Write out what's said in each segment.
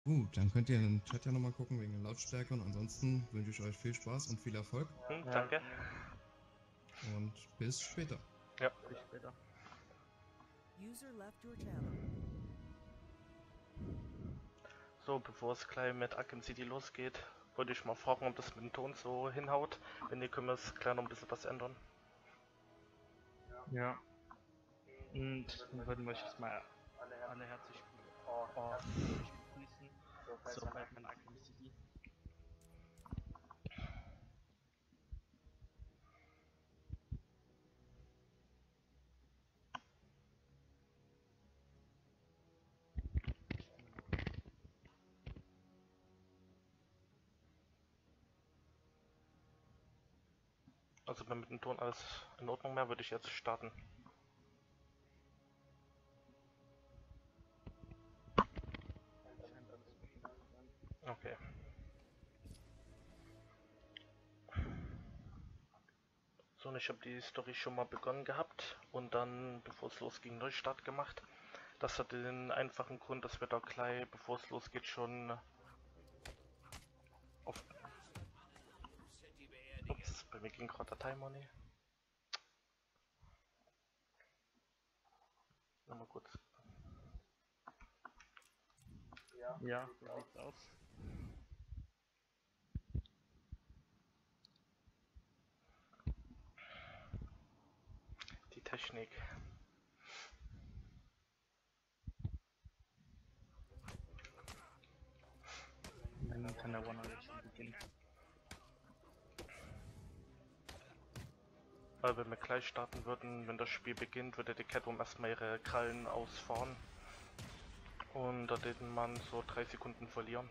Gut, dann könnt ihr in den Chat ja nochmal gucken wegen der Lautstärke und ansonsten wünsche ich euch viel Spaß und viel Erfolg Danke. und bis später. Ja. Bis später. User left your channel. So, bevor es gleich mit Arkham City losgeht, wollte ich mal fragen, ob das mit dem Ton so hinhaut. Wenn nicht, können wir es gleich noch ein bisschen was ändern. Ja. Und dann würden wir euch jetzt mal alle herzlich begrüßen. So, Batman Arkham City. Also wenn mit dem Ton alles in Ordnung wäre, würde ich jetzt starten. Okay. So, und ich habe die Story schon mal begonnen gehabt und dann, bevor es losging, Neustart gemacht. Das hat den einfachen Grund, dass wir da gleich, bevor es losgeht, schon auf... Ups, bei mir ging gerade der Timer nicht. Nochmal kurz. Ja, so sieht's aus. Die Technik. Dann kann der One jetzt schon beginnen. Weil wenn wir gleich starten würden, wenn das Spiel beginnt, würde die Catwoman erstmal ihre Krallen ausfahren. Und da hätten man so 3 Sekunden verlieren.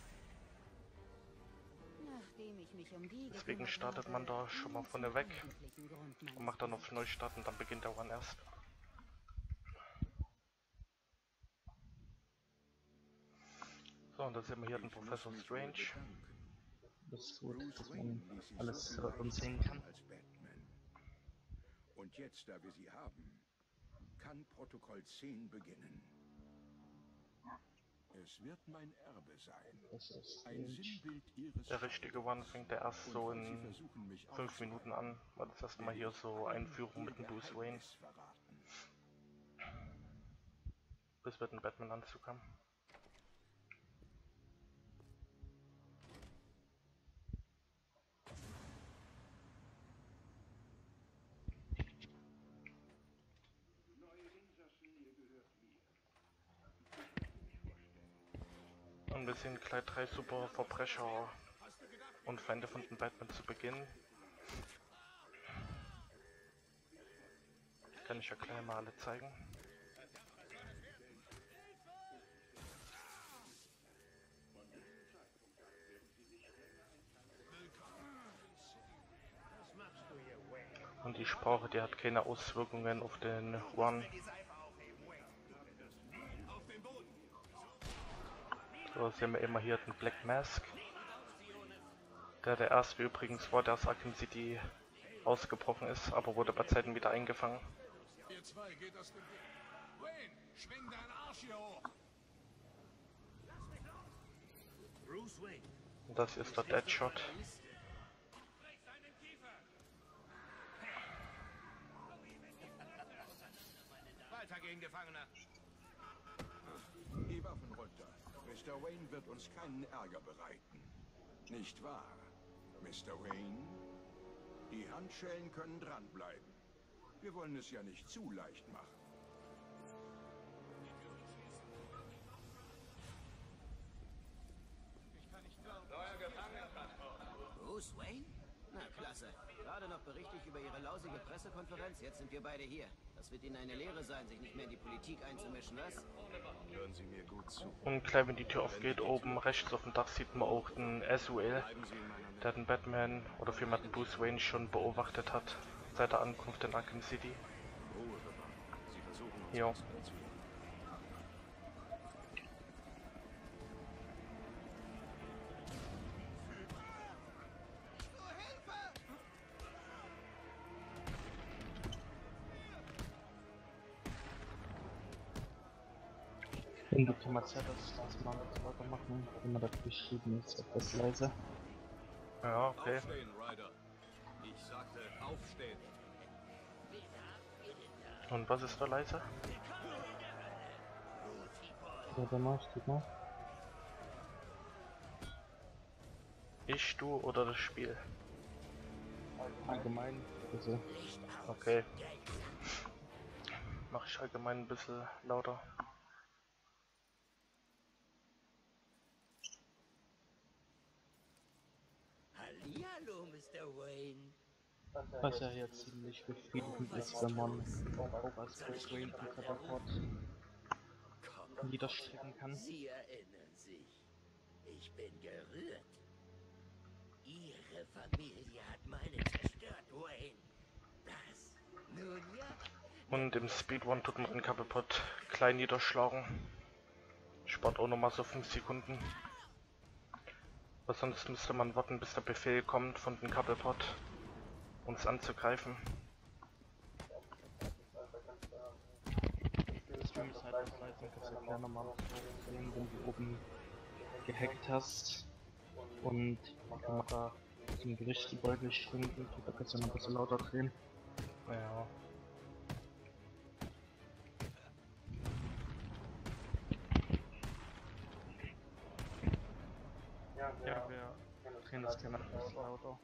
Deswegen startet man da schon mal vorne weg und macht dann auf Neustart und dann beginnt der One erst. So, und dann sehen wir hier den Professor Strange. Das ist gut, dass man alles hört und sehen kann. Als Batman. Und jetzt, da wir sie haben, kann Protokoll 10 beginnen. Es wird mein Erbe sein. Das ist Ein Strange. Sinnbild ihres Der richtige One fängt der erst so in 5 Minuten an, weil das erste Mal hier so Einführung mit dem Bruce Wayne, bis wir den Batman-Anzug haben. Und wir sehen gleich 3 super Verbrecher und Feinde von den Batman zu Beginn. Kann ich ja gleich mal alle zeigen. Und die Sprache, die hat keine Auswirkungen auf den One. So sehen wir immer hier den Black Mask. Der erste übrigens war, der aus Arkham City ausgebrochen ist, aber wurde bei Zeiten wieder eingefangen. Ihr zwei, geht das mit mir? Wayne, schwing deinen Arsch hier hoch! Bruce Wayne. Und das ist der Deadshot. Weitergehen, Gefangener! Die Waffen runter. Mr. Wayne wird uns keinen Ärger bereiten. Nicht wahr, Mr. Wayne? Die Handschellen können dranbleiben. Wir wollen es ja nicht zu leicht machen. Bruce Wayne? Na klasse. Gerade noch berichte ich über Ihre lausige Pressekonferenz. Jetzt sind wir beide hier. Das wird Ihnen eine Lehre sein, sich nicht mehr in die Politik einzumischen, was? Hören Sie mir gut zu. Und gleich wenn die Tür aufgeht, oben rechts auf dem Dach sieht man auch den Azrael, der den Batman oder vielmehr den Bruce Wayne schon beobachtet hat, seit der Ankunft in Arkham City. Sie versuchen uns Jo. auszuziehen. In die Kamera das mal weitermachen, wenn man da geschrieben ist, etwas leise. Ja, okay. Aufstehen, Ryder. Ich sagte aufstehen. Und was ist da leise? Warte mal, steht mal. Ich, du oder das Spiel? Allgemein, also Okay. Mach ich allgemein ein bisschen lauter. Hallihallo, Mr. Wayne. was ja hier ziemlich befriedigend ist, wenn man auch als Bruce Wayne am Coverboard niederstrecken kann. Sie erinnern sich. Ich bin gerührt. Ihre Familie hat meine zerstört, Wayne. Das. Nun ja. Und im Speedrun tut man den Coverpot klein niederschlagen. Spart auch nochmal so 5 Sekunden. Aber sonst müsste man warten, bis der Befehl kommt von dem Coverpot, uns anzugreifen. Das Stream ist halt das leise, kannst du gerne mal sehen, wenn du oben gehackt hast und die Kamera zum Gerichtsgebäude schwingt, da kannst du noch ein bisschen lauter drehen. Ja. Ja, wir drehen das gerne etwas lauter.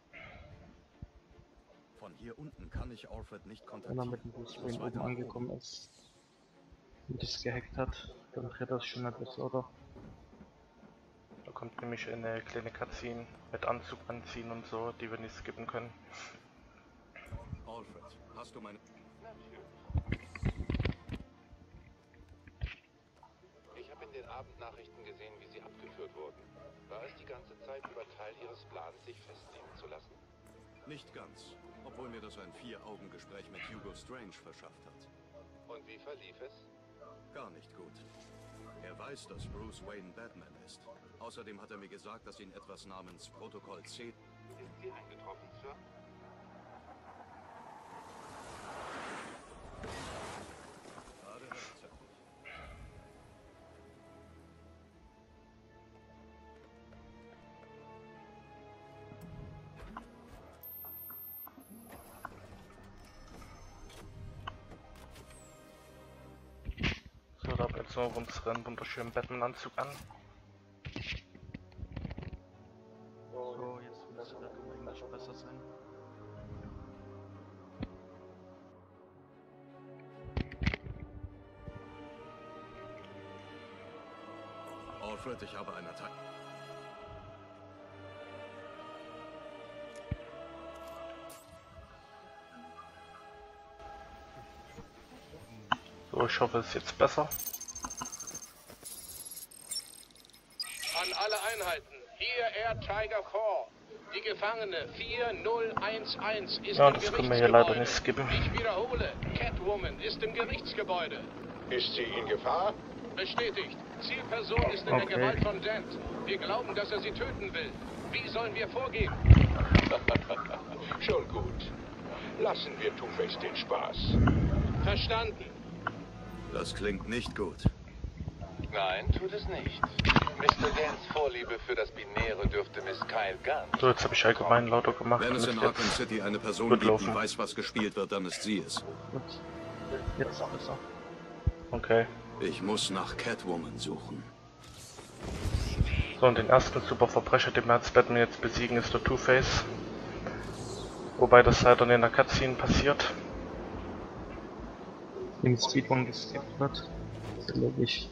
Von hier unten kann ich Alfred nicht Wenn er mit dem Bruce Wayne oben angekommen ist und es gehackt hat, dann dreht das schon etwas lauter. Da kommt nämlich eine kleine Cutscene mit Anzug anziehen und so, die wir nicht skippen können. Alfred, hast du meine... Ich habe in den Abendnachrichten gesehen, wie sie abgeführt wurden. War es die ganze Zeit über Teil Ihres Plans, sich festnehmen zu lassen? Nicht ganz, obwohl mir das ein 4-Augen-Gespräch mit Hugo Strange verschafft hat. Und wie verlief es? Gar nicht gut. Er weiß, dass Bruce Wayne Batman ist. Außerdem hat er mir gesagt, dass ihn etwas namens Protokoll C... Ist sie eingetroffen, Sir? Gerade rechtzeitig. So, da haben wir jetzt noch unseren wunderschönen Batman-Anzug an. So, jetzt müsste der Ton eigentlich besser sein. Alfred, ich habe eine Attacke. So, ich hoffe, es ist jetzt besser. An alle Einheiten, hier Air Tiger 4. Die Gefangene 4011 ist Ja, im das können wir hier leider Gerichtsgebäude. nicht skippen. Ich wiederhole, Catwoman ist im Gerichtsgebäude. Ist sie in Gefahr? Bestätigt. Zielperson ist in der Okay. Gewalt von Dent. Wir glauben, dass er sie töten will. Wie sollen wir vorgehen? Schon gut. Lassen wir Two-Face den Spaß. Verstanden. Das klingt nicht gut. Nein, tut es nicht. Mr. Dents Vorliebe für das Binäre dürfte Miss Kyle ganz... So, jetzt habe ich allgemein lauter gemacht. Wenn es in Müsste Arkham jetzt City eine Person gut gibt, laufen. die weiß, was gespielt wird, dann ist sie es. Gut. Jetzt ist besser. Okay. Ich muss nach Catwoman suchen. So, und den ersten Superverbrecher, den wir als Batman jetzt besiegen, ist der Two-Face. Wobei das leider in der Cutscene passiert. Im Speedrun geskippt wird. Sehr logisch.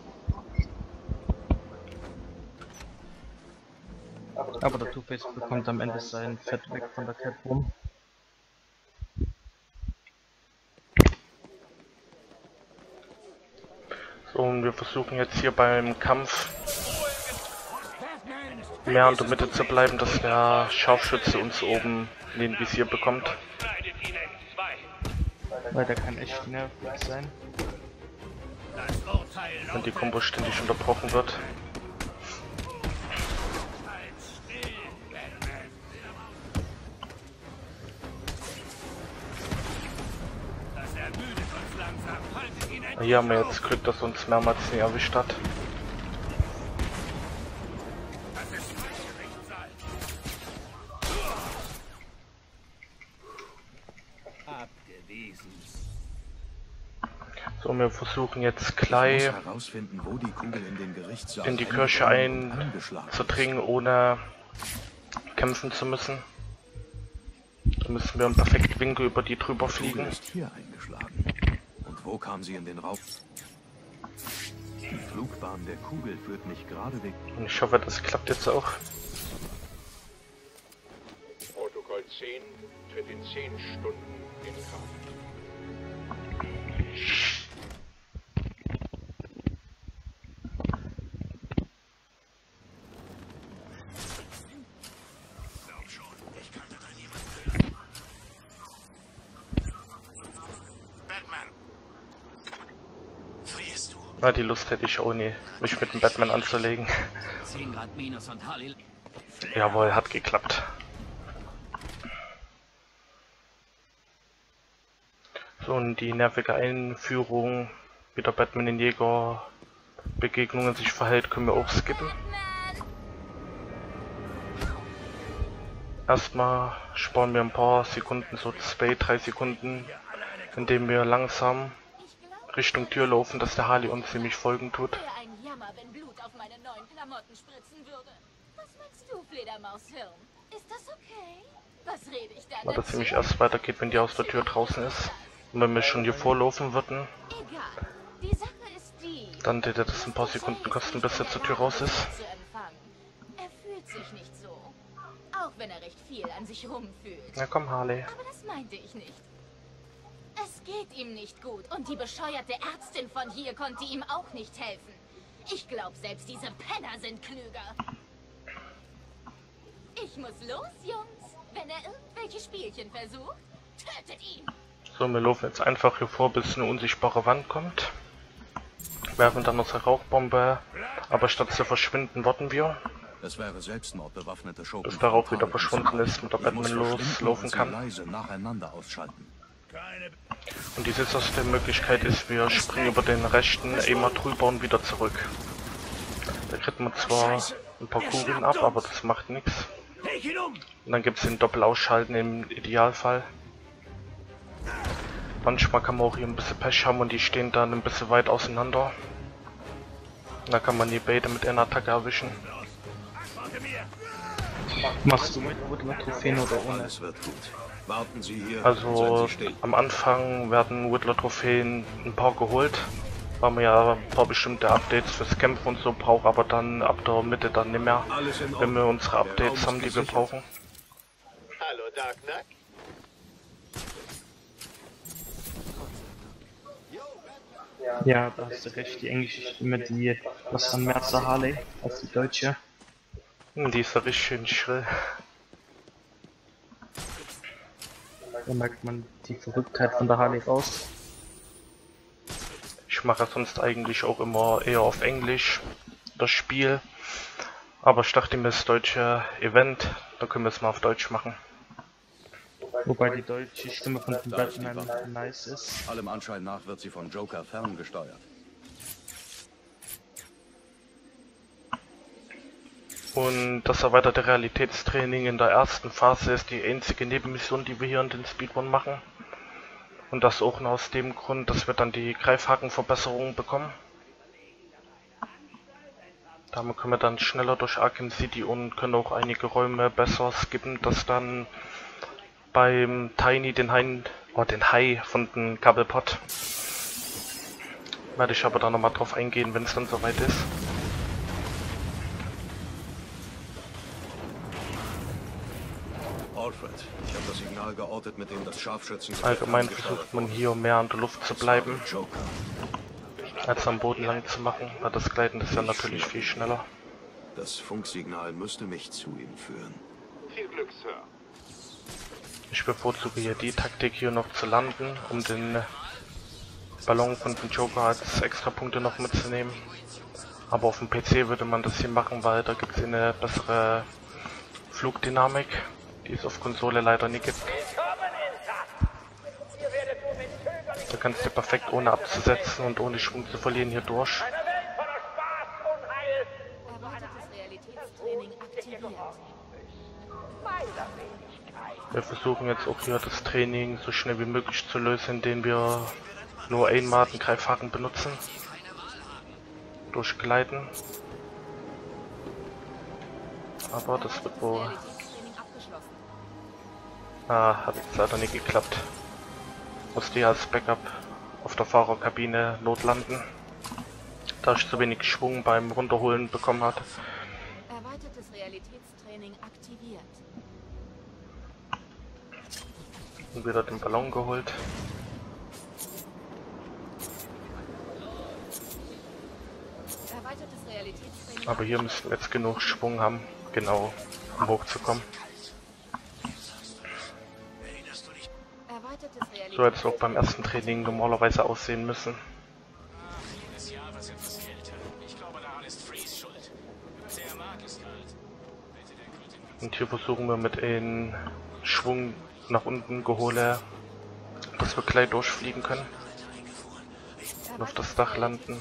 Aber der Two-Face bekommt am Ende sein Fett weg von der Catwoman. So, und wir versuchen jetzt hier beim Kampf mehr in der Mitte zu bleiben, dass der Scharfschütze uns oben in den Visier bekommt. Weil der kann echt nervig sein. Und die Kombo ständig unterbrochen wird. Hier haben wir jetzt Glück, dass uns mehrmals nie erwischt hat. So, wir versuchen jetzt gleich herausfinden, wo die Kugel in den Gerichtssaal in die Kirche einzudringen, ohne kämpfen zu müssen. Da müssen wir im perfekten Winkel über die drüber fliegen. ist hier eingeschlagen. Und wo kam sie in den Raum? Die Flugbahn der Kugel führt mich geradewegs. Und ich hoffe, das klappt jetzt auch. Protokoll 10 tritt in 10 Stunden in Kraft. Na, die Lust hätte ich auch nie, mich mit dem Batman anzulegen. 10 Grad minus und Harley. Jawohl, hat geklappt. So, und die nervige Einführung, wie der Batman in Jägerbegegnungen sich verhält, können wir auch skippen. Erstmal sparen wir ein paar Sekunden, so 2-3 Sekunden, indem wir langsam Richtung Tür laufen, dass der Harley uns ziemlich folgen tut. Wäre ein Jammer, wenn Blut auf meine neuen Klamotten spritzen würde. Was meinst du, Fledermaushirn? Ist das okay? Was rede ich da? Weil das ziemlich erst weitergeht, wenn die aus der Tür draußen ist. Und wenn wir schon hier vorlaufen würden, Egal. Die Sache ist die. dann hätte das ein paar Sekunden kosten, bis er zur Tür raus ist. Zu empfangen. Er fühlt sich nicht so. Auch wenn er recht viel an sich rumfühlt. Na komm, Harley. Aber das meinte ich nicht. Es geht ihm nicht gut und die bescheuerte Ärztin von hier konnte ihm auch nicht helfen. Ich glaube, selbst diese Penner sind klüger. Ich muss los, Jungs. Wenn er irgendwelche Spielchen versucht, tötet ihn. So, wir laufen jetzt einfach hier vor, bis eine unsichtbare Wand kommt. Werfen dann unsere Rauchbombe, aber statt zu verschwinden, warten wir, Es wäre Selbstmord, bewaffnete Schurken. bis der Rauch wieder verschwunden ist und der Batman loslaufen kann. Leise nacheinander ausschalten. Und die sicherste Möglichkeit ist, wir springen über den rechten einmal drüber und wieder zurück. Da kriegt man zwar ein paar Kugeln ab, aber das macht nichts. Und dann gibt es den Doppelausschalten im Idealfall. Manchmal kann man auch hier ein bisschen Pech haben und die stehen dann ein bisschen weit auseinander. Da kann man die beide mit einer Attacke erwischen. Machst du mit Whittler-Trophäen oder ohne? Alles wird gut. Warten Sie hier. Also seien Sie still. am Anfang werden Whittler-Trophäen ein paar geholt, weil man ja ein paar bestimmte Updates fürs Kämpfen und so braucht, aber dann ab der Mitte dann nicht mehr, Alles in wenn Ordnung. wir unsere Der Updates Raum haben, ist die wir gesichert. brauchen. Hallo, Dark Knight. Ja, da hast du recht. Die englische Stimme, die was dann mehr zur Harley als die deutsche. Die ist ja richtig schön schrill. Da merkt man die Verrücktheit von der Harley raus. Ich mache sonst eigentlich auch immer eher auf Englisch das Spiel, aber ich dachte mir, das deutsche Event, da können wir es mal auf Deutsch machen. Wobei die deutsche Stimme von dem Batman nice ist. Allem Anschein nach wird sie von Joker ferngesteuert. Und das erweiterte Realitätstraining in der ersten Phase ist die einzige Nebenmission, die wir hier in den Speedrun machen. Und das auch nur aus dem Grund, dass wir dann die Greifhakenverbesserungen bekommen. Damit können wir dann schneller durch Arkham City und können auch einige Räume besser skippen, dass dann beim Tiny den Hai von dem Cobblepot. Werde ich aber dann nochmal drauf eingehen, wenn es dann soweit ist. Alfred, ich habe das Signal geortet, mit dem das Scharfschützen... Allgemein versucht man hier mehr an der Luft zu bleiben, Joker. als am Boden lang zu machen, weil das Gleiten ist ja natürlich viel schneller. Das Funksignal müsste mich zu ihm führen. Viel Glück, Sir. Ich bevorzuge hier die Taktik, hier noch zu landen, um den Ballon von dem Joker als Extrapunkte noch mitzunehmen. Aber auf dem PC würde man das hier machen, weil da gibt es eine bessere Flugdynamik, die es auf Konsole leider nicht gibt. Da kannst du perfekt ohne abzusetzen und ohne Schwung zu verlieren hier durch. Erweitertes Realitätstraining aktiviert. Wir versuchen jetzt auch hier das Training so schnell wie möglich zu lösen, indem wir nur einmal den Greifhaken benutzen. Durchgleiten. Aber das wird wohl... hat jetzt leider nicht geklappt. Musste ja als Backup auf der Fahrerkabine notlanden, da ich zu wenig Schwung beim Runterholen bekommen hatte. Erweitertes Realitätstraining aktiviert. Und wieder den Ballon geholt. Erweitertes Realitätstraining. Aber hier müssten wir jetzt genug Schwung haben, genau, um hochzukommen. So jetzt auch beim ersten Training normalerweise aussehen müssen. Und hier versuchen wir mit einem Schwung nach unten geholt, dass wir gleich durchfliegen können und auf das Dach landen.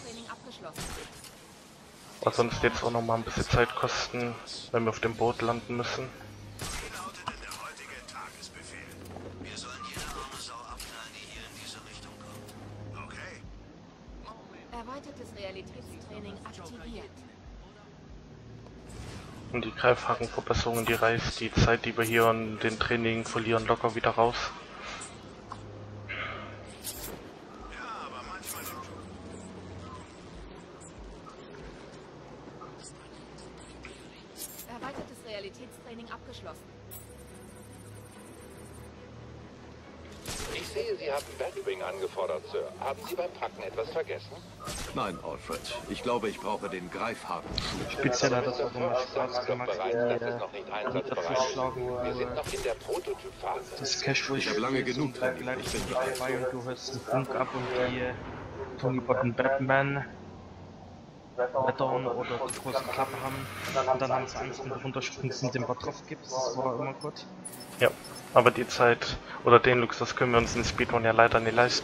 Was sonst jetzt auch noch mal ein bisschen Zeit kosten, wenn wir auf dem Boot landen müssen. Erweitertes Realitätstraining aktiviert. Und die Greifhakenverbesserungen, die reißt die Zeit, die wir hier in den Training verlieren, locker wieder raus. Erweitertes Realitätstraining abgeschlossen. Ich sehe, Sie haben Batwing angefordert, Sir. Haben Sie beim Packen etwas vergessen? Nein, Alfred. Ich glaube, ich brauche den Greifhaken. Speziell hat das auch immer Spaß gemacht, Das ist noch nicht einsatzbereit. schlagen, Wir sind noch in der Prototypphase. das Cash, wo Ich habe lange genug bleib trainiert. ich bin dabei und du hörst einen Funk ab und die Tony Button Batman wettern oder die große Klappe haben und dann haben sie Angst, wenn du runterspringst und den Bot drauf gibst. Das war immer gut. Ja, aber die Zeit oder den Luxus können wir uns in Speedrun ja leider nicht leisten.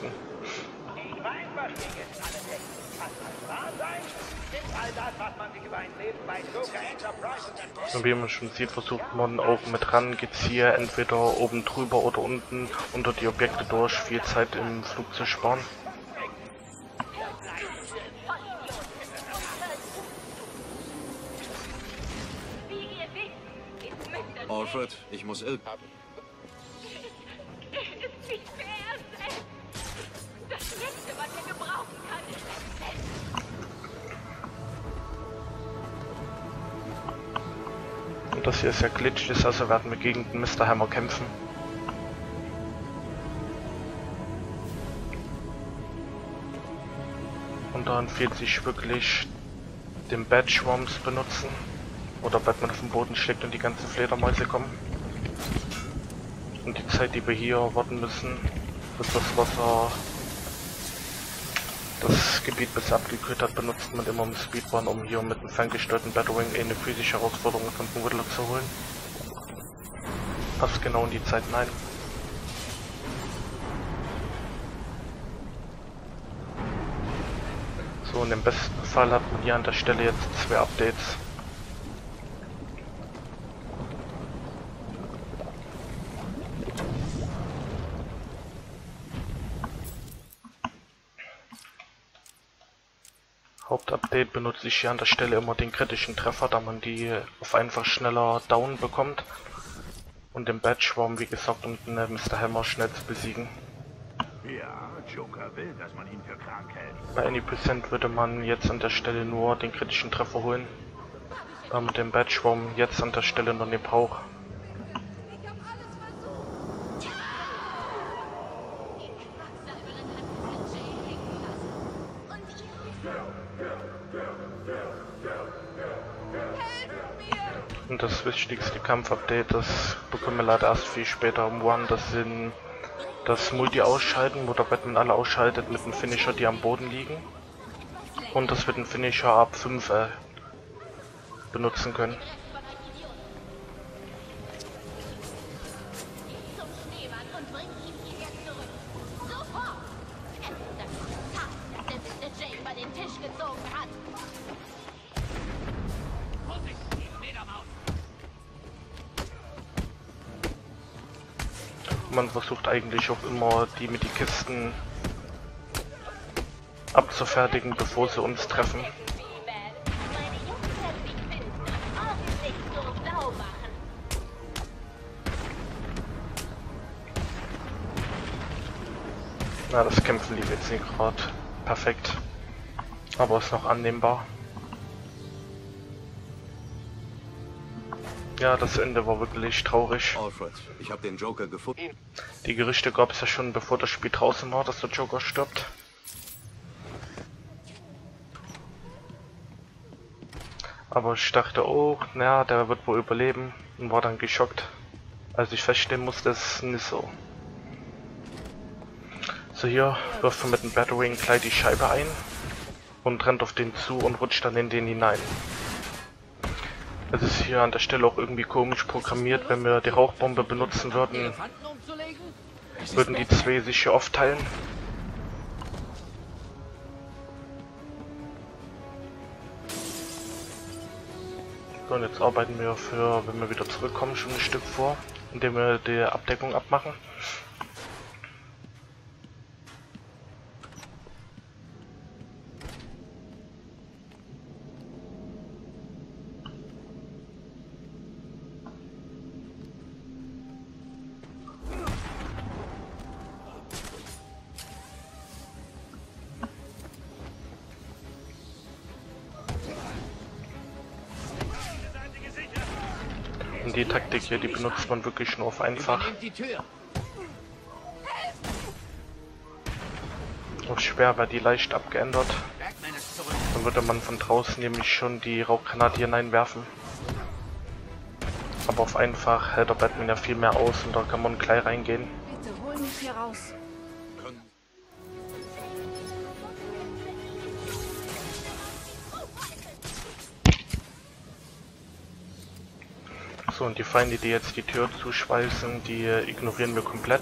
Und wie man schon sieht, versucht man auch mit Rangezier entweder oben drüber oder unten unter die Objekte durch viel Zeit im Flug zu sparen. Alfred, ich muss Es ist nicht fair, Sam. Das Letzte, was er gebrauchen kann, ist Und das hier ist ja glitchless, also werden wir gegen den Mr. Hammer kämpfen. Und da empfiehlt sich wirklich den Batschworms benutzen. Oder Batman auf den Boden schlägt und die ganzen Fledermäuse kommen. Und die Zeit, die wir hier warten müssen, bis das Wasser das Gebiet bis abgekühlt hat, benutzt man immer im Speedrun, um hier mit dem ferngesteuerten Batwing eine physische Herausforderung von dem Riddler zu holen. Passt genau in die Zeit hinein. So, und im besten Fall hat man hier an der Stelle jetzt 2 Updates. Hauptupdate benutze ich hier an der Stelle immer den kritischen Treffer, da man die auf einfach schneller down bekommt. Und den Batschworm, wie gesagt, um den Mr. Hammer schnell zu besiegen. Ja, Joker will, dass man ihn für krank hält. Bei Any Percent würde man jetzt an der Stelle nur den kritischen Treffer holen, da man den Batschworm jetzt an der Stelle noch nicht braucht. Und das wichtigste Kampfupdate, das bekommen wir leider erst viel später im One, das sind das Multi-Ausschalten, wo der Batman alle ausschaltet mit dem Finisher, die am Boden liegen. Und das wird ein Finisher ab 5 benutzen können. man versucht eigentlich auch immer die mit die Kisten abzufertigen, bevor sie uns treffen. Na, das Kämpfen lief jetzt nicht gerade perfekt, aber ist noch annehmbar. Ja, das Ende war wirklich traurig. Alfred, ich habe den Joker gefunden. Die Gerüchte gab es ja schon, bevor das Spiel draußen war, dass der Joker stirbt. Aber ich dachte, oh, naja, der wird wohl überleben und war dann geschockt, als ich feststellen musste, es ist nicht so. So, hier wirft er mit dem Battering gleich die Scheibe ein und rennt auf den zu und rutscht dann in den hinein. Es ist hier an der Stelle auch irgendwie komisch programmiert, wenn wir die Rauchbombe benutzen würden, würden die zwei sich hier aufteilen. So, und jetzt arbeiten wir für, wenn wir wieder zurückkommen, schon ein Stück vor, indem wir die Abdeckung abmachen. Und die Taktik hier, die benutzt man wirklich nur auf einfach. Auf schwer war die leicht abgeändert. Dann würde man von draußen nämlich schon die Rauchgranate hineinwerfen. Aber auf einfach hält der Batman ja viel mehr aus und da kann man gleich reingehen. Bitte hol mich hier raus. So, und die Feinde, die jetzt die Tür zuschweißen, die ignorieren wir komplett.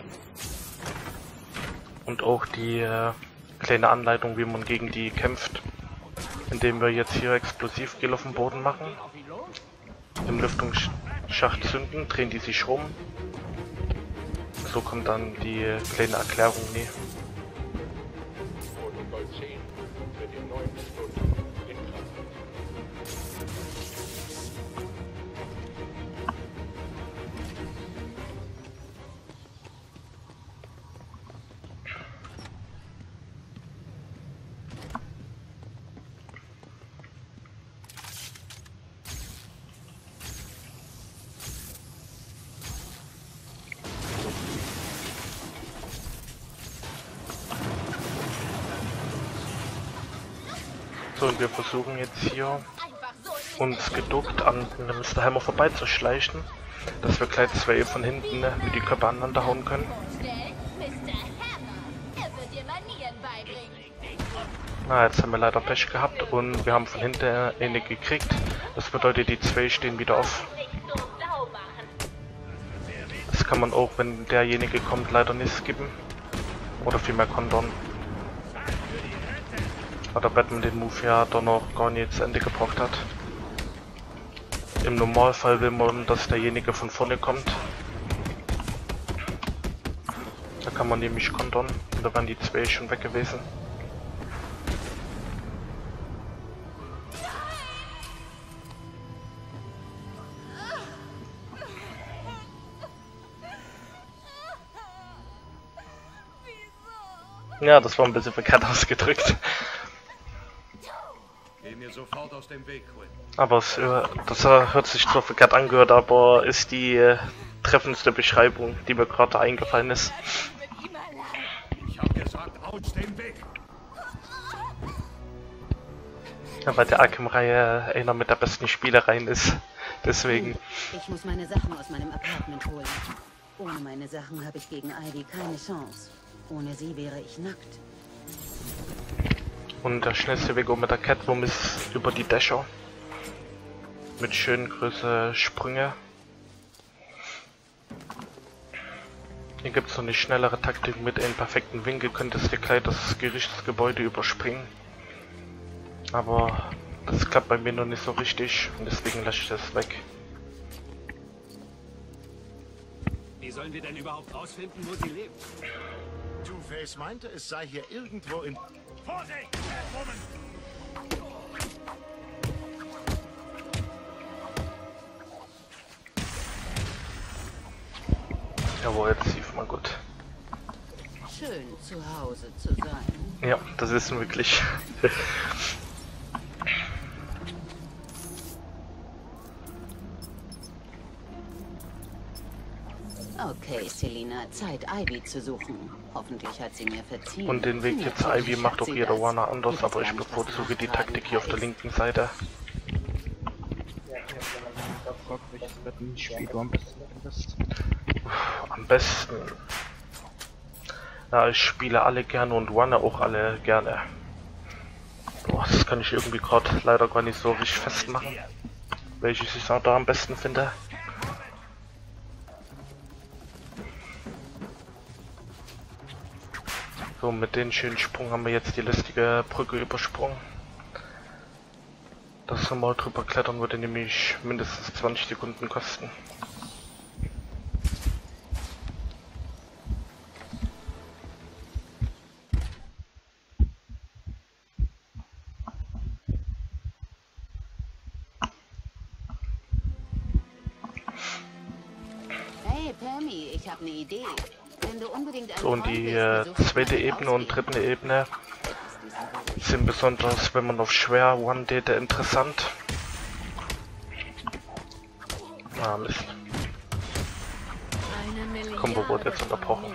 Und auch die kleine Anleitung, wie man gegen die kämpft. Indem wir jetzt hier Explosivgel auf dem Boden machen. Im Lüftungsschacht zünden, drehen die sich rum. So kommt dann die kleine Erklärung nie. Protokoll 10 wird in 9 Stunden in Kraft. So, und wir versuchen jetzt hier uns geduckt an Mr. Hammer vorbeizuschleichen, dass wir gleich zwei von hinten mit die Köpfe aneinander hauen können. Na, jetzt haben wir leider Pech gehabt und wir haben von hinten eine gekriegt. Das bedeutet, die zwei stehen wieder auf. Das kann man auch, wenn derjenige kommt, leider nicht skippen. Oder vielmehr kontern. Weil der Batman den Move ja doch noch gar nicht zu Ende gebracht hat. Im Normalfall will man, dass derjenige von vorne kommt. Da kann man nämlich kontern und da waren die zwei schon weg gewesen. Ja, das war ein bisschen verkehrt ausgedrückt. Geh mir sofort aus dem Weg, Quinn. Aber es, das hört sich zwar verkehrt angehört, aber ist die treffendste Beschreibung, die mir gerade eingefallen ist. Ich hab gesagt, aus dem Weg. Ja, weil der Arkham-Reihe einer mit der besten Spielereien ist. Deswegen. Ich muss meine Sachen aus meinem Apartment holen. Ohne meine Sachen habe ich gegen Ivy keine Chance. Ohne sie wäre ich nackt. Und der schnellste Weg um mit der Catwoman ist über die Dächer. Mit schönen großen Sprünge. Hier gibt es noch eine schnellere Taktik mit einem perfekten Winkel. Könntest du gleich das Gerichtsgebäude überspringen. Aber das klappt bei mir noch nicht so richtig und deswegen lasse ich das weg. sollen wir denn überhaupt rausfinden, wo sie lebt? Two-Face meinte, es sei hier irgendwo in... Vorsicht! Catwoman! Jawohl, das lief mal gut. Schön, zu Hause zu sein. Ja, das ist wirklich. Okay, Selina, Zeit, Ivy zu suchen. Hoffentlich hat sie mir verziehen. Und den Weg jetzt Ivy macht auch jeder Warner anders, aber ich bevorzuge die Taktik hier auf der linken Seite. Am besten. Ja, ich spiele alle gerne und Warner auch alle gerne. Boah, das kann ich irgendwie gerade leider gar nicht so richtig festmachen, welches ich da am besten finde. So, mit dem schönen Sprung haben wir jetzt die lästige Brücke übersprungen. Das normal drüber klettern würde nämlich mindestens 20 Sekunden kosten. Hey Pammy, ich habe eine Idee. Wenn du unbedingt So, und die zweite Ebene und dritte Ebene sind besonders, wenn man auf schwer One-Date interessant. Ah, Mist. Combo wurde jetzt unterbrochen.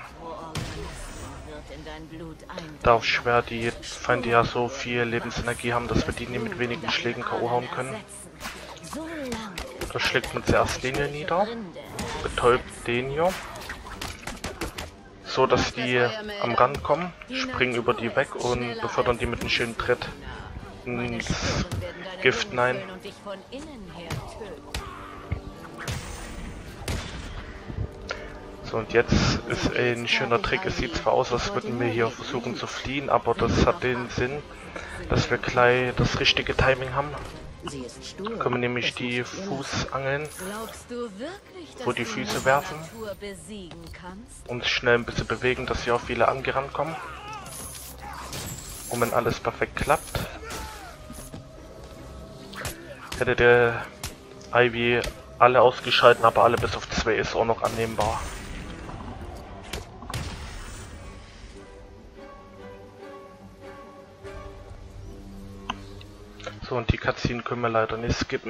Da auf schwer die Feinde ja so viel Lebensenergie haben, dass wir die nie mit wenigen Schlägen K.O. hauen können. Da schlägt man zuerst den hier nieder, betäubt den hier. So, dass die am Rand kommen, springen über die weg und befördern die mit einem schönen Tritt ins Gift hinein. So, und jetzt ist ein schöner Trick. Es sieht zwar aus, als würden wir hier versuchen zu fliehen, aber das hat den Sinn, dass wir gleich das richtige Timing haben. Können wir nämlich die Fußangeln, wo die Füße werfen, uns schnell ein bisschen bewegen, dass hier auch viele angerannt kommen. Und wenn alles perfekt klappt, hätte der Ivy alle ausgeschalten, aber alle bis auf 2 ist auch noch annehmbar. So, und die Cutscene können wir leider nicht skippen,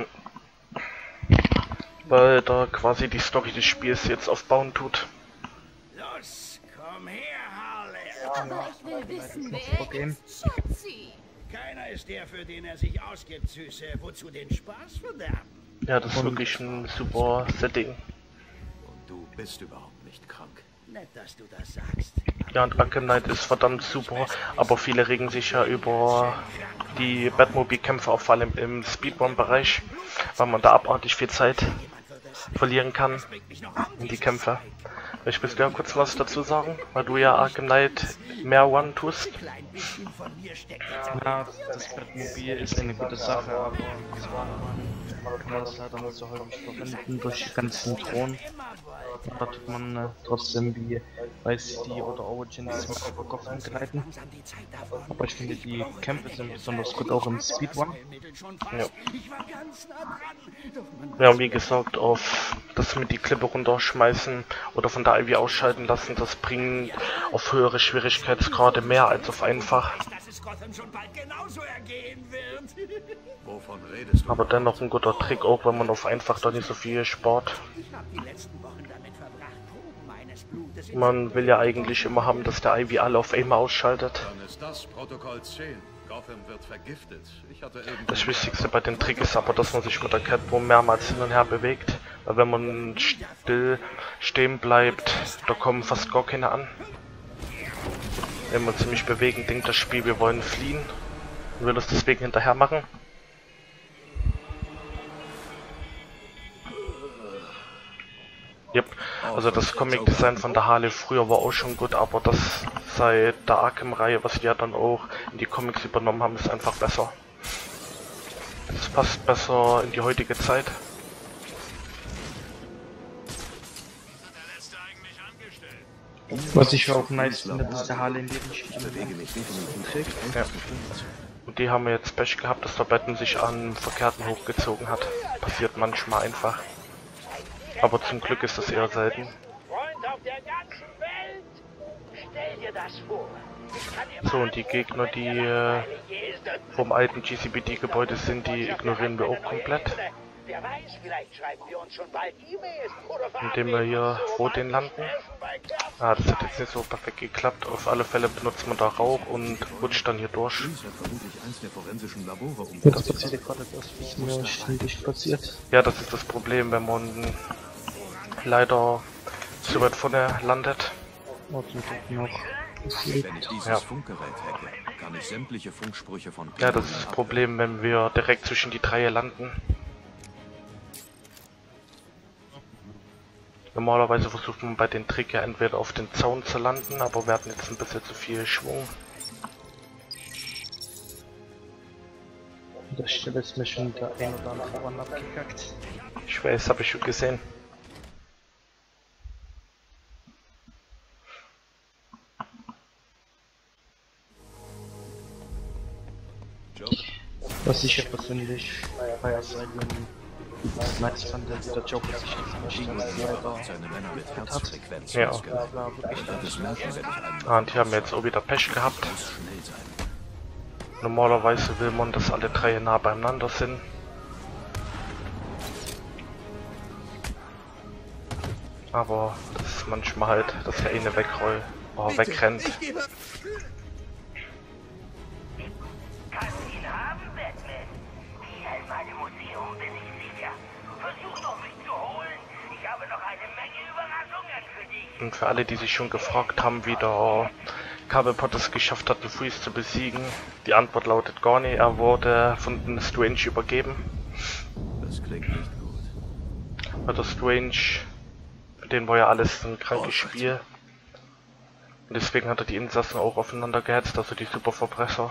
weil da quasi die Story des Spiels jetzt aufbauen tut. Los, komm her, Harley! Aber ich will wissen, wer ist Schätzi? Keiner ist der, für den er sich ausgibt, Süße. Wozu den Spaß verderben? Ja, das ist wirklich ein super Setting. Und du bist überhaupt nicht krank. Nett, dass du das sagst. Ja, und Arkham Knight ist verdammt super, aber viele regen sich ja über die Batmobile-Kämpfe auf, vor allem im Speedrun-Bereich, weil man da abartig viel Zeit verlieren kann in die Kämpfe. Ich will ja kurz was dazu sagen, weil du ja Arkham Knight mehr One tust. Ja, das Batmobil ist eine gute Sache, aber kann man das leider nicht so häufig verwenden durch die ganzen Drohnen. Da tut man trotzdem wie Vice City oder Origins mal über Kopf angreifen. Aber ich finde, die Kämpfe sind besonders gut auch im Speedrun. Ja. Ja, und wie gesagt, auf das mit die Klippe runterschmeißen oder von der Ivy ausschalten lassen, das bringt auf höhere Schwierigkeitsgrade mehr als auf einfach. Wovon redest du? Aber dennoch ein guter Trick, auch wenn man auf einfach da nicht so viel spart. Man will ja eigentlich immer haben, dass der Ivy alle auf einmal ausschaltet. Dann ist das Protokoll 10. Gotham wird vergiftet. Ich hatte das Wichtigste bei dem Trick ist aber, dass man sich mit der Catwoman mehrmals hin und her bewegt. Weil wenn man still stehen bleibt, da kommen fast gar keine an. Wenn wir uns ziemlich bewegen, denkt das Spiel, wir wollen fliehen. Und will uns deswegen hinterher machen. Yep. Also das Comic-Design von der Harley früher war auch schon gut, aber das seit der Arkham-Reihe, was die ja dann auch in die Comics übernommen haben, ist einfach besser. Es passt besser in die heutige Zeit. Was ich auch nice finde, dass der Harley in jedem Schicht trägt. Ja. Und die haben wir jetzt Pech gehabt, dass der Batman sich an Verkehrten hochgezogen hat. Passiert manchmal einfach. Aber zum Glück ist das eher selten. So, und die Gegner, die vom alten GCPD-Gebäude sind, die ignorieren wir auch komplett. Indem wir hier vor den landen. Ah, das hat jetzt nicht so perfekt geklappt. Auf alle Fälle benutzt man da Rauch und rutscht dann hier durch. Das passiert gerade etwas, was mir ständig passiert. Ja, das ist das Problem, wenn man leider zu weit vorne landet. Oh, zum Glück noch. Wenn ich dieses Funkgerät hacke, kann ich sämtliche Funksprüche von... Ja, das ist das Problem, wenn wir direkt zwischen die Dreie landen. Normalerweise versucht man bei den Trick ja entweder auf den Zaun zu landen, aber wir hatten jetzt ein bisschen zu viel Schwung. An der Stelle ist mir schon der ein oder andere Mann abgekackt. Ich weiß, habe ich schon gesehen. Was ich ja persönlich bei nice fand, dass der Joker sich nicht leider hat. Ja. Und die haben jetzt auch wieder Pech gehabt. Normalerweise will man, dass alle drei nah beieinander sind. Aber das ist manchmal halt, dass der eine wegrennt. Und für alle, die sich schon gefragt haben, wie der Cobblepot es geschafft hat, den Freeze zu besiegen, die Antwort lautet gar nicht. Er wurde von den Strange übergeben. Das klingt nicht gut. Weil der Strange, für den war ja alles ein krankes Spiel. Und deswegen hat er die Insassen auch aufeinander gehetzt, also die Superverbrecher.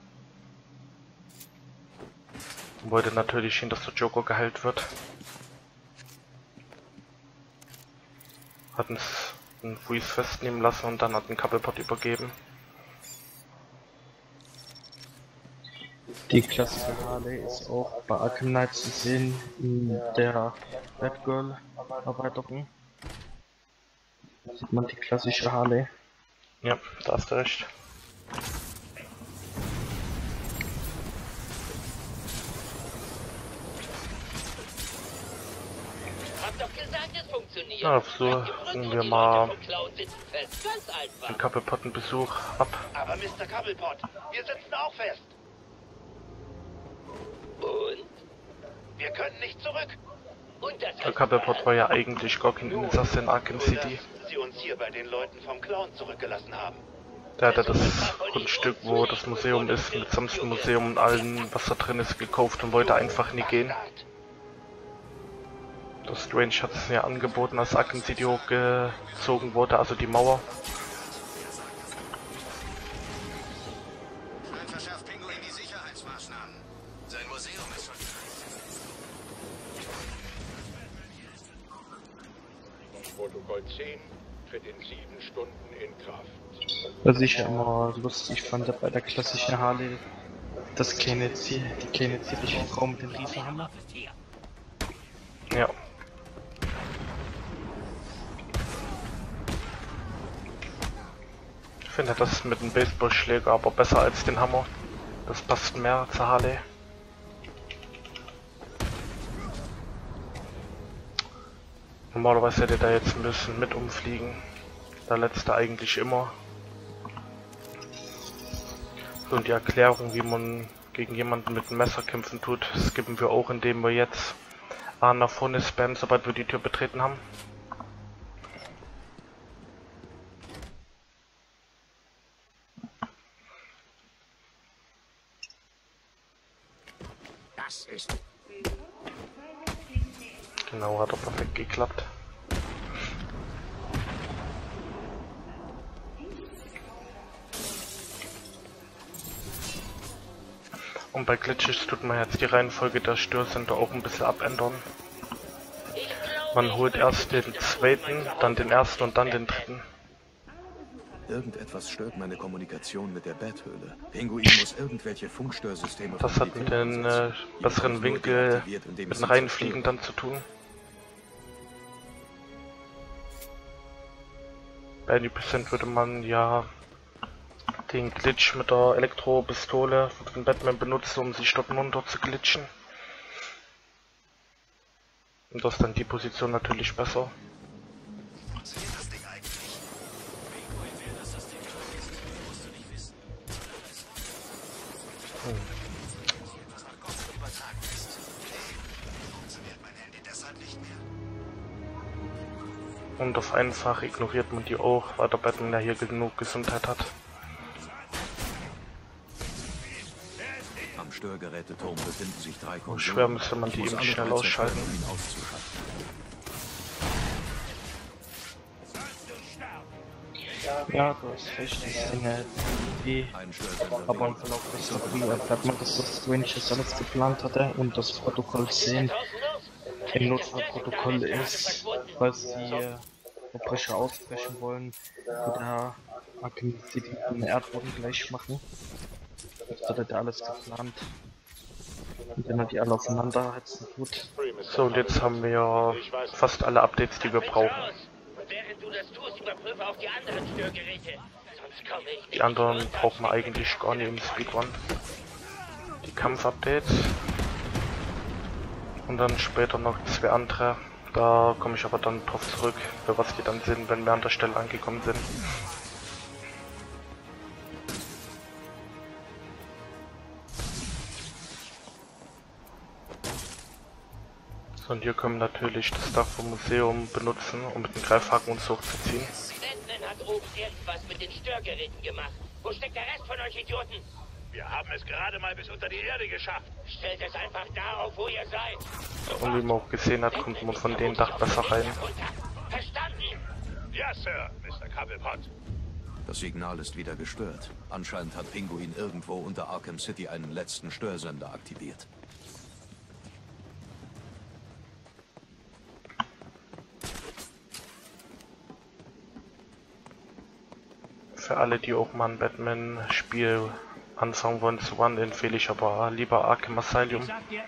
Und wollte natürlich hin, dass der Joker geheilt wird. Hatten es einen Freeze festnehmen lassen und dann hat den Cobblepot übergeben. Die klassische Harley ist auch bei Arkham Knight zu sehen in der Batgirl-Erweiterung. Da sieht man die klassische Harley. Ja, da hast du recht. Na, versuchen wir mal den Cobblepot einen Besuch ab. Aber Mr. Cobblepot, wir sitzen auch fest. Und? Wir können nicht zurück. Und das Der Cobblepot war ja eigentlich gar kein Insasse in Arkham City. Sie uns hier bei den Leuten vom Clown zurückgelassen haben. Der hatte das Grundstück, wo das Museum ist, mit samt Museum und allem, was da drin ist, gekauft und wollte einfach nie gehen. Der Strange hat es ja angeboten, als Arkham City hochgezogen wurde, also die Mauer. Verschafft Pinguin die Sicherheitsmaßnahmen. Sein Museum ist schon Protokoll 10 tritt in 7 Stunden in Kraft. Was ich immer lustig fand bei der klassischen Harley, das kleine zierliche Frau mit dem Riesenhammer. Ja. Ich finde das mit dem Baseballschläger aber besser als den Hammer. Das passt mehr zur Harley. Normalerweise hätte der jetzt ein bisschen mit umfliegen. Der letzte eigentlich immer. So, und die Erklärung, wie man gegen jemanden mit einem Messer kämpfen tut, skippen wir auch, indem wir jetzt A nach vorne spammen, sobald wir die Tür betreten haben. Das ist... Genau, hat doch perfekt geklappt. Und bei Glitches tut man jetzt die Reihenfolge der Störsender auch ein bisschen abändern. Man holt erst den zweiten, dann den ersten und dann den dritten. Irgendetwas stört meine Kommunikation mit der Bat-Höhle. Pinguin muss irgendwelche Funkstörsysteme... Das hat mit den besseren Winkel mit den Reinfliegen dann zu tun. Bei 90% würde man ja den Glitch mit der Elektropistole von Batman benutzen, um sich dort runter zu glitschen. Und das ist dann die Position natürlich besser. Und auf einfach ignoriert man die auch, weil der Batman ja hier genug Gesundheit hat. Am Störgeräteturm befinden sich 3 Konsolen. Schwer müsste man die eben schnell ausschalten. Ja, du hast recht, das Ding halt irgendwie, aber im Verlauf der Story erfährt man, dass das Strange das alles geplant hatte und das Protokoll 10 im Notfallprotokoll ist, falls die Verbrecher ausbrechen wollen, oder Arkham City den Erdboden gleich machen. Das hat er alles geplant. Und wenn er die alle aufeinander hetzen tut. So, und jetzt haben wir fast alle Updates, die wir brauchen. Während du das tust, überprüfe auch die anderen Störgeräte. Sonst komme ich. Die anderen brauchen wir eigentlich gar nicht im Speedrun. Die Kampfupdates. Und dann später noch 2 andere. Da komme ich aber dann drauf zurück, für was die dann sind, wenn wir an der Stelle angekommen sind. So, und hier können wir natürlich das Dach vom Museum benutzen, um mit dem Greifhaken uns hochzuziehen. Batman hat oben irgendwas mit den Störgeräten gemacht. Wo steckt der Rest von euch Idioten? Wir haben es gerade mal bis unter die Erde geschafft. Stellt es einfach da auf, wo ihr seid. Und wie man auch gesehen hat, kommt man von dem Dach besser rein. Verstanden? Ja, Sir, Mr. Cobblepot. Das Signal ist wieder gestört. Anscheinend hat Pinguin irgendwo unter Arkham City einen letzten Störsender aktiviert. Für alle, die auch mal ein Batman-Spiel anfangen wollen zu One, empfehle ich aber lieber Arkham Asylum.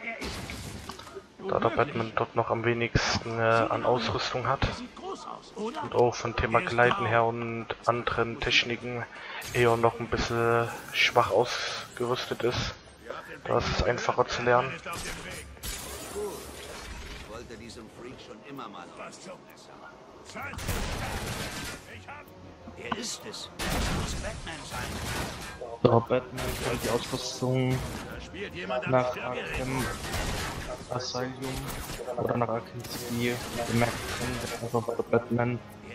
Da der Batman dort noch am wenigsten an Ausrüstung hat. Und auch von Thema Gleiten her und anderen Techniken eher noch ein bisschen schwach ausgerüstet ist. Da ist es einfacher zu lernen. Ich wollte diesem Freak schon immer mal Er ist es. Das muss Batman sein. So, Batman kann die Ausrüstung nach Arkham Asylum oder nach Arkham City bemerkt werden, einfach weil Batman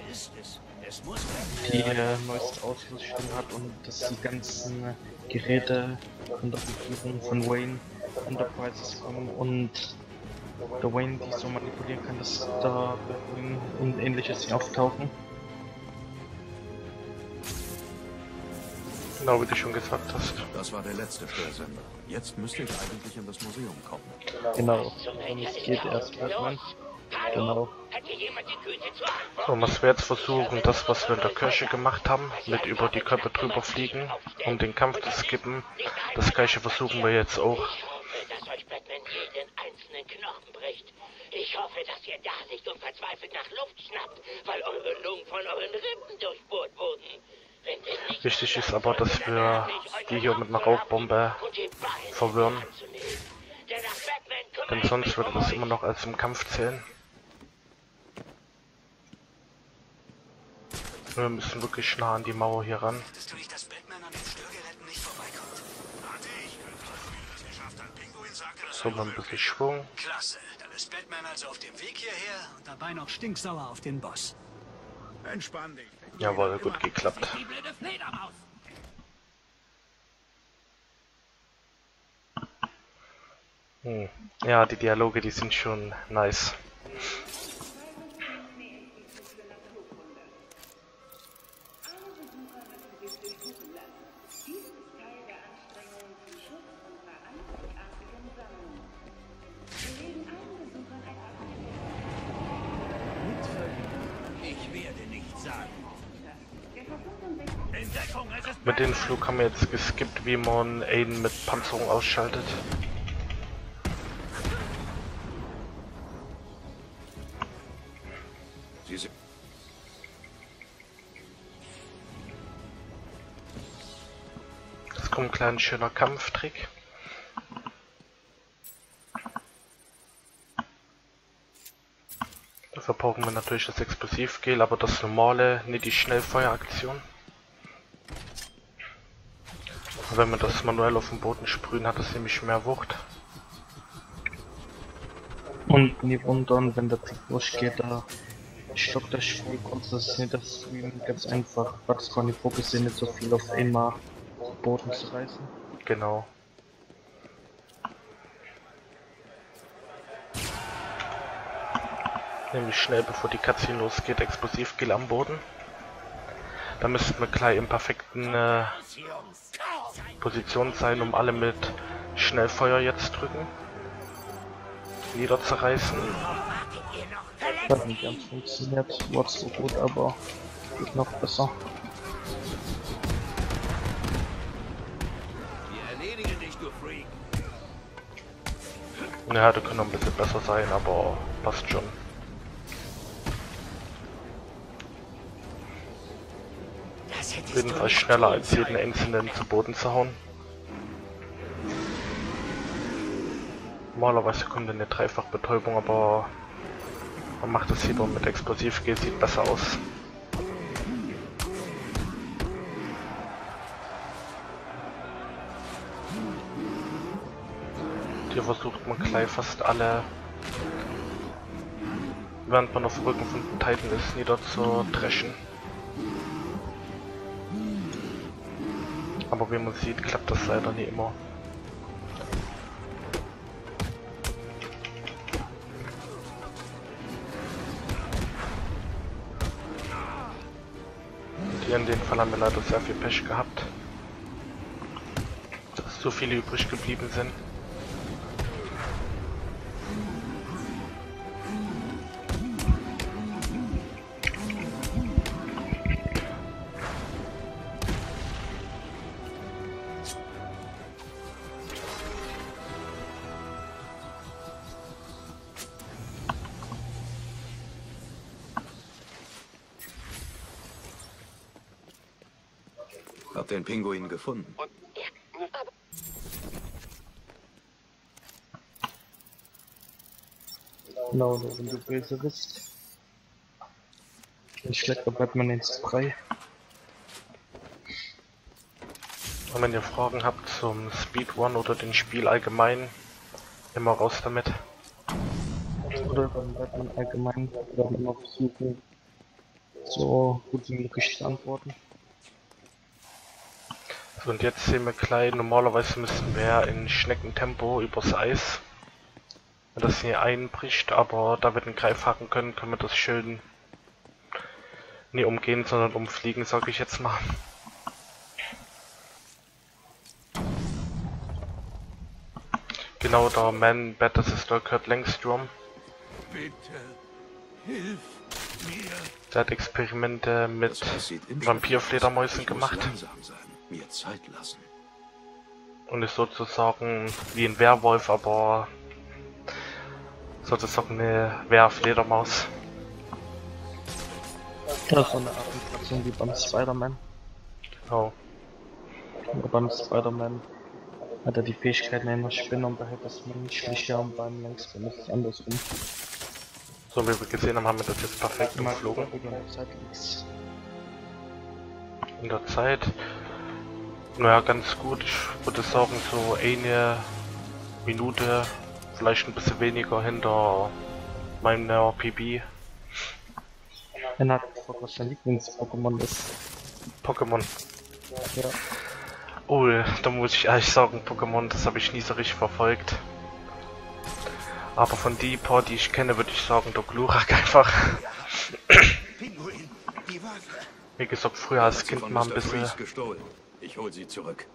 die neueste Ausrüstung hat und dass die ganzen Geräte von der Regierung von Wayne Enterprises kommen und der Wayne die so manipulieren kann, dass da Batman und ähnliches hier auftauchen. Genau wie du schon gesagt hast. Das war der letzte Störsender. Jetzt müsste ich eigentlich in das Museum kommen. Genau, und es geht erst Batman. Genau. So, was wir jetzt versuchen, das was wir in der Kirche gemacht haben, mit über die Köpfe drüber fliegen, um den Kampf zu skippen, das gleiche versuchen wir jetzt auch. Dass euch Batman jeden einzelnen Knochen bricht. Ich hoffe, dass ihr da liegt und verzweifelt nach Luft schnappt, weil eure Lungen von euren Rippen durchbohrt wurden. Wichtig ist aber, dass wir die hier mit einer Rauchbombe verwirren. Denn sonst würde das immer noch als im Kampf zählen. Wir müssen wirklich nah an die Mauer hier ran. So, mal ein bisschen Schwung. Klasse, dann ist Batman also auf dem Weg hierher und dabei noch stinksauer auf den Boss. Entspann dich. Jawohl, gut geklappt. Ja, die Dialoge, die sind schon nice. Ich werde nichts sagen. Mit dem Flug haben wir jetzt geskippt, wie man Aiden mit Panzerung ausschaltet. Jetzt kommt ein kleiner schöner Kampftrick. Dafür brauchen wir natürlich das Explosivgel, aber das normale, nicht die Schnellfeueraktion. Wenn wir das manuell auf den Boden sprühen, hat das nämlich mehr Wucht. Und nie wundern, wenn der Trick durchgeht, da stockt das Spiel kurz, das ist nicht das Stream ganz einfach. Bugs Bunny fokussiert nicht so viel auf einmal den Boden zu reißen. Genau. Nämlich schnell bevor die Cutscene losgeht, Explosivgel am Boden. Da müssten wir gleich im perfekten Position sein, um alle mit Schnellfeuer jetzt drücken. Niederzureißen. Hat nicht ganz funktioniert, war so gut, aber geht noch besser. Ja, der kann noch ein bisschen besser sein, aber passt schon. Auf jeden Fall schneller als jeden einzelnen zu Boden zu hauen. Normalerweise kommt eine Dreifachbetäubung, aber man macht das lieber mit Explosivgel, sieht besser aus. Hier versucht man gleich fast alle, während man auf dem Rücken von den Titan ist, niederzudreschen. Aber wie man sieht, klappt das leider nicht immer. Und hier in dem Fall haben wir leider sehr viel Pech gehabt, dass so viele übrig geblieben sind. Hab den Pinguin gefunden. Genau, wenn du böse bist. Ich schlägt der Batman ins Brei. Und wenn ihr Fragen habt zum Speedrun oder dem Spiel allgemein, immer raus damit. Oder beim Batman allgemein werden wir immer versuchen, so gut wie möglich zu antworten. So, und jetzt sehen wir gleich, normalerweise müssten wir in Schneckentempo übers Eis, wenn das hier einbricht, aber da wir den Greifhaken können, können wir das schön nicht umgehen, sondern umfliegen, sage ich jetzt mal. Genau, der Man-Bat, das ist der Kurt Langstrom. Bitte, hilf mir. Der hat Experimente mit Vampirfledermäusen gemacht. Mir Zeit lassen. Und ist sozusagen wie ein Werwolf, aber sozusagen eine Wehrfledermaus. Das ist so eine Atemstation wie beim Spider-Man. Genau. Aber beim Spider-Man hat er die Fähigkeiten einer Spinne und behält das menschliche und beim Längsten ist es andersrum. So wie wir gesehen haben, haben wir das jetzt perfekt umflogen. In der Zeit, naja, ganz gut. Ich würde sagen, so eine Minute, vielleicht ein bisschen weniger hinter meiner PB. Einer hat gefragt, was sein Lieblings-Pokémon ist. Pokémon. Ja. Oh, da muss ich ehrlich sagen, Pokémon, das habe ich nie so richtig verfolgt. Aber von die paar, die ich kenne, würde ich sagen, der Glurak einfach. Wie gesagt, früher als Kind mal ein bisschen. Ich hol sie zurück.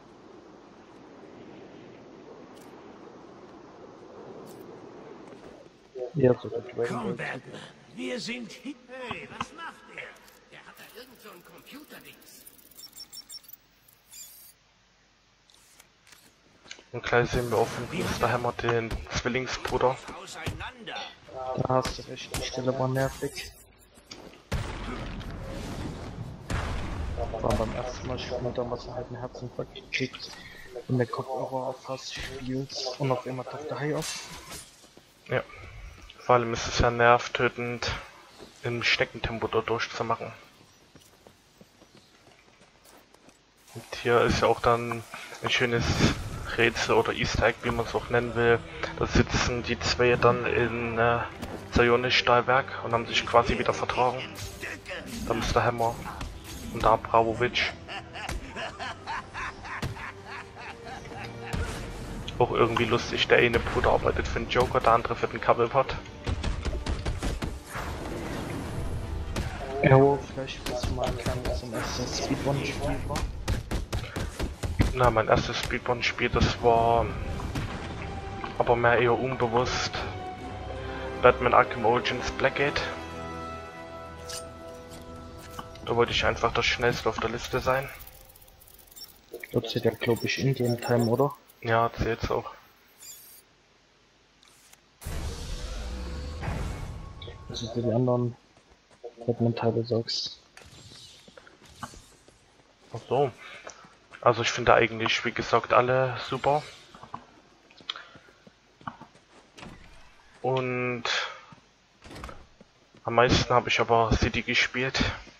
Ja, so gut. Komm, Batman, wir sind hier. Hey, was macht der? Der hat da irgend so ein Computerdings. Und gleich sehen wir auch von Mr. Hammer den Zwillingsbruder. Da hast du recht, die Stelle war nervig. War beim ersten Mal spielen, damals halt einen Herzinfarkt gekriegt. Und der Kopfhörer auf fast spielt und auf einmal taucht der Hai auf. Ja. Vor allem ist es ja nervtötend, im Schneckentempo da durchzumachen. Und hier ist ja auch dann ein schönes Rätsel oder Easter Egg, wie man es auch nennen will. Da sitzen die zwei dann in Zionisch-Stahlwerk und haben sich quasi wieder vertragen. Da Mr. Hammer und da Abramovic. Auch irgendwie lustig, der eine Bruder arbeitet für den Joker, der andere für den Cobblepot. Ja, vielleicht willst du mal erklären, was dein erstes Speedrun-Spiel war? Na, mein erstes Speedrun-Spiel, das war aber mehr eher unbewusst. Batman Arkham Origins Blackgate. Da wollte ich einfach das schnellste auf der Liste sein. Dort zählt ja, glaube ich, Indian Time, oder? Ja, zählt's auch. Also für die anderen Batman-Teile sagst. Ach so. Also ich finde eigentlich, wie gesagt, alle super. Und am meisten habe ich aber City gespielt.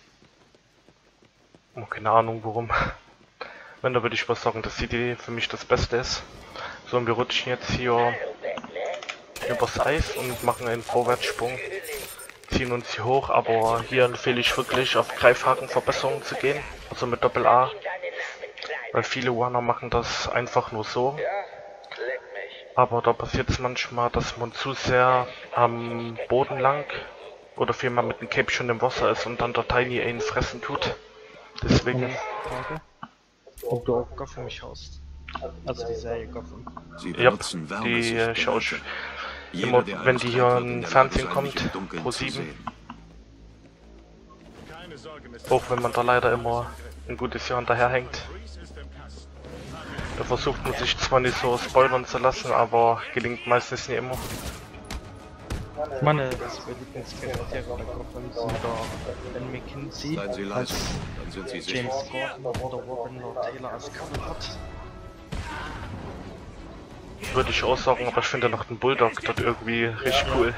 Oh, keine Ahnung warum. Wenn, da würde ich mal sagen, dass City für mich das Beste ist. So, und wir rutschen jetzt hier übers Eis und machen einen Vorwärtssprung. Ziehen uns hier hoch, aber hier empfehle ich wirklich auf Greifhakenverbesserungen zu gehen. Also mit Doppel A. Weil viele Runner machen das einfach nur so. Aber da passiert es manchmal, dass man zu sehr am Boden lang oder vielmehr mit dem Cape schon im Wasser ist und dann der Tiny einen fressen tut. Deswegen. Frage, ob du auch Gotham mich haust. Also die Serie Gotham. Ja, die schaut immer, wenn die hier im Fernsehen kommt, pro 7. Auch wenn man da leider immer ein gutes Jahr hinterherhängt. Da versucht man sich zwar nicht so spoilern zu lassen, aber gelingt meistens nicht immer. Meine Lieblingscharaktere bei Gotham sind da Ben McKinsey als James Gordon oder Robin Lord Taylor als Cobblepot. Würde ich auch sagen, aber ich finde noch den Bulldog dort irgendwie richtig cool.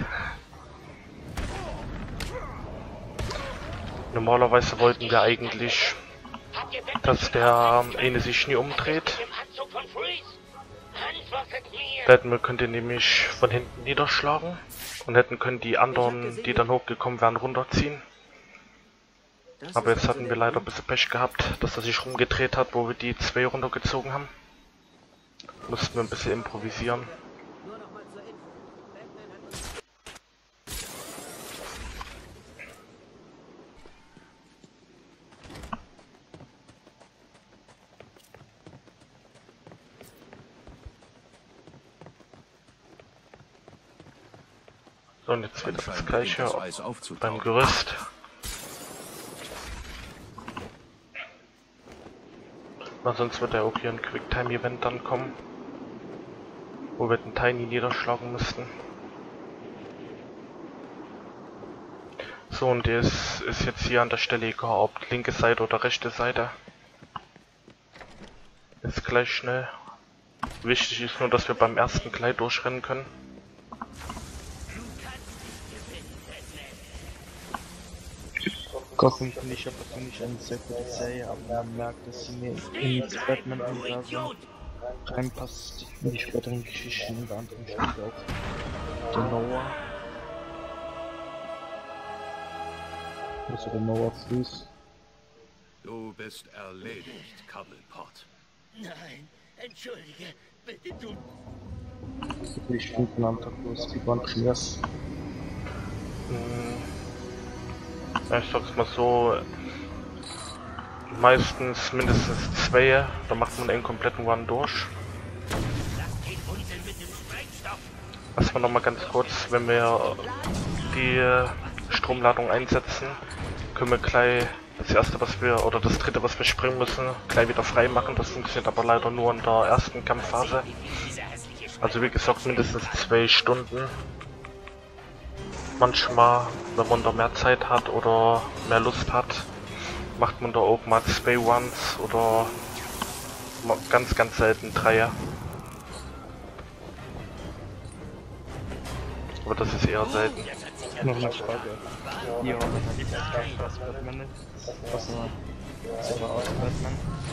Normalerweise wollten wir eigentlich, dass der eine sich nie umdreht. Batman könnte nämlich von hinten niederschlagen und hätten können die anderen, die dann hochgekommen wären, runterziehen. Aber jetzt hatten wir leider ein bisschen Pech gehabt, dass er sich rumgedreht hat, wo wir die zwei runtergezogen haben. Mussten wir ein bisschen improvisieren. So, und jetzt wieder das gleiche beim Gerüst. Weil sonst wird ja auch hier ein Quicktime-Event dann kommen, wo wir den Tiny niederschlagen müssten. So, und es ist jetzt hier an der Stelle egal, ob linke Seite oder rechte Seite. Ist gleich schnell. Wichtig ist nur, dass wir beim ersten gleich durchrennen können. Gotham finde ich aber persönlich eine sehr gute Serie, aber man merkt, dass sie mir ins Batman-Universum reinpasst in die späteren Geschichten, unter anderem spielt auch der Noah. Also der Noah Fuß. Du bist erledigt, Cobblepot. Nein, entschuldige, bitte du. Ich finde den Antrag bloß wie One Trias. Ja, ich sag's mal so, meistens mindestens 2, da macht man einen kompletten Run durch. Erstmal nochmal ganz kurz, wenn wir die Stromladung einsetzen, können wir gleich Das erste, was wir, oder das dritte, was wir springen müssen, gleich wieder frei machen. Das funktioniert aber leider nur in der ersten Kampfphase. Also wie gesagt, mindestens 2 Stunden. Manchmal, wenn man da mehr Zeit hat oder mehr Lust hat, macht man da auch mal 2 Runs oder ganz, ganz selten 3. Aber das ist eher selten. Noch eine Frage. Ja, was Batman ist? Was sieht man aus Batman?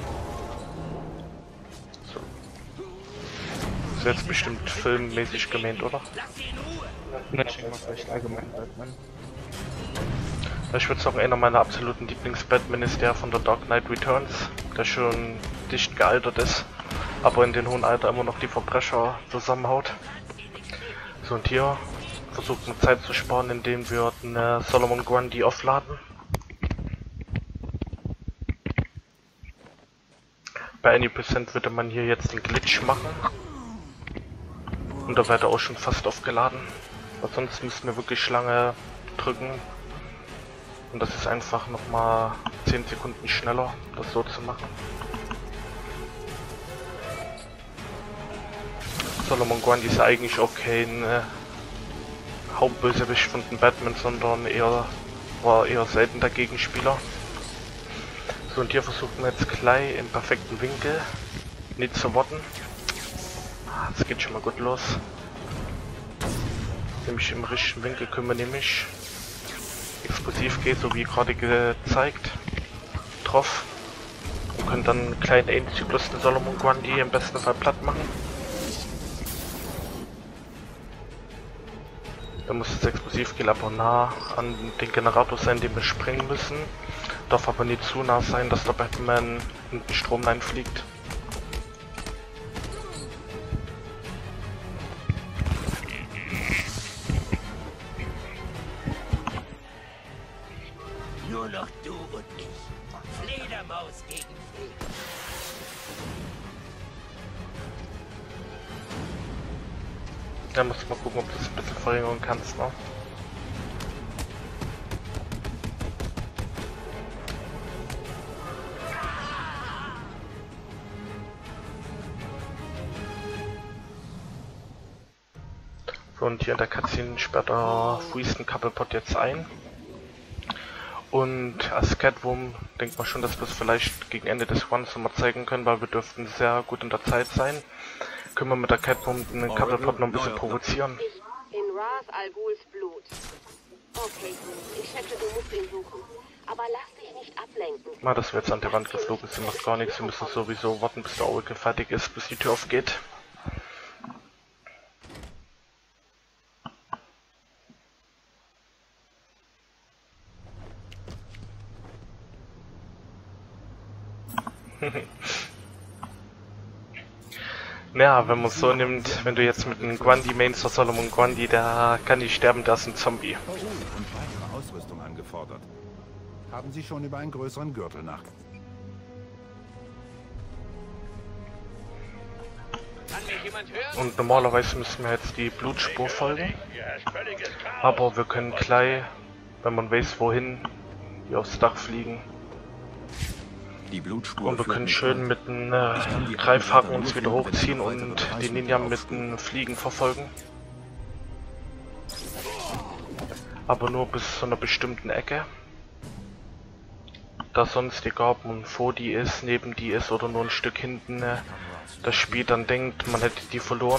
So. Das ist jetzt bestimmt filmmäßig gemeint, oder? Nein, ich denke mal vielleicht allgemein Batman. Ich würde sagen, einer meiner absoluten Lieblings-Batman ist der von The Dark Knight Returns, der schon dicht gealtert ist, aber in dem hohen Alter immer noch die Verbrecher zusammenhaut. So, und hier versucht man Zeit zu sparen, indem wir eine Solomon Grundy aufladen. Bei Any% würde man hier jetzt den Glitch machen. Und da wäre er auch schon fast aufgeladen. Aber sonst müssten wir wirklich lange drücken. Und das ist einfach nochmal 10 Sekunden schneller, das so zu machen. Solomon Grundy ist eigentlich auch kein Hauptbösewicht von den Batman, sondern war eher selten der Gegenspieler. So, und hier versuchen wir jetzt gleich im perfekten Winkel nicht zu warten. Das geht schon mal gut los. Nämlich im richtigen Winkel können wir nämlich explosiv gehen, so wie gerade gezeigt, drauf. Und können dann einen kleinen Endzyklus den Solomon Grundy im besten Fall platt machen. Da muss das Explosivkill aber nah an den Generator sein, den wir springen müssen. Darf aber nicht zu nah sein, dass der Batman in den Strom reinfliegt. Nur noch du und ich. Fledermaus gegen Fledermaus. Ja, musst mal gucken, ob du das ein bisschen verringern kannst, ne? So, und hier in der Cutscene sperrt der Freesten Cobblepot jetzt ein. Und als Catwoman denkt man schon, dass wir es vielleicht gegen Ende des Runs nochmal zeigen können, weil wir dürften sehr gut in der Zeit sein. Können wir mit der Catwoman den Cobblepot noch ein bisschen provozieren. In Ra's al Ghuls Blut. Okay, ich schätze, du musst ihn suchen. Aber lass dich nicht ablenken. Na, dass wir jetzt an der Wand geflogen sind, macht gar nichts. Wir müssen sowieso warten, bis der Oracle fertig ist, bis die Tür aufgeht. Ja, wenn man es so nimmt, wenn du jetzt mit einem Grundy mainst, der Solomon Grundy, der kann nicht sterben, der ist ein Zombie. Oh, und weitere Ausrüstung angefordert. Haben Sie schon über einen größeren Gürtel nachgedacht? Und normalerweise müssen wir jetzt die Blutspur folgen. Aber wir können gleich, wenn man weiß wohin, hier aufs Dach fliegen. Die Blutspur und wir können schön mit einem Greifhaken uns wieder hochziehen und die Ninja mit dem Fliegen verfolgen. Aber nur bis zu einer bestimmten Ecke. Da sonst egal ob man vor die ist, neben die ist oder nur ein Stück hinten, das Spiel dann denkt, man hätte die verloren.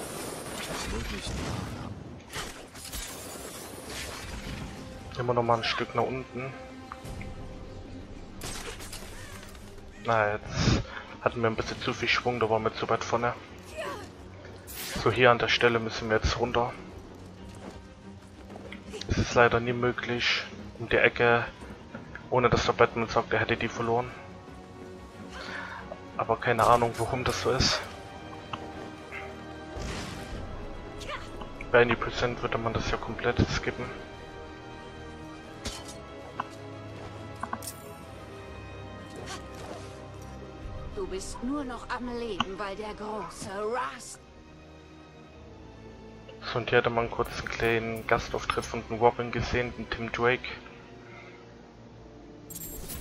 Immer noch mal ein Stück nach unten. Na, jetzt hatten wir ein bisschen zu viel Schwung, da waren wir zu weit vorne. So, hier an der Stelle müssen wir jetzt runter. Es ist leider nie möglich, um die Ecke, ohne dass der Batman sagt, er hätte die verloren. Aber keine Ahnung, warum das so ist. Bei Any% würde man das ja komplett skippen. Du bist nur noch am Leben, weil der große Ra's... So, und hier hatte man kurz einen kleinen Gastauftritt von den Robin gesehen, den Tim Drake.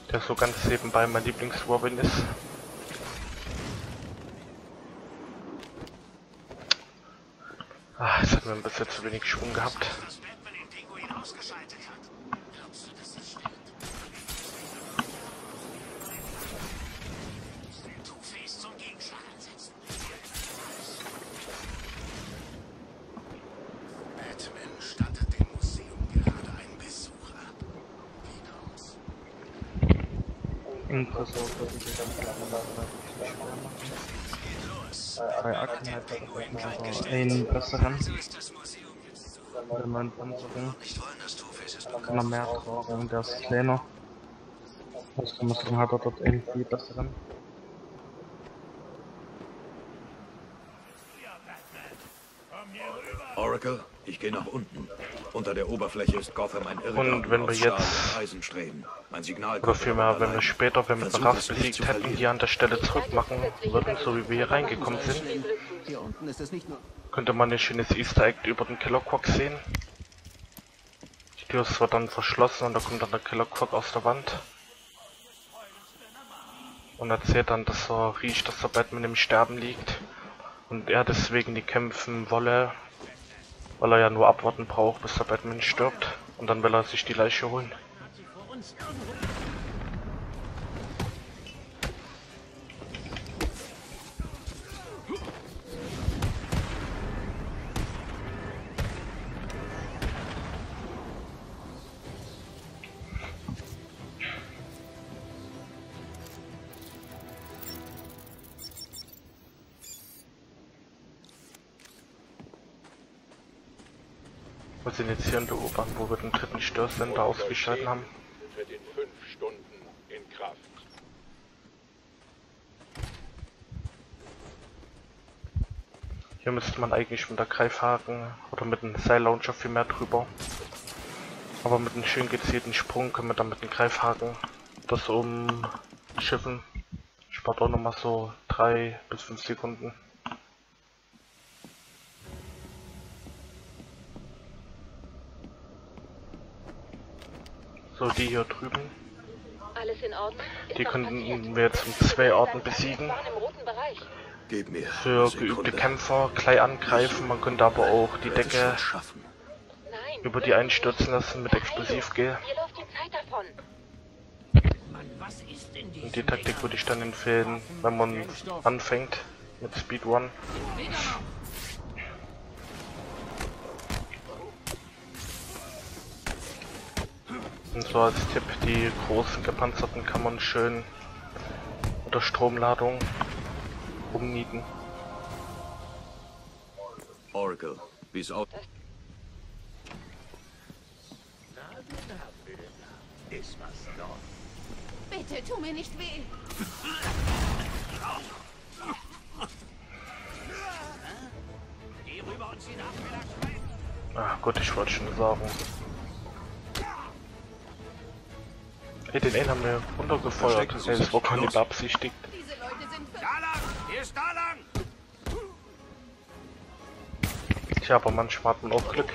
Der so ganz nebenbei mein Lieblings-Robin ist. Ah, jetzt hat man ein bisschen zu wenig Schwung gehabt. Interessant, dass ich das bei Aken hat er einen besseren. Wenn man Panzerung kann er mehr tragen, der ist kleiner. Das kann man sagen, hat er dort irgendwie besseren. Oracle, ich gehe nach unten. Unter der Oberfläche ist Gotham ein Irrgarten Und wenn wir aus Stahl jetzt, und Eisenstreben. Mein Signal oder vielmehr, wenn wir später, wenn wir Ras besiegt hätten, hier an der Stelle zurück machen würden, so wie wir hier reingekommen sind, könnte man ein schönes Easter Egg über den Killer Croc sehen. Die Tür ist zwar dann verschlossen und da kommt dann der Killer Croc aus der Wand. Und erzählt dann, dass er riecht, dass der Batman im Sterben liegt. Und er deswegen die kämpfen wolle, weil er ja nur abwarten braucht, bis der Batman stirbt. Und dann will er sich die Leiche holen. Wir sind jetzt hier in der U-Bahn, wo wir den dritten Störsender ausgeschaltet haben. Tritt in 5 Stunden in Kraft. Hier müsste man eigentlich mit der Greifhaken oder mit dem Seillauncher viel mehr drüber. Aber mit einem schön gezielten Sprung können wir dann mit dem Greifhaken das umschiffen. Spart auch nochmal so 3 bis 5 Sekunden. So, die hier drüben. Alles in Ordnung? Die könnten wir jetzt um 2 Orten besiegen. Gib mir Für geübte Kämpfer gleich angreifen. Man könnte aber auch die Decke über die einstürzen lassen mit Explosivgel. Und die Taktik würde ich dann empfehlen, wenn man anfängt mit Speedrun. Und so als Tipp, die großen gepanzerten kann man schön unter Stromladung umnieten. Oracle, wie es aus... Bitte, tu mir nicht weh. Ah gut, ich wollte schon sagen. Ey, den einen haben wir runtergefeuert. Ey, das war gar nicht beabsichtigt. Tja, aber manchmal hat man auch Glück.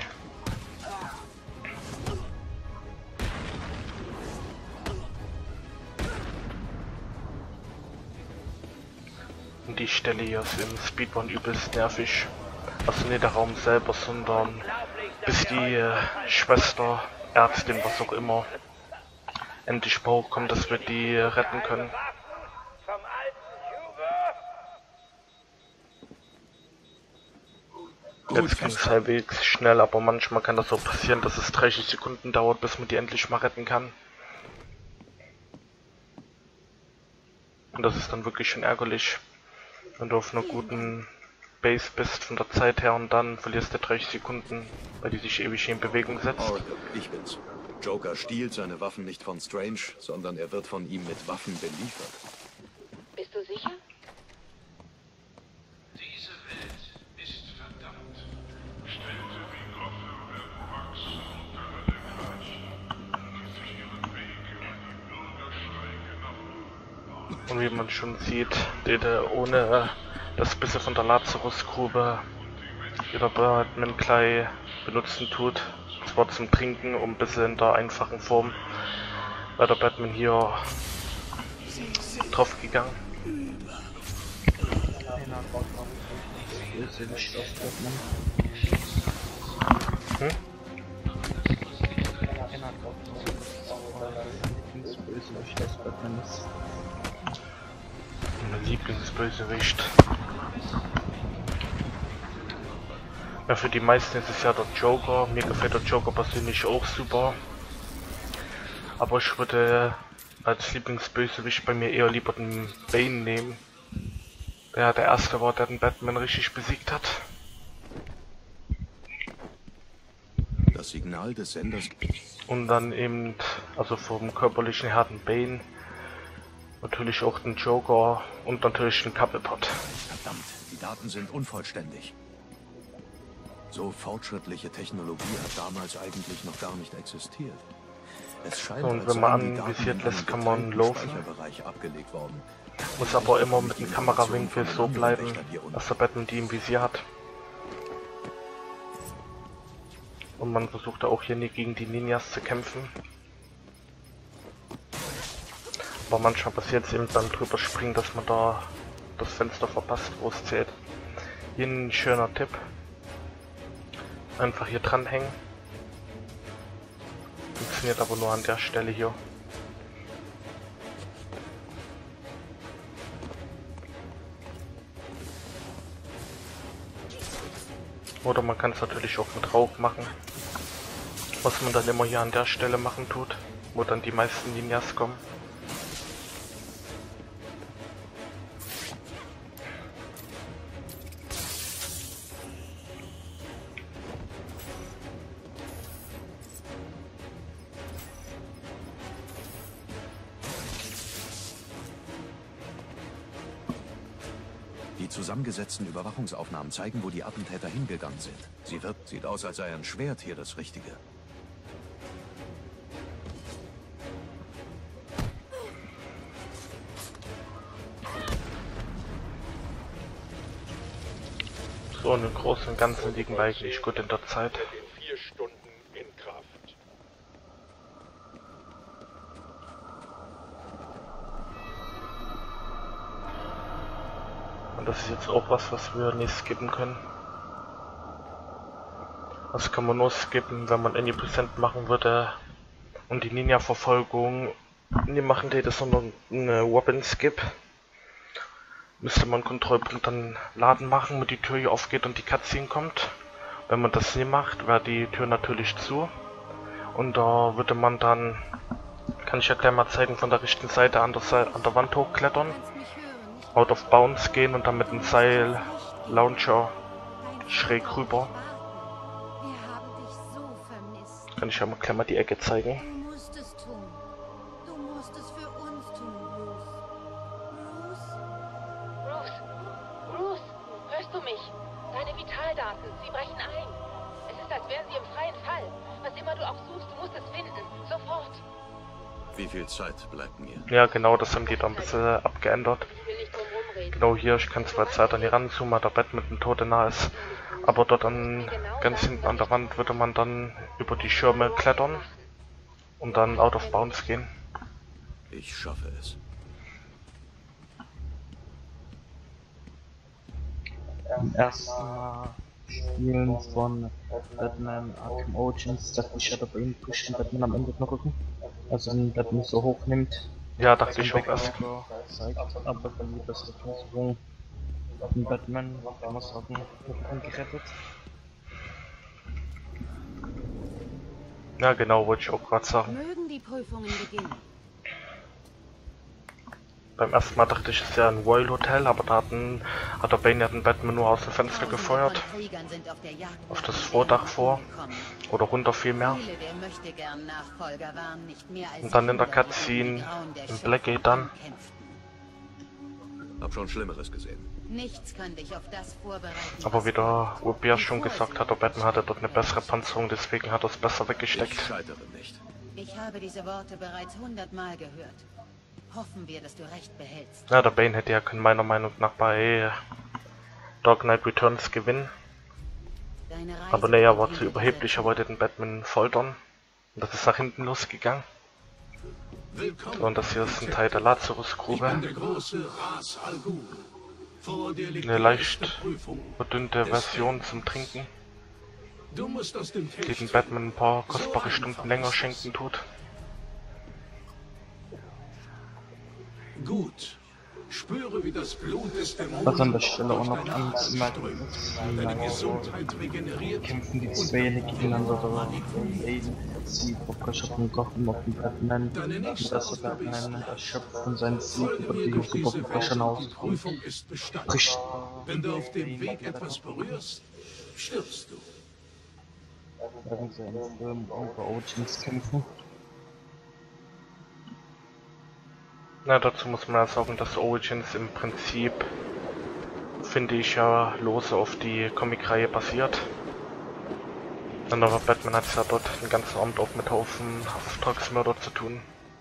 Und die Stelle hier ist im Speedrun übelst nervig. Also nicht der Raum selber, sondern bis die Schwester, Ärztin, was auch immer, endlich hochkommt, dass wir die retten können. Jetzt ging es halbwegs schnell, aber manchmal kann das auch passieren, dass es 30 Sekunden dauert, bis man die endlich mal retten kann. Und das ist dann wirklich schon ärgerlich, wenn du auf einer guten Base bist von der Zeit her und dann verlierst du 30 Sekunden, weil die sich ewig in Bewegung setzt. Ich bin's. Joker stiehlt seine Waffen nicht von Strange, sondern er wird von ihm mit Waffen beliefert. Bist du sicher? Diese Welt ist verdammt. Städte wie Gotham werden wachsen und der Hölle gleichen, die sich ihren Weg über die Bürgersteige nach Und wie man schon sieht, ohne das bisschen von der Lazarusgrube jeder Batman gleich benutzen tut. Zwar zum Trinken, um ein bisschen in der einfachen Form Wäre der Batman hier drauf gegangen. Hm? Mein Lieblingsbösewicht. Ja, für die meisten ist es ja der Joker. Mir gefällt der Joker persönlich auch super. Aber ich würde als Lieblingsbösewicht bei mir eher lieber den Bane nehmen. Der der erste war, der den Batman richtig besiegt hat. Das Signal des Senders. Und dann eben, also vom körperlichen her den Bane. Natürlich auch den Joker und natürlich den Cobblepot. Verdammt, die Daten sind unvollständig. So fortschrittliche Technologie hat damals eigentlich noch gar nicht existiert. Es scheint, so, und wenn man anvisiert lässt, kann man laufen. Abgelegt worden. Muss aber immer mit dem Kamerawinkel so bleiben, dass der Batman die im Visier hat. Und man versucht auch hier nicht gegen die Ninjas zu kämpfen. Aber manchmal passiert es eben beim drüber springen, dass man da das Fenster verpasst, wo es zählt. Hier ein schöner Tipp. Einfach hier dranhängen. Funktioniert aber nur an der Stelle hier. Oder man kann es natürlich auch mit Rauch machen. Was man dann immer hier an der Stelle machen tut, wo dann die meisten Ninjas kommen. Die zusammengesetzten Überwachungsaufnahmen zeigen, wo die Attentäter hingegangen sind. Sieht aus, als sei ein Schwert hier das Richtige. So, im Großen und Ganzen liegen wir eigentlich gut in der Zeit. 4 Stunden in Kraft. Und das ist jetzt auch was wir nicht skippen können. Das kann man nur skippen, wenn man Any Percent machen würde und die Ninja-Verfolgung nicht machen täte, sondern eine Weapon-Skip. Müsste man Kontrollpunkt dann Laden machen, wo die Tür hier aufgeht und die Cutscene kommt. Wenn man das nicht macht, wäre die Tür natürlich zu. Und da würde man dann, kann ich ja gleich mal zeigen, von der rechten Seite an der Wand hochklettern. Out of Bounds gehen und dann mit dem Seil Launcher schräg rüber. Kann ich ja mal gleich mal die Ecke zeigen. Du musst es tun. Du musst es für uns tun, Bruce. Bruce? Bruce? Hörst du mich? Deine Vitaldaten, sie brechen ein. Es ist, als wären sie im freien Fall. Was immer du auch suchst, du musst es finden. Sofort. Wie viel Zeit bleibt mir? Ja genau, das haben die da ein bisschen abgeändert. Genau hier, ich kann zwar Zeit an die ranzoomen, weil der Bett mit dem Tote nah ist. Aber dort an, ganz hinten an der Wand würde man dann über die Schirme klettern und dann out of bounds gehen. Ich schaffe es. Beim ersten Mal Spielen von Batman Arkham Origins dachte ich, aber ihn pusht den Batman am Ende den Rücken. Also wenn Batman so hoch nimmt. Ja, dachte ich auch erst. Aber dann die bessere Funktion. Den Batman, kann man sagen, gerettet. Ja genau, wollte ich auch gerade sagen. Mögen die Prüfungen beginnen. Beim ersten Mal dachte ich, es ist ja ein Royal Hotel, aber da hat der Bane ja den Batman nur aus dem Fenster gefeuert. Auf das Vordach vor. Oder runter vielmehr. Und dann in der Cutscene im Blackgate dann. Hab schon Schlimmeres gesehen. Nichts kann dich auf das vorbereiten. Aber wie der Urbia schon gesagt hat, der Batman hatte dort eine bessere Panzerung, deswegen hat er es besser weggesteckt. Ich scheitere nicht. Ich habe diese Worte bereits 100-mal gehört. Hoffen wir, dass du recht behältst. Ja, der Bane hätte ja können meiner Meinung nach bei Dark Knight Returns gewinnen. Aber naja, war zu überheblich, er wollte den Batman foltern. Und das ist nach hinten losgegangen. So, und das hier ist ein Teil der Lazarusgrube. Eine leicht verdünnte Version zum Trinken, die den Batman ein paar kostbare Stunden länger schenken tut. Gut. Spüre, wie das Blut des Dämonen Was an der Stelle auch noch anzumerken ist, deine Gesundheit regeneriert. kämpfen die zwei nicht gegeneinander, da sie Verbrecher von Gotham auf den Batman, und dass der Batman erschöpft von seinem Sieg über die Superverbrecher hinauskommt. Wenn du auf dem Weg etwas berührst, stirbst du. Während sie im Film über Origins kämpfen. Na, dazu muss man ja sagen, dass Origins im Prinzip, finde ich, ja lose auf die Comicreihe basiert. Aber Batman hat es ja dort den ganzen Abend auch mit Haufen Auftragsmörder zu tun.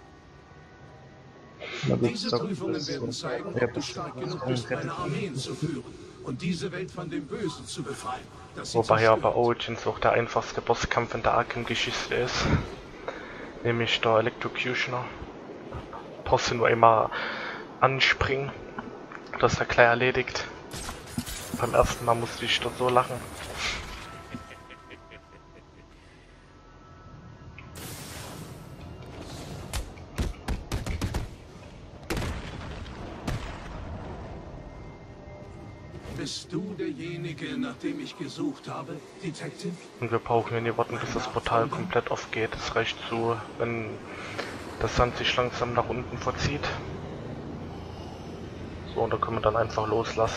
Diese Prüfungen werden zeigen, ob du stark genug bist, deine Armeen zu führen und diese Welt von dem Bösen zu befreien. Wobei ja bei Origins auch der einfachste Bosskampf in der Arkham-Geschichte ist. Nämlich der Electrocutioner. Brauchst du nur einmal anspringen, das ist ja gleich erledigt. Beim ersten Mal musste ich dort so lachen. Bist du derjenige, nach dem ich gesucht habe, Detective? Und wir brauchen ja nicht warten, bis das Portal komplett aufgeht. Es reicht so, wenn das Sand sich langsam nach unten verzieht. So, und da können wir dann einfach loslassen.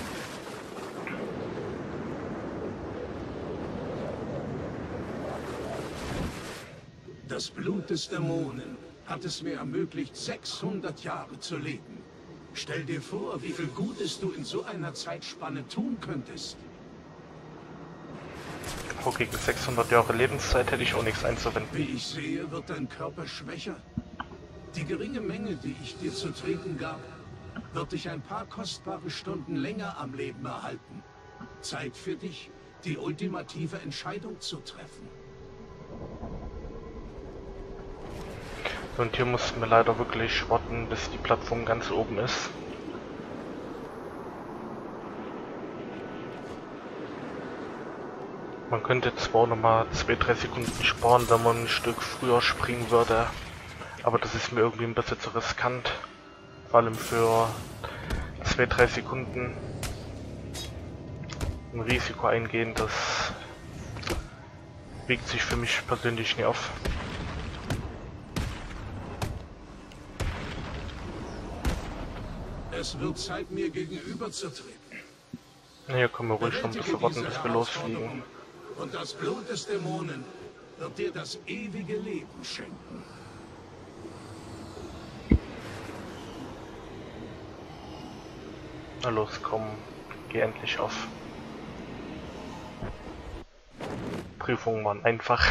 Das Blut des Dämonen hat es mir ermöglicht, 600 Jahre zu leben. Stell dir vor, wie viel Gutes du in so einer Zeitspanne tun könntest. Oh, gegen 600 Jahre Lebenszeit hätte ich auch nichts einzuwenden. Wie ich sehe, wird dein Körper schwächer. Die geringe Menge, die ich dir zu trinken gab, wird dich ein paar kostbare Stunden länger am Leben erhalten. Zeit für dich, die ultimative Entscheidung zu treffen. Und hier mussten wir leider wirklich warten, bis die Plattform ganz oben ist. Man könnte zwar nochmal 2-3 Sekunden sparen, wenn man ein Stück früher springen würde, aber das ist mir irgendwie ein bisschen zu riskant. Vor allem für 2-3 Sekunden ein Risiko eingehen, das wiegt sich für mich persönlich nie auf. Es wird Zeit, mir gegenüberzutreten. Hier können wir ruhig schon ein bisschen warten, bis wir losfliegen. Und das Blut des Dämonen wird dir das ewige Leben schenken. Na los, komm, geh endlich auf. Prüfungen waren einfach.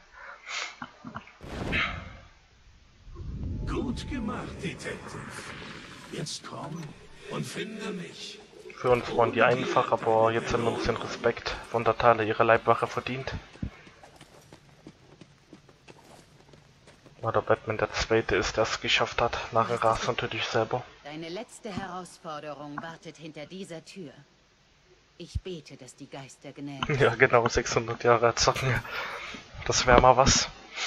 Gut gemacht, Detective. Jetzt komm und finde mich. Für uns waren die einfach, aber jetzt haben wir uns den Respekt von der Thalia ihrer Leibwache verdient. Weil der Batman der Zweite ist, der es geschafft hat, nach dem Ras natürlich selber. Deine letzte Herausforderung wartet hinter dieser Tür. Ich bete, dass die Geister gnädig. Ja genau, 600 Jahre zocken. Das wäre mal was.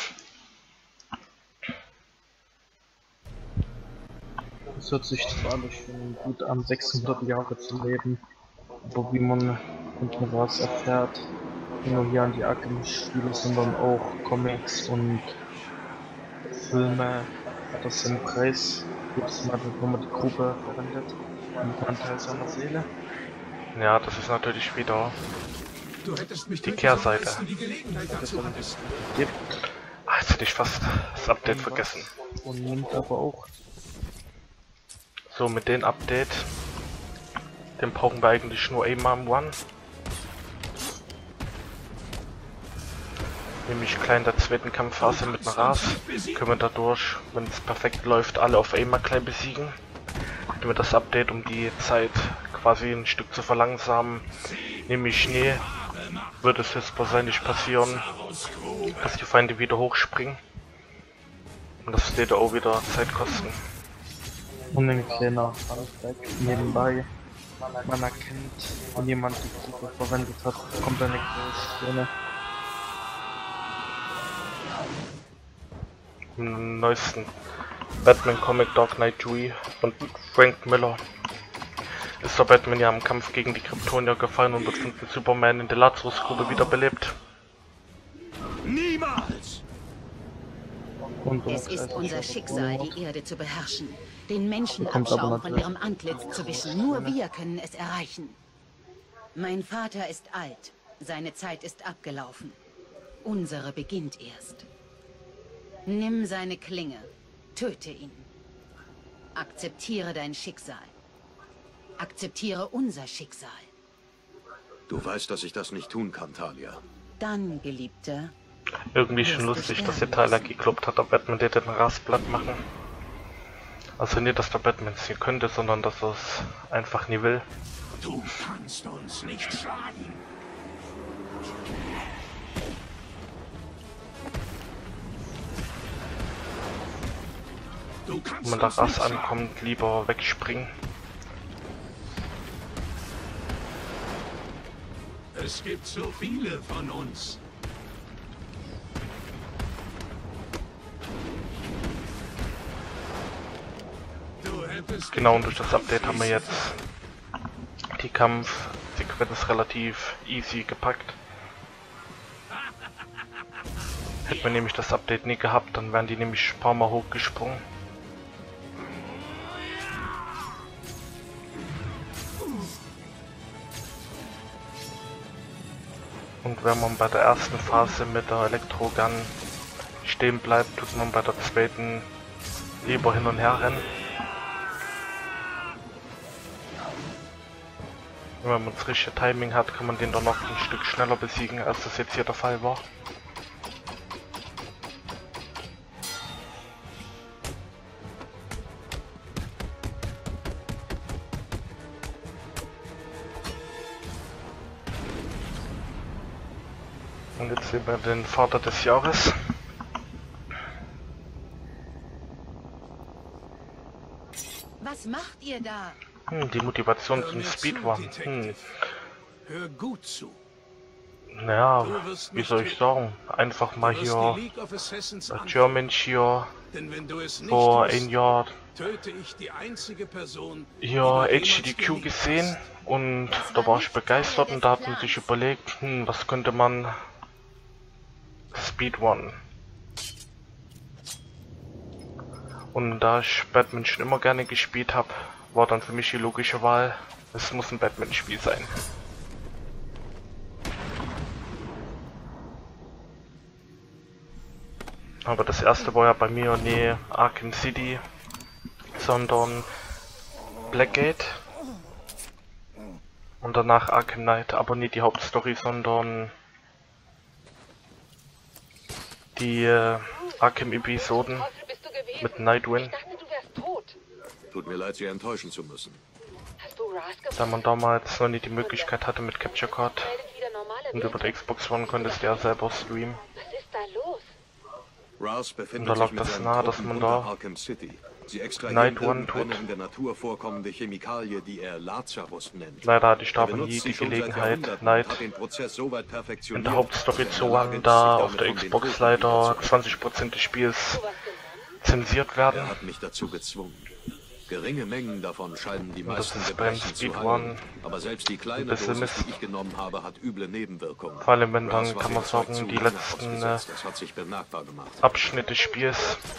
Es hört sich zwar nicht schon gut an, 600 Jahre zu leben, aber wie man unten was erfährt, nicht nur hier an die Arkham-Spiele, sondern auch Comics und Filme, hat das seinen Preis. Jedes Mal, wo man die Grube verwendet, einen Anteil seiner Seele. Ja, das ist natürlich wieder die Kehrseite. Ah, jetzt hätte ich fast das Update vergessen. Und nimmt aber auch. So, mit dem Update, den brauchen wir eigentlich nur einmal im One. Nämlich klein der zweiten Kampfphase mit dem Ras. Können wir dadurch, wenn es perfekt läuft, alle auf einmal klein besiegen. Nehmen wir das Update, um die Zeit quasi ein Stück zu verlangsamen. Nämlich nie wird es jetzt wahrscheinlich passieren, dass die Feinde wieder hochspringen. Und das würde auch wieder Zeit kosten. Und ein kleiner Funfact nebenbei. Man erkennt, wenn jemand die Suche verwendet hat, kommt eine große Szene. Im neuesten Batman-Comic Dark Knight Dewey von Frank Miller ist der Batman ja im Kampf gegen die Kryptonier gefallen und wird von Superman in der Lazarus-Grube wiederbelebt. Niemals! Es ist unser Schicksal, die Erde zu beherrschen, den Menschenabschaum von ihrem Antlitz zu wischen. Nur wir können es erreichen. Mein Vater ist alt. Seine Zeit ist abgelaufen. Unsere beginnt erst. Nimm seine Klinge. Töte ihn. Akzeptiere dein Schicksal. Akzeptiere unser Schicksal. Du weißt, dass ich das nicht tun kann, Talia. Dann, Geliebter. Irgendwie schon lustig, dass der Tyler gekloppt hat, ob Batman den Rasplatt machen. Also nicht, dass der Batman es hier könnte, sondern dass er es einfach nie will. Du kannst uns nicht schlagen. Wenn man da Ras ankommt, lieber wegspringen. Es gibt so viele von uns. Genau, und durch das Update haben wir jetzt die Kampfsequenz relativ easy gepackt. Hätten wir nämlich das Update nie gehabt, dann wären die nämlich ein paar Mal hochgesprungen. Und wenn man bei der ersten Phase mit der Elektrogun stehen bleibt, tut man bei der zweiten lieber hin und her rennen. Und wenn man das richtige Timing hat, kann man den dann noch ein Stück schneller besiegen, als das jetzt hier der Fall war. Und jetzt sehen wir den Vater des Jahres. Was macht ihr da? Die Motivation zum Speedrun. Hör gut zu. Naja, wie soll ich sagen? Einfach mal hier German hier vor ein Jahr hier HDQ gesehen und da war ich begeistert und da hat man sich überlegt, was könnte man Speedrun. Und da ich Batman schon immer gerne gespielt habe, war dann für mich die logische Wahl, es muss ein Batman-Spiel sein. Aber das erste war ja bei mir nie Arkham City, sondern Blackgate. Und danach Arkham Knight, aber nie die Hauptstory, sondern die Arkham-Episoden mit Nightwing. Tut mir leid, Sie enttäuschen zu müssen. Da man damals noch nicht die Möglichkeit hatte mit Capture Card und über der Xbox One konntest du ja selber streamen. Ras Und befindet da lag sich mit das seinen nahe, dass Truppen man unter da Arkham City. Sie extrahieren Night One irgendeine tut. in der Natur vorkommende Chemikalie, die er Lazarus nennt. Leider hatte ich da Er aber nie benutzt die sie schon seit Gelegenheit, Jahrhunderten Night und hat den Prozess so weit in perfektioniert, der Hauptstory dass er zu in der Lage haben, ist, da sich auf der damit von den Xbox Toten leider wiederzubeleben. 20% des Spiels zensiert werden. Er hat mich dazu gezwungen. Geringe Mengen davon scheinen die Und das meisten ist beim Gebrechen zu Speedrun heilen, aber selbst die kleine ein bisschen Dosis, Mist. die ich genommen habe, hat üble Nebenwirkungen. Vor allem wenn Ras dann, war kann dem man Zeug sagen, zu die lange letzten ausgesetzt. Das hat sich bemerkbar gemacht. Abschnitte des Spiels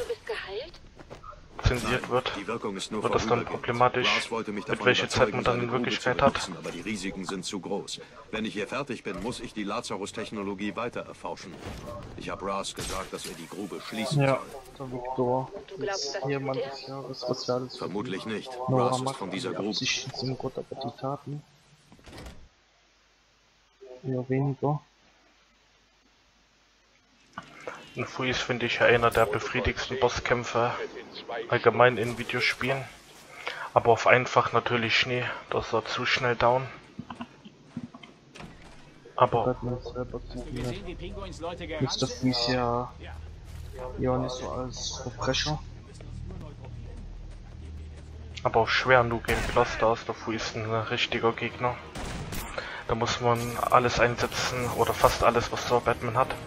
zensiert wird, Die Wirkung ist nur wird das dann vorübergehend. problematisch, Ras wollte mich mit davon welcher Zeit man überzeugen, dann seine in Grube Wirklichkeit zu hat. benutzen, aber die Risiken sind zu groß. Wenn ich hier fertig bin, muss ich die Lazarus-Technologie weiter erforschen. Ich habe Ras gesagt, dass er die Grube schließen Ja, soll. der Victor ist jemand des Jahres, was wir alles Vermutlich nicht. Nora Ras ist macht. von dieser Die Grube. Absichten sind gut, aber die Taten eher weniger. Und Freeze finde ich ja einer der befriedigendsten Bosskämpfe allgemein in Videospielen. Aber auf einfach natürlich Schnee, das war zu schnell down. Aber Batman selber sieht nicht. Mr. Freeze ja Ja, nicht so als Verbrecher. Aber auch schwer Nu Game Plus, da ist der Fuß ein richtiger Gegner. Da muss man alles einsetzen oder fast alles, was der Batman hat.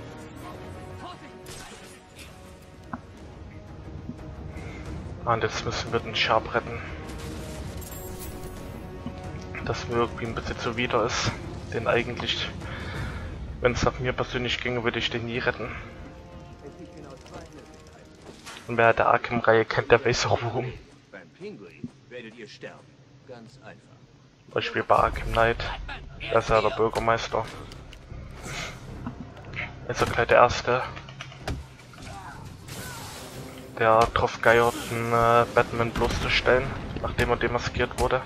Und jetzt müssen wir den Sharp retten. Das mir irgendwie ein bisschen zuwider ist. Den eigentlich, wenn es nach mir persönlich ginge, würde ich den nie retten. Und wer der Arkham-Reihe kennt, der weiß auch warum. Beim Pinguin werdet ihr sterben. Ganz einfach. Beispiel bei Arkham Knight. Da ist ja der Bürgermeister. Ist ja gleich der Erste, der drauf geiert, einen Batman bloßzustellen, nachdem er demaskiert wurde.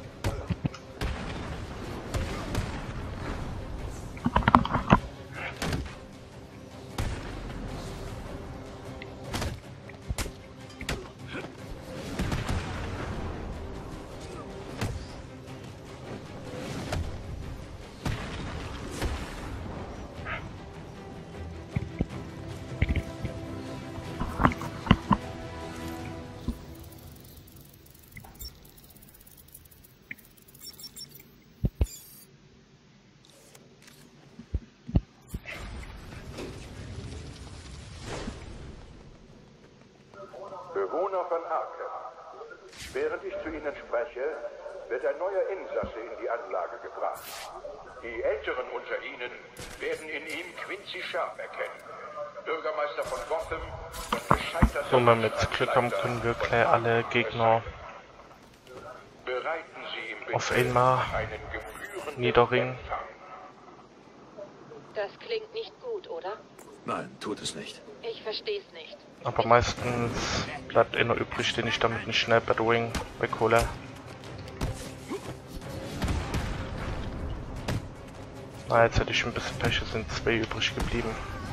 Bewohner von Arkham. Während ich zu Ihnen spreche, wird ein neuer Insasse in die Anlage gebracht. Die Älteren unter Ihnen werden in ihm Quincy Sharp erkennen. Bürgermeister von Gotham und gescheiterter... So, wenn wir jetzt Glück haben, können wir gleich alle Gegner auf einmal niederringen. Das klingt nicht gut, oder? Nein, tut es nicht. Ich versteh's nicht. Aber meistens bleibt einer übrig, den ich damit einen schnell Batwing weghole. Na, jetzt hätte ich ein bisschen Pech, es sind 2 übrig geblieben.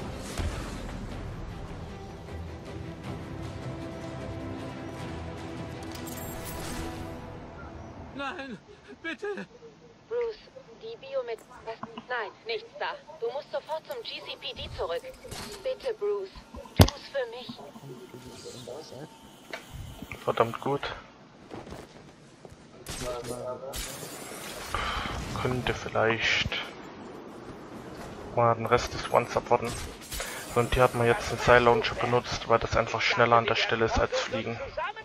Nein, bitte! Bruce, die Biomet... Was? Nein, nichts da. Du musst sofort zum GCPD zurück. Bitte, Bruce. Tu's für mich. Verdammt gut. Könnte vielleicht mal den Rest des Ones abwarten. Und hier hat man jetzt einen Seil Launcher benutzt, weil das einfach schneller an der Stelle ist als Fliegen.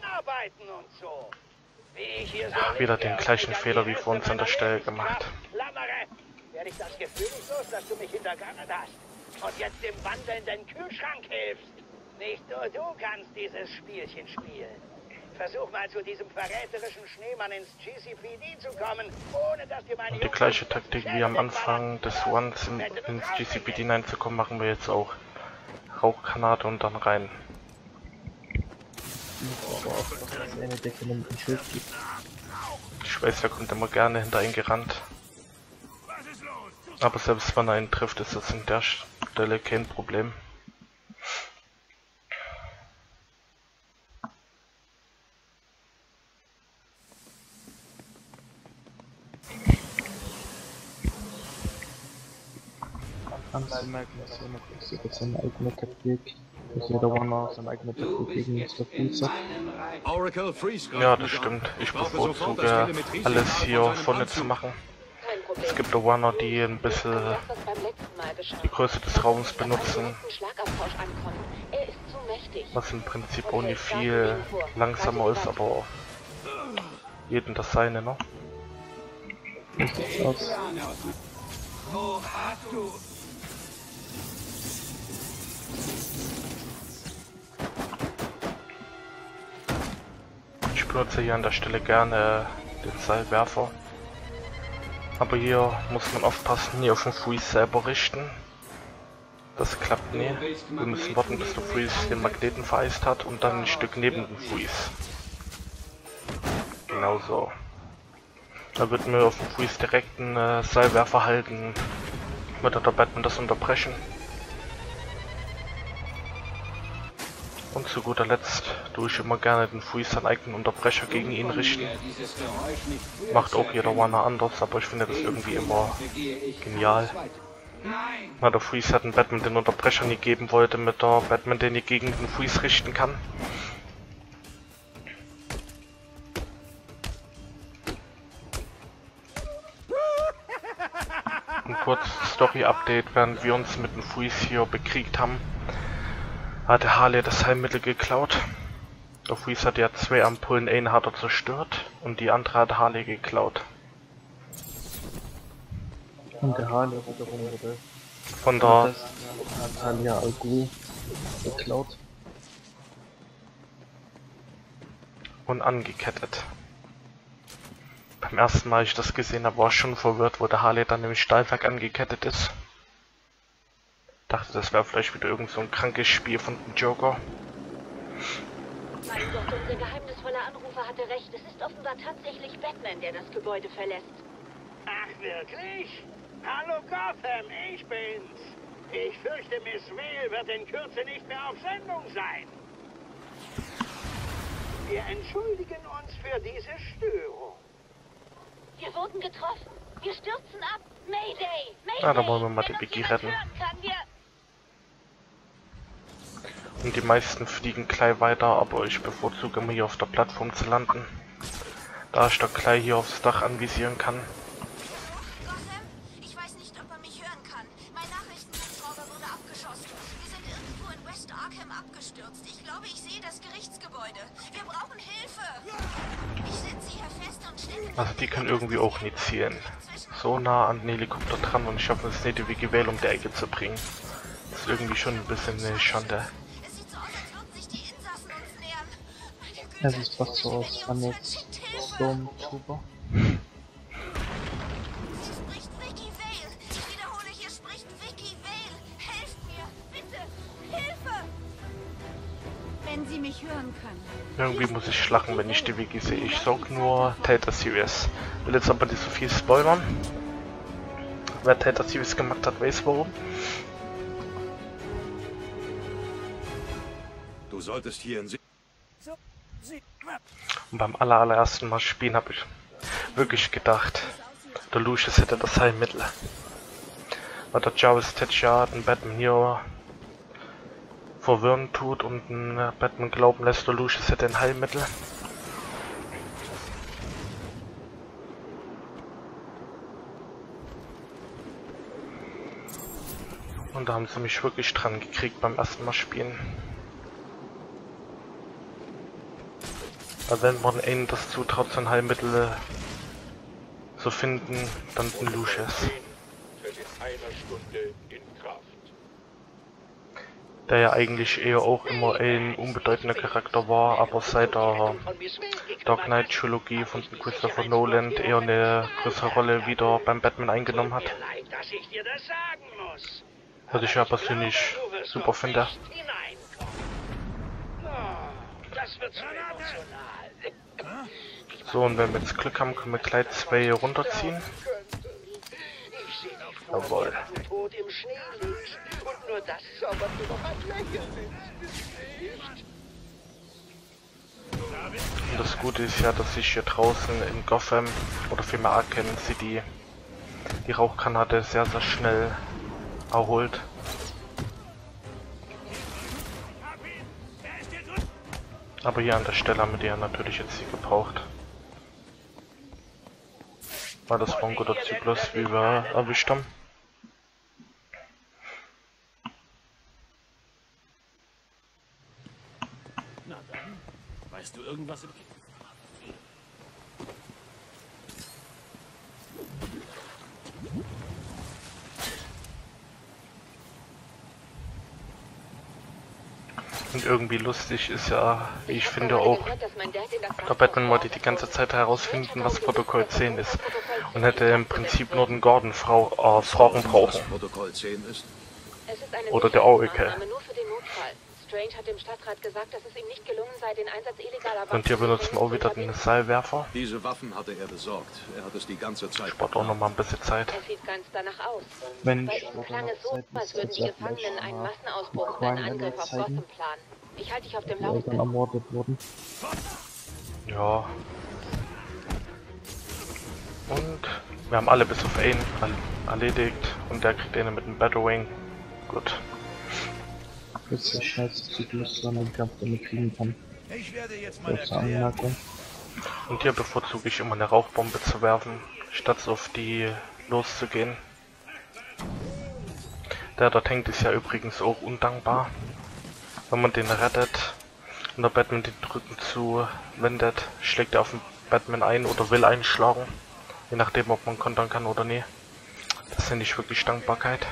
Ja, wieder den gleichen Fehler wie vor uns an der Stelle gemacht. Werde ich das Gefühl nicht los, dass du mich hintergangen hast und jetzt im wandelnden Kühlschrank hilfst. Nicht nur du kannst dieses Spielchen spielen. Versuch mal zu diesem verräterischen Schneemann ins GCPD zu kommen, ohne dass dir meine... Und die gleiche Taktik wie am Anfang des Ones ins GCPD hineinzukommen, machen wir jetzt auch. Rauchgranate und dann rein. Ich weiß, er kommt immer gerne hinter einen gerannt. Aber selbst wenn er ihn trifft, ist das an der Stelle kein Problem. Anmerken, dass er noch ist seine eigene Taktik. Dass jeder Warner seine eigene Taktik gegen Mr. Freeze hat. Ja, das stimmt. Ich bevorzuge alles hier vorne zu machen. Es gibt auch Warner, die ein bisschen die Größe des Raums benutzen. Was im Prinzip auch nicht viel langsamer ist, aber jedem das seine, ne? Ich benutze hier an der Stelle gerne den Seilwerfer. Aber hier muss man aufpassen, nie auf den Freeze selber richten. Das klappt nie. Wir müssen warten, bis der Freeze den Magneten vereist hat und dann ein Stück neben dem Freeze. Genau so. Da wird mir auf dem Freeze direkt einen Seilwerfer halten. Wird der Batman das unterbrechen. Und zu guter Letzt tue ich immer gerne den Freeze seinen eigenen Unterbrecher gegen ihn richten. Macht auch jeder Warner anders, aber ich finde das irgendwie immer genial. Na, der Freeze hat einen Batman den Unterbrecher nie geben wollte, mit der Batman den die gegen den Freeze richten kann. Ein kurzes Story-Update, während wir uns mit dem Freeze hier bekriegt haben, hatte Harley das Heilmittel geklaut. Der Freeze hat ja 2 Ampullen, eine hat er zerstört und die andere hat Harley geklaut. Und der Harley wiederum wurde von der Talia al Ghul geklaut und angekettet. Beim ersten Mal, als ich das gesehen habe, war ich schon verwirrt, wo der Harley dann im Stahlwerk angekettet ist. Dachte, das wäre vielleicht wieder irgend so ein krankes Spiel von dem Joker. Mein Gott, unser geheimnisvoller Anrufer hatte recht. Es ist offenbar tatsächlich Batman, der das Gebäude verlässt. Ach, wirklich? Hallo Gotham, ich bin's. Ich fürchte, Miss Vale wird in Kürze nicht mehr auf Sendung sein. Wir entschuldigen uns für diese Störung. Wir wurden getroffen. Wir stürzen ab. Mayday! Mayday! Ah, da wollen wir mal die Biggie retten. Und die meisten fliegen gleich weiter, aber ich bevorzuge immer hier auf der Plattform zu landen. Da ich da gleich hier aufs Dach anvisieren kann. Gotham, ich weiß nicht, ob man mich hören kann. Mein Nachrichtenhubschrauber wurde abgeschossen. Wir sind irgendwo in West Arkham abgestürzt. Ich glaube, ich sehe das Gerichtsgebäude. Wir brauchen Hilfe. Ich sitze hier fest und stelle... Also die können irgendwie auch nicht zielen. So nah an den Helikopter dran und ich schaffe es nicht, die Biggie Vale um die Ecke zu bringen. Das ist irgendwie schon ein bisschen eine Schande. Es sieht fast so aus, an jetzt Stormtrooper. Wenn Sie mich hören können. Irgendwie muss ich schlachen, wenn ich die Wiki sehe. Ich sag nur Telltale Series. Will jetzt aber nicht so viel spoilern. Wer Telltale Series gemacht hat, weiß warum. Du solltest hier in Und beim allerersten Mal spielen habe ich wirklich gedacht, der Lucius hätte das Heilmittel. Weil der Jarvis Tetcher den Batman hier verwirren tut und den Batman glauben lässt, der Lucius hätte ein Heilmittel. Und da haben sie mich wirklich dran gekriegt beim ersten Mal spielen. Aber wenn man ihnen das zutraut, so ein Heilmittel zu finden, dann den Lucius. Der ja eigentlich eher auch immer ein unbedeutender Charakter war, aber seit der Dark Knight Trilogie von Christopher Nolan eher eine größere Rolle wieder beim Batman eingenommen hat. Was ich ja persönlich super finde. So, und wenn wir jetzt Glück haben, können wir gleich 2 hier runterziehen. Jawohl. Und das Gute ist ja, dass sich hier draußen in Gotham oder vielmehr Arkham City die Rauchgranate sehr, sehr schnell erholt. Aber hier an der Stelle haben wir die ja natürlich jetzt nicht gebraucht. Weil das war ein guter Zyklus, wie wir erwischt haben. Na dann, weißt du irgendwas? Und irgendwie lustig ist ja, wie ich finde, auch, der Batman wollte die ganze Zeit herausfinden, was Protokoll 10 ist. Und hätte im Prinzip nur den Gordon fragen brauchen. Oder der Oracle. Strange hat dem Stadtrat gesagt, dass es ihm nicht gelungen sei, den Einsatz illegaler Waffen... Und hier benutzen wir auch wieder den Seilwerfer. Diese Waffen hatte er besorgt. Er hat es die ganze Zeit. Spart auch noch mal ein bisschen Zeit. Es sieht ganz danach aus. Wenn Bei ihm klang es so, als würden die Gefangenen einen Massenausbruch und einen Angriff auf Gotham planen. Ich halte dich auf dem die Eltern Laufenden. ermordet wurden. Ja. Und wir haben alle bis auf einen erledigt und der kriegt einen mit dem Battering. Gut. Das ist der scheiße Zyklus, wenn man den Kampf damit kriegen kann. Ich werde jetzt mal Kurze Anmerkung. Und hier bevorzuge ich immer eine Rauchbombe zu werfen, statt auf die loszugehen. Der dort hängt ist ja übrigens auch undankbar. Wenn man den rettet und der Batman den Rücken zuwendet, schlägt er auf den Batman ein oder will einschlagen. Je nachdem, ob man kontern kann oder nie. Das ist ja nicht wirklich Dankbarkeit.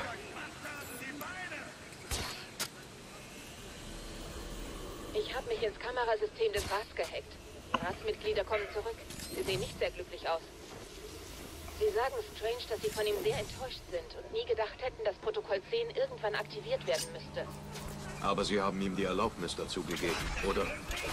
Ich habe mich ins Kamerasystem des RAS gehackt. Die RAS-Mitglieder kommen zurück. Sie sehen nicht sehr glücklich aus. Sie sagen Strange, dass sie von ihm sehr enttäuscht sind und nie gedacht hätten, dass Protokoll 10 irgendwann aktiviert werden müsste. Aber Sie haben ihm die Erlaubnis dazu gegeben, oder?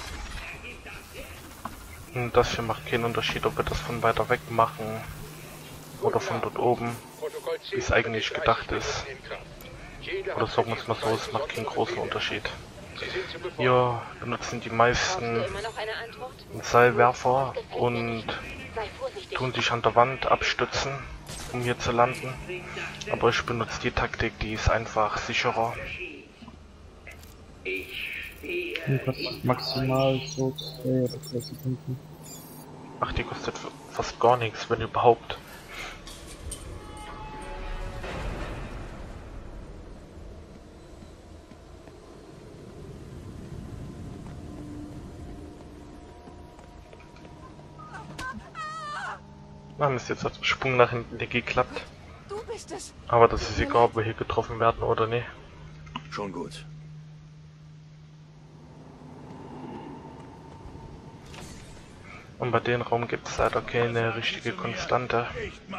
Das hier macht keinen Unterschied, ob wir das von weiter weg machen oder von dort oben, wie es eigentlich gedacht ist. Oder sagen wir es mal so, es macht keinen großen Unterschied. Hier benutzen die meisten einen Seilwerfer und tun sich an der Wand abstützen, um hier zu landen. Aber ich benutze die Taktik, die ist einfach sicherer. Die kostet maximal so 2 oder 3 Sekunden. Ach, die kostet fast gar nichts, wenn überhaupt. Na, Mist, jetzt hat der Sprung nach hinten nicht geklappt. Du bist es. Aber das ist egal, ob wir hier getroffen werden oder nicht. Schon gut. Und bei dem Raum gibt es leider keine richtige Konstante.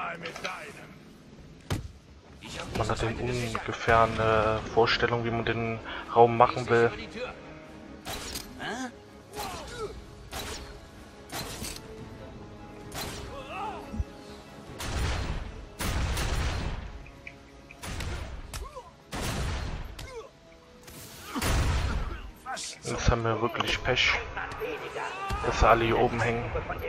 Man hat ungefähr eine Vorstellung, wie man den Raum machen will. Jetzt haben wir wirklich Pech, dass sie alle hier oben hängen.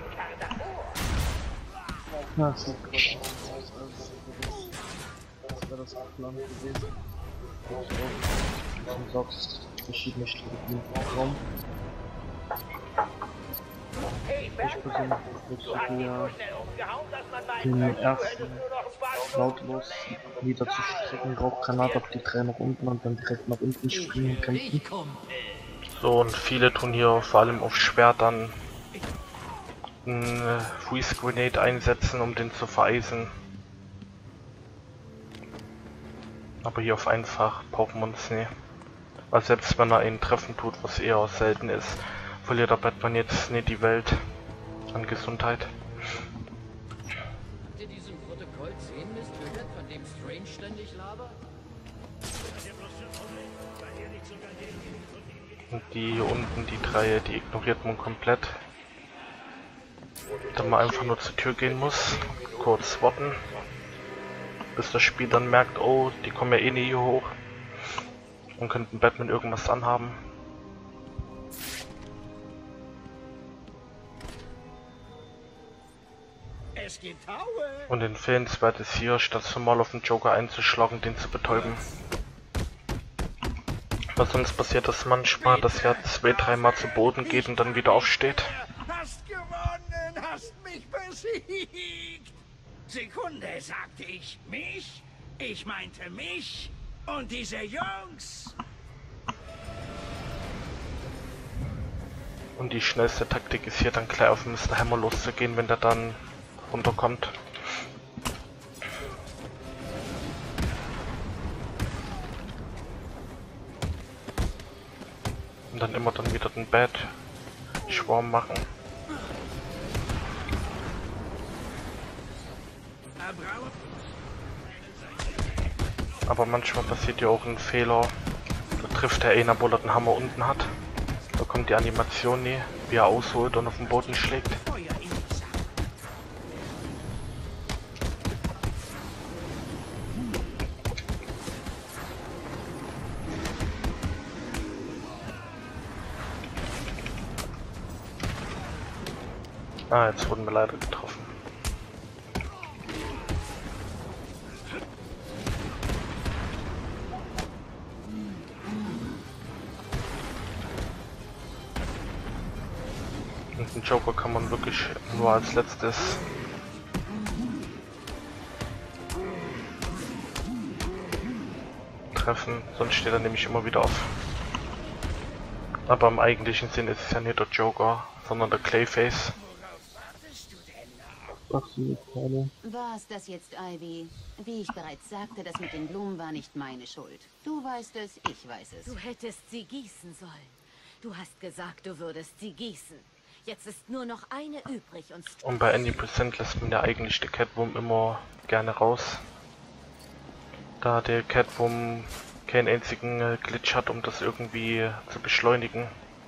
Ja, das sieht gut aus, als wäre das Plan gewesen. Du sagst verschiedene Strategien im Raum. Ich persönlich würde eher den ersten lautlos niederzustrecken, Rauchgranate auf die 3 nach unten und dann direkt nach unten springen kämpfen. So, und viele tun hier vor allem auf Schwertern eine Freeze Grenade einsetzen, um den zu vereisen. Aber hier auf einfach brauchen wir uns nicht. Weil selbst wenn er einen treffen tut, was eher selten ist, verliert der Batman jetzt nicht die Welt an Gesundheit. Habt ihr diesen Protokoll 10 Mist gehört, von dem Strange ständig labert? Und die hier unten, die 3, die ignoriert man komplett. Dann man einfach nur zur Tür gehen muss, kurz warten, bis das Spiel dann merkt, oh, die kommen ja eh nicht hier hoch und könnten Batman irgendwas anhaben. Und empfehlenswert ist hier, statt normal auf den Joker einzuschlagen, den zu betäuben. Weil sonst passiert das manchmal, dass er 2-3 Mal zu Boden geht und dann wieder aufsteht. Hast gewonnen, hast mich besiegt. Sekunde, sagte ich. Mich? Ich meinte mich und diese Jungs. Und die schnellste Taktik ist hier dann gleich auf Mr. Hammer loszugehen, wenn der dann runterkommt. Und dann immer dann wieder den Bat-Schwarm machen. Aber manchmal passiert ja auch ein Fehler. Da trifft der einer, wo er den Hammer unten hat. Da kommt die Animation nie, wie er ausholt und auf den Boden schlägt. Ah, jetzt wurden wir leider getroffen. Den Joker kann man wirklich nur als letztes treffen, sonst steht er nämlich immer wieder auf. Aber im eigentlichen Sinn ist es ja nicht der Joker, sondern der Clayface. War es das jetzt, Ivy? Wie ich bereits sagte, das mit den Blumen war nicht meine Schuld. Du weißt es, ich weiß es. Du hättest sie gießen sollen. Du hast gesagt, du würdest sie gießen. Jetzt ist nur noch eine übrig und bei Any Percent lässt man ja eigentlich die Catwoman immer gerne raus. Da der Catwoman keinen einzigen Glitch hat, um das irgendwie zu beschleunigen.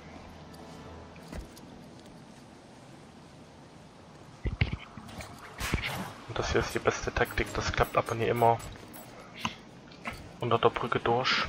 Und das hier ist die beste Taktik, das klappt aber nie immer unter der Brücke durch.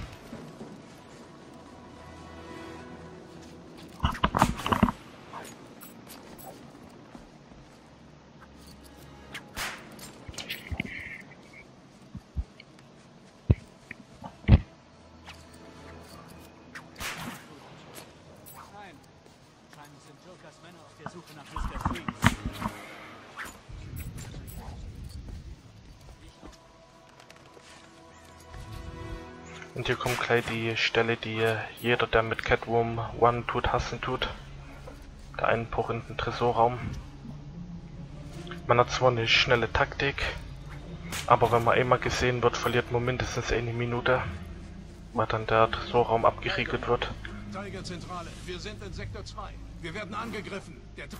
Und hier kommt gleich die Stelle, die jeder, der mit Catwoman One tut, hassen tut. Der Einbruch in den Tresorraum. Man hat zwar eine schnelle Taktik, aber wenn man einmal gesehen wird, verliert man mindestens eine Minute, weil dann der Tresorraum abgeriegelt wird. Tiger-Zentrale, wir sind in Sektor 2. Wir werden angegriffen.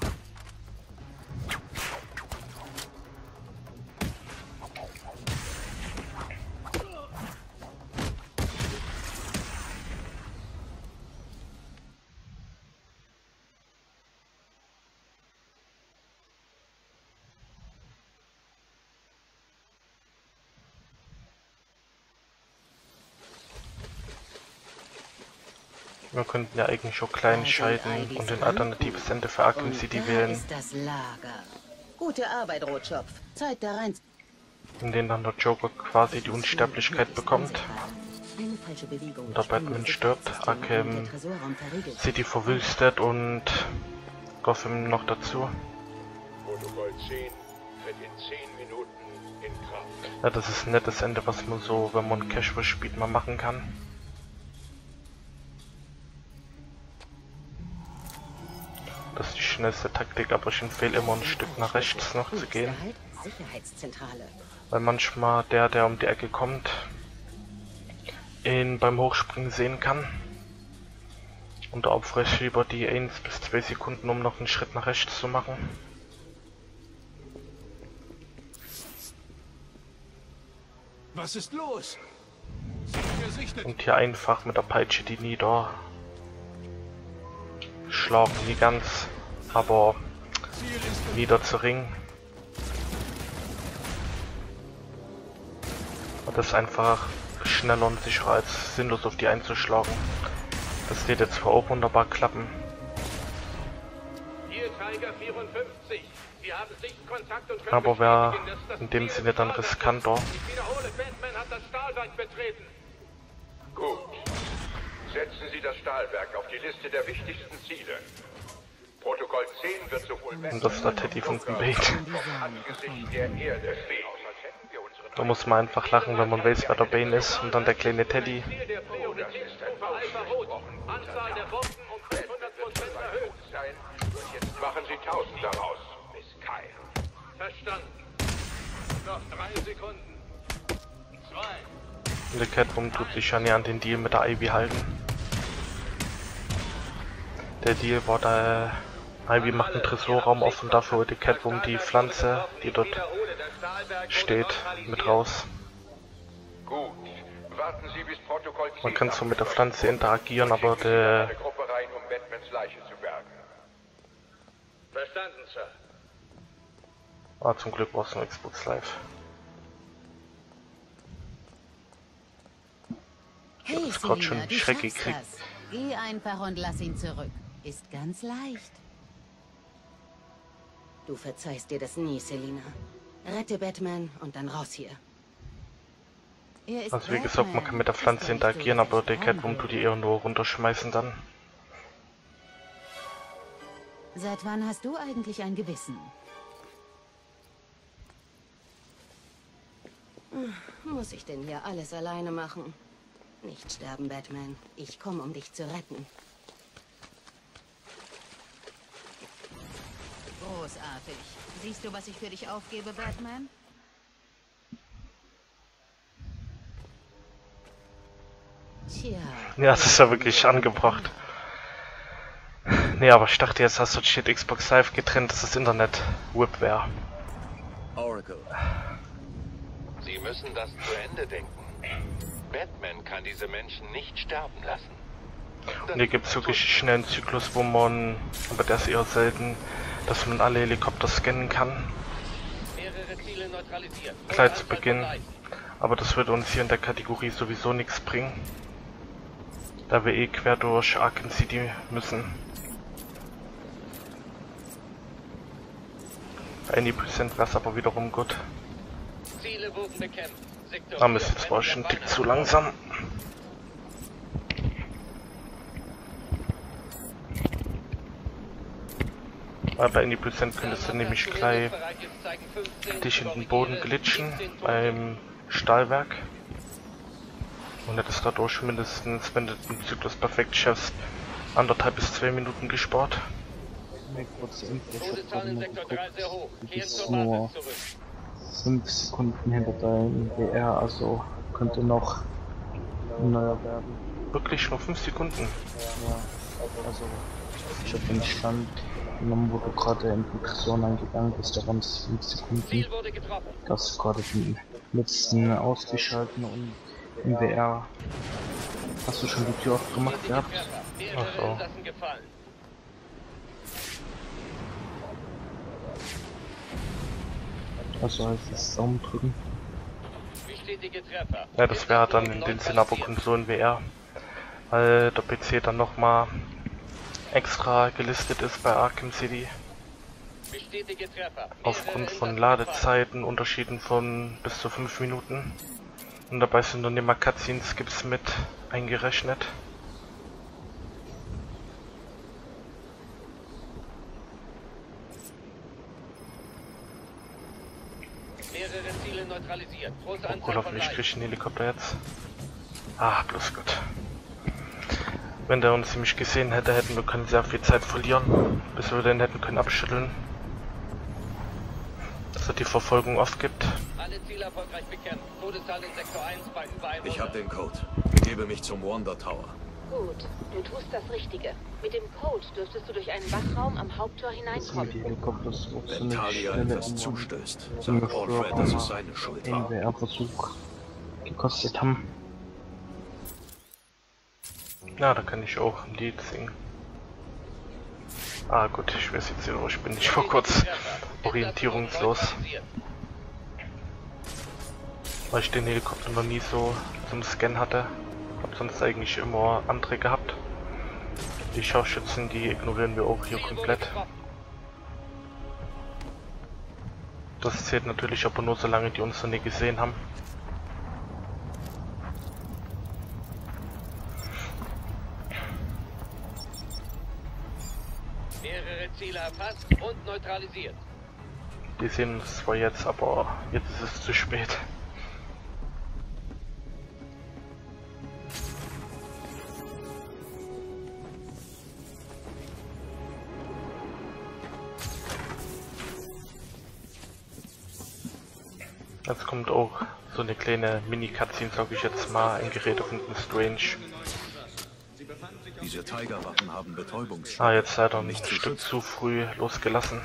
Wir könnten ja eigentlich schon klein scheiden und ein alternatives Ende für Arkham City wählen. Ist das Lager. Gute Arbeit, Rotschopf. Zeit da rein. In denen dann der Joker quasi die Unsterblichkeit bekommt. Und der Batman stirbt, Arkham City verwüstet und Gotham noch dazu. Protokoll 10 tritt in 10 Minuten in Kraft. Ja, das ist ein nettes Ende, was man so, wenn man Casual spielt, mal machen kann. Das ist die schnellste Taktik, aber ich empfehle immer ein Stück nach rechts noch zu gehen. Weil manchmal der um die Ecke kommt, ihn beim Hochspringen sehen kann. Und da opfere ich lieber die 1 bis 2 Sekunden, um noch einen Schritt nach rechts zu machen. Was ist los? Und hier einfach mit der Peitsche die nieder. Schlagen nie ganz, aber niederzuringen. Und das ist einfach schneller und sicherer als sinnlos auf die einzuschlagen. Das wird jetzt zwar auch wunderbar klappen. Hier Tiger 54. Wir haben Sichtkontakt und können aber wäre bestätigen, dass das in dem Sinne dann riskanter. Ich wiederhole, Batman hat das Stahlwerk betreten. Gut. Setzen Sie das Stahlwerk auf die Liste der wichtigsten Ziele. Protokoll 10 wird sowohl und das ist der Teddy von Bait. angesichts der Erde stehen. Da muss man einfach lachen, wenn man weiß, wer der Bane ist. Und dann der kleine Teddy. Anzahl der Bomben um 500% erhöht. Jetzt machen Sie 1000 daraus. Bis Kai. Verstanden. Noch 3 Sekunden. 2. Und der Catwoman tut sich ja nie an den Deal mit der Ivy halten. Der Deal war da, Ivy macht einen Tresorraum auf und dafür holt die Catwoman die Pflanze, die dort steht, mit raus. Gut. Warten Sie bis Protokoll 10. Man kann so mit der Pflanze interagieren, aber der Gruppe rein, um Batmans Leiche zu bergen. Verstanden, Sir. zum Glück war es nur Xbox Live. Hey, das ist gerade schon Selina, du Schreck schaffst gekriegt. das. Geh einfach und lass ihn zurück. Ist ganz leicht. Du verzeihst dir das nie, Selina. Rette Batman und dann raus hier. Also wie gesagt, man kann mit der Pflanze interagieren, aber der Catwoman tut die eher nur runterschmeißen dann. Seit wann hast du eigentlich ein Gewissen? Muss ich denn hier alles alleine machen? Nicht sterben, Batman. Ich komme, um dich zu retten. Großartig. Siehst du, was ich für dich aufgebe, Batman? Tja. Ja, das ist ja wirklich angebracht. Nee, aber ich dachte, jetzt hast du Shit Xbox Live getrennt, dass das Internet Whip wäre. Oracle. Sie müssen das zu Ende denken. Batman kann diese Menschen nicht sterben lassen. Und hier gibt es wirklich schnell einen Zyklus, wo man, aber der ist eher selten, dass man alle Helikopter scannen kann. Gleich zu Beginn. Aber das würde uns hier in der Kategorie sowieso nichts bringen. Da wir eh quer durch Arkham City müssen. Bei 1% wäre es aber wiederum gut. Aber ist jetzt war schon ein Tick zu langsam. Weil bei 1% könntest du nämlich gleich dich in den Boden glitschen beim Stahlwerk. Und hättest dadurch mindestens, wenn du den Zyklus perfekt schaffst, 1,5 bis 2 Minuten gespart. Eine kurze Info, ich hab gerade mal geguckt, du bist nur 5 Sekunden hinter deinem WR, also könnte noch neuer werden. Wirklich nur 5 Sekunden? Ja, also ich hab den Stand genommen, wo du gerade in Produktion eingegangen bist, da waren es 5 Sekunden. Da hast du gerade den letzten ausgeschalten und im WR hast du schon die Tür aufgemacht gehabt. Ach so. Also heißt es Daumen drücken. Ja, das wäre dann in den Sinn aber Konsolen VR, weil der PC dann nochmal extra gelistet ist bei Arkham City. Aufgrund von Ladezeiten, Unterschieden von bis zu 5 Minuten. Und dabei sind dann immer Cutscene-Skips mit eingerechnet. Oh, hoffentlich krieg ich einen Helikopter jetzt. Ah, bloß gut. Wenn der uns nämlich gesehen hätte, hätten wir können sehr viel Zeit verlieren, bis wir den hätten können abschütteln. Dass es die Verfolgung oft gibt. Ich habe den Code. Begebe mich zum Wonder Tower. Gut, du tust das Richtige. Mit dem Code dürftest du durch einen Wachraum am Haupttor hineinkommen. Wenn Talia etwas zustößt, sagt Alfred, dass es seine Schuld war. VR-Versuch gekostet haben. Ja, da kann ich auch ein Lied singen. Ah gut, ich weiß jetzt nicht, ich bin nicht vor kurz orientierungslos. Weil ich den Helikopter noch nie so zum Scan hatte. Hab sonst eigentlich immer andere gehabt. Die Scharfschützen, die ignorieren wir auch hier komplett. Das zählt natürlich aber nur, solange die uns noch nie gesehen haben. Mehrere Ziele erfasst und neutralisiert. Die sehen uns zwar jetzt, aber jetzt ist es zu spät. Jetzt kommt auch so eine kleine Mini-Cutscene, sag ich jetzt mal, ein Gerät auf dem Strange. Diese Tigerwaffen haben Betäubungsschutz. Ah, jetzt leider nicht ein Stück zu früh losgelassen.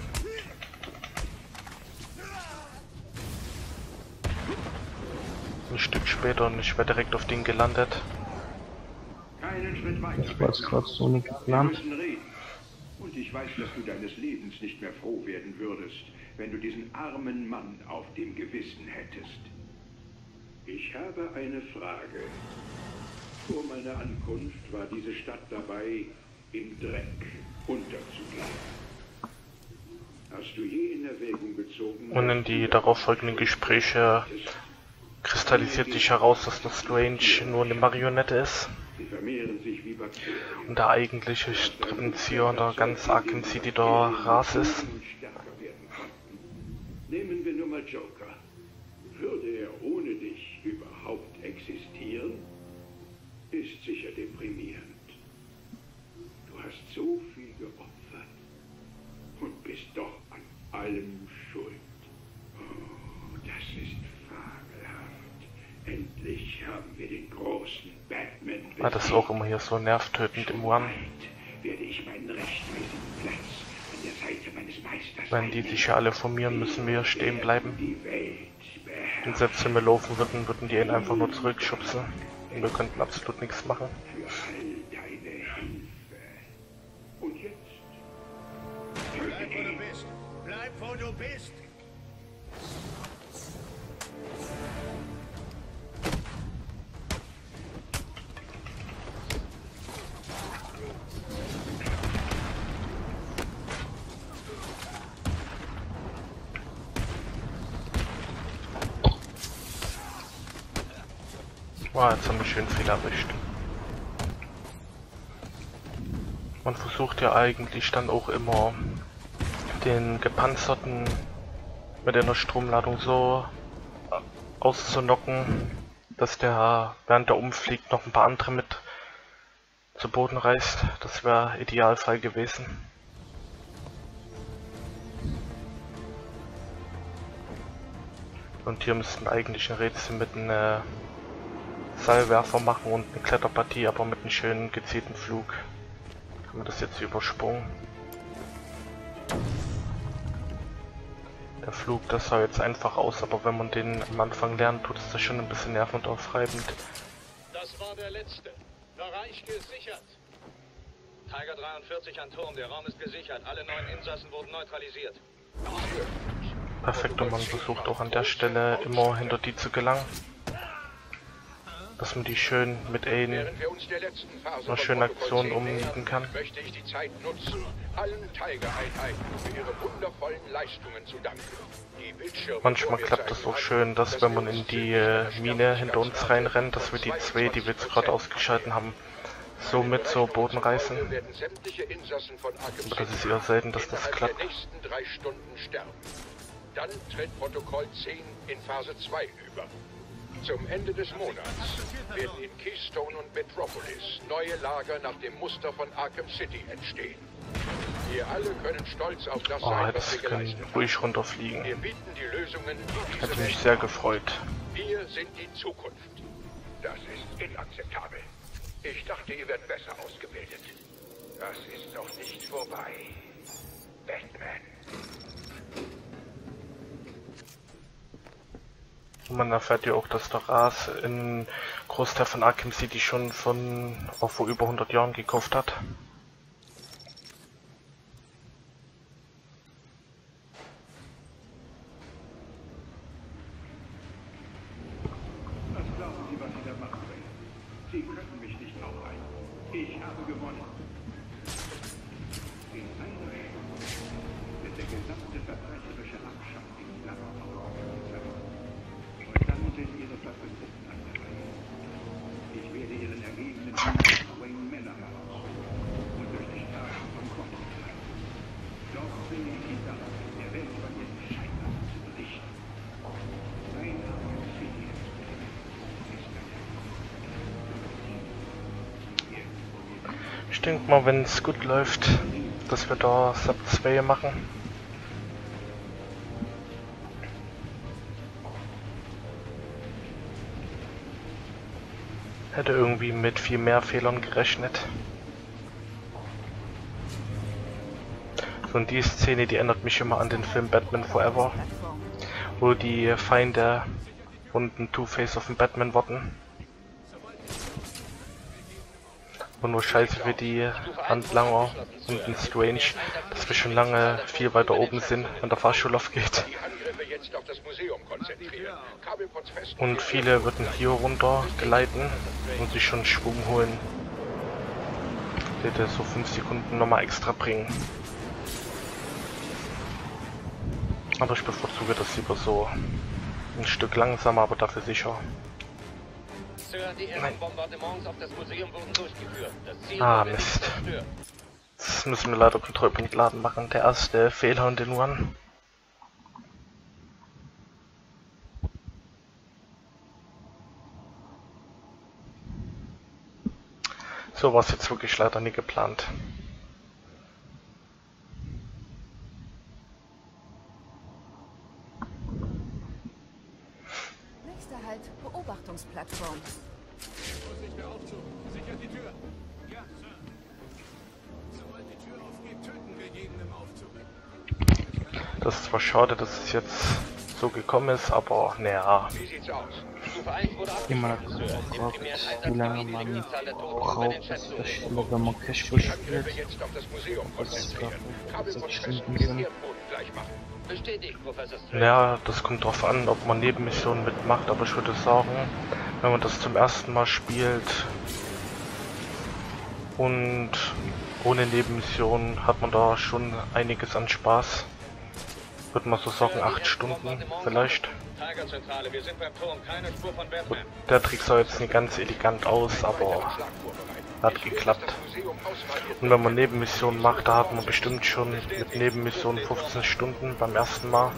Ein Stück später und ich wäre direkt auf den gelandet. Keinen Schritt weiter. Ich weiß gerade so nicht geplant. Und ich weiß, dass du deines Lebens nicht mehr froh werden würdest, wenn du diesen armen Mann auf dem Gewissen hättest. Ich habe eine Frage. Vor meiner Ankunft war diese Stadt dabei, im Dreck unterzugehen. Hast du je in Erwägung gezogen... Und in die darauffolgenden Gespräche kristallisiert sich heraus, dass der Strange nur eine Marionette ist. Sie vermehren sich wie Bakterien. Und der eigentliche Strippenzieher der ganz Arkham City der Ras ist. Nehmen wir nur mal Joker. Würde er ohne dich überhaupt existieren? Ist sicher deprimierend. Du hast so viel geopfert und bist doch an allem schuld. Oh, das ist fabelhaft. Endlich haben wir den großen Batman. Ah, das ist auch immer hier so nervtötend im One. Werde ich meinen rechtmäßigen Platz an der Seite meines Meisters. Wenn die sich ja alle formieren, müssen wir stehen bleiben. Und selbst wenn wir laufen würden, würden die ihn einfach nur zurückschubsen. Und wir könnten absolut nichts machen. Und jetzt? Bleib, wo du bist! Bleib, wo du bist! Wow, jetzt haben wir schön viel erwischt. Man versucht ja eigentlich dann auch immer den gepanzerten mit einer Stromladung so auszunocken, dass der während der umfliegt noch ein paar andere mit zu Boden reißt. Das wäre Idealfall gewesen. Und hier müssten eigentlich ein Rätsel mit einem Seilwerfer machen und eine Kletterpartie, aber mit einem schönen gezielten Flug. Haben wir das jetzt übersprungen. Der Flug, das sah jetzt einfach aus, aber wenn man den am Anfang lernt, tut es das schon ein bisschen nerv- und aufreibend. Das war der letzte. Bereich gesichert. Tiger 43 an Turm, der Raum ist gesichert. Alle 9 Insassen wurden neutralisiert. Perfekt, und man versucht auch an der Stelle immer hinter die zu gelangen. Dass man die schön mit einer schönen Aktion umnieten kann. Möchte ich die Zeit nutzen, allen Tiger-Einheiten für ihre wundervollen Leistungen zu danken. Die Bildschirme Manchmal klappt es auch schön, dass wenn man in die Mine hinter uns reinrennt, dass wir die zwei, die wir jetzt gerade ausgeschaltet haben, so mit zu Boden reißen. Aber das ist eher selten, dass das klappt. In den nächsten 3 Stunden sterben. Dann tritt Protokoll 10 in Phase 2 über. Zum Ende des Monats werden in Keystone und Metropolis neue Lager nach dem Muster von Arkham City entstehen. Wir alle können stolz auf das sein, was wir geleistet haben. Ruhig runterfliegen. Wir bieten die Lösungen, die diese Hätte mich sehr gefreut. Wir sind die Zukunft. Das ist inakzeptabel. Ich dachte, ihr werdet besser ausgebildet. Das ist noch nicht vorbei. Batman. Man erfährt ja auch, dass der Ras in Großteil von Arkham City schon auch vor über 100 Jahren gekauft hat. Was glauben Sie, was Sie da machen wollen? Sie können mich nicht aufhalten. Ich habe gewonnen. In einer Stunde wird der gesamte verbrecherische Abschaum in Flammen aufgesetzt. Und dann sind Ihre Verbündeten an der Reihe. Ich werde Ihren ergebenen Wayne Manor herausfinden und durch die Straßen von Gotham treiben. Dort bringe ich ihn dann, der Welt von ihren Scheitern zu berichten. Mein Arkham City Ich denke mal, wenn es gut läuft, dass wir da Sub 2 machen. Hätte irgendwie mit viel mehr Fehlern gerechnet. So, und die Szene, die erinnert mich immer an den Film Batman Forever, wo die Feinde und ein Two-Face auf den Batman warten. Und nur scheiße für die Handlanger und ein Strange, dass wir schon lange viel weiter oben sind, wenn der Fahrstuhl aufgeht. Und viele würden hier runter gleiten und sich schon Schwung holen. Hätte so 5 Sekunden nochmal extra bringen. Aber ich bevorzuge das lieber so ein Stück langsamer, aber dafür sicher. Sir, die ersten Bombardements auf das Museum wurden durchgeführt. Das Ziel wurde Mist. zerstört. Das müssen wir leider Kontrollpunkt laden machen. Der erste Fehler in den One. So war es jetzt wirklich leider nie geplant. Nächster Halt, Beobachtungsplattform. Vorsicht, der Aufzug. Sichert die Tür. Ja, Sir. Sobald die Tür aufgeht, töten wir jeden im Aufzug. Das ist zwar schade, dass es jetzt so gekommen ist, aber naja. Wie sieht's aus? Stufe 1 wurde Immer noch abgeschlossen, Sir. Im gefragt, primären wie Einsatz lange war die man Zahl der Toten braucht, über den bis Schätzungen. das Spiel, wenn man Cashflow Ich spielt, will jetzt auf das Museum das konzentrieren. Stunden sind. Gefrierboden gleich machen. Bestätigt, Professor Strange. Ja, das kommt drauf an, ob man Nebenmissionen mitmacht, aber ich würde sagen, wenn man das zum ersten Mal spielt und ohne Nebenmissionen hat man da schon einiges an Spaß. Würde man so sagen 8 Stunden vielleicht. Tigerzentrale, wir sind beim Turm, keine Spur von Batman. Der Trick sah jetzt nicht ganz elegant aus, aber hat geklappt. Und wenn man Nebenmissionen macht, da hat man bestimmt schon mit Nebenmissionen 15 Stunden beim ersten Mal.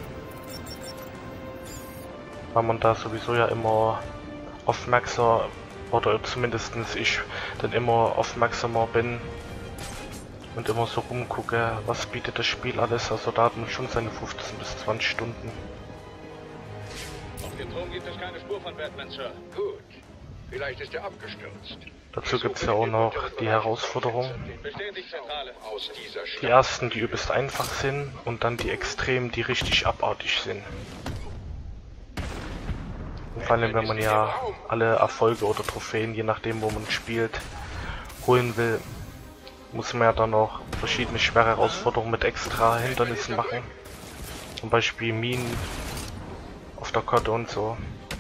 Weil man da sowieso ja immer aufmerksam, oder zumindest ich dann immer aufmerksamer bin und immer so rumgucke, was bietet das Spiel alles. Also da hat man schon seine 15 bis 20 Stunden. Auf dem Turm gibt es keine Spur von Batman, Sir. Gut. Vielleicht ist er abgestürzt. Dazu gibt es ja auch noch die Herausforderung. Bestätigt, Zentrale. Aus dieser Die ersten, die übelst einfach sind, und dann die extremen, die richtig abartig sind. Und vor allem, wenn man ja alle Erfolge oder Trophäen, je nachdem wo man spielt, holen will, muss man ja dann noch verschiedene schwere Herausforderungen mit extra Hindernissen machen. Zum Beispiel Minen auf der Karte und so.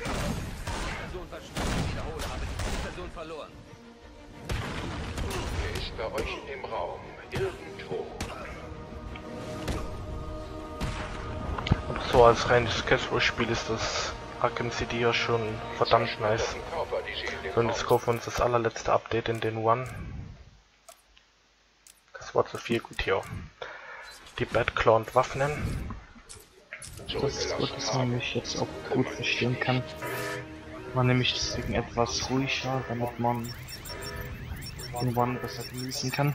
Er ist bei euch im Raum. Irgendwo. Aber so als reines Casual-Spiel ist das Arkham City ja schon verdammt nice. So, und jetzt kaufen wir uns das allerletzte Update in den One. Das war zu viel, gut hier. Die Batclaw und Waffen. Das ist gut, dass man mich jetzt auch gut verstehen kann. Man nämlich deswegen etwas ruhiger, damit man den One besser genießen kann.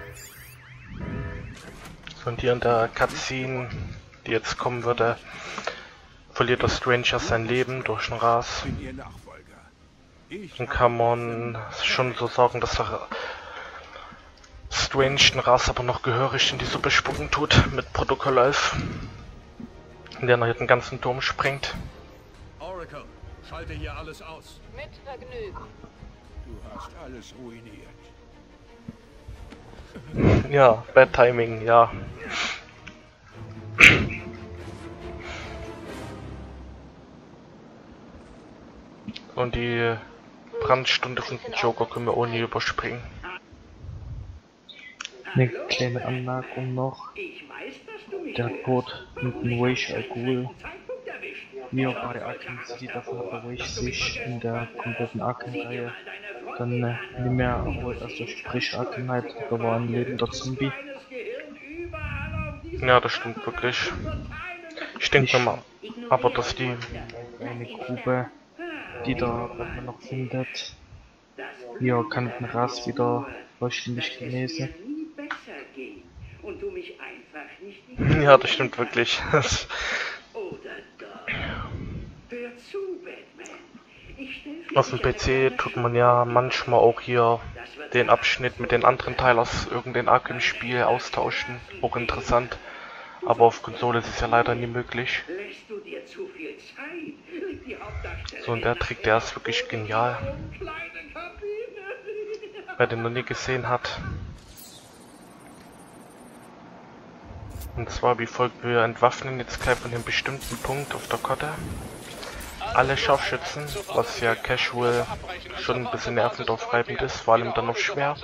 So, und hier in der Cutscene, die jetzt kommen würde, verliert der Stranger sein Leben durch ein Ras. Dann kann man schon so sagen, dass der Strange den Ras aber noch gehörig in die Suppe spucken tut mit Protokoll 11. Der noch hier den ganzen Turm sprengt. Oracle, schalte hier alles aus. Mit Vergnügen. Du hast alles ruiniert. Ja, Bad Timing, ja. Und die Brandstunde von dem Joker können wir ohne überspringen. Eine kleine Anmerkung noch. Der Tod mit dem Ra's al Ghul. Mir bei der Arkham City davon hat der Ra's sich in der kompletten Arkham-Reihe dann nicht mehr erholt als der Sprich Arkham Knight. Da war ein lebender Zombie. Ja, das stimmt wirklich. Ich denke mal, aber dass die eine Grube, die da Batman noch findet, hier kann den Ras wieder vollständig genesen. Und du mich einfach nicht ja, das stimmt wirklich. Oder doch. Hör zu, Batman. Ich stell für Auf dem PC tut man ja manchmal auch hier den Abschnitt mit den anderen Teilen aus irgendeinem Arkham-Spiel austauschen. Auch interessant. Aber auf Konsole ist es ja leider nie möglich. Lässt du dir zu viel Zeit? Die Hauptdarsteller So, und der Trick, der ist wirklich genial. Wer den noch nie gesehen hat. Und zwar wie folgt: wir entwaffnen jetzt gleich von einem bestimmten Punkt auf der Karte alle Scharfschützen, was ja casual schon ein bisschen nervenaufreibend ist, vor allem dann noch schwer.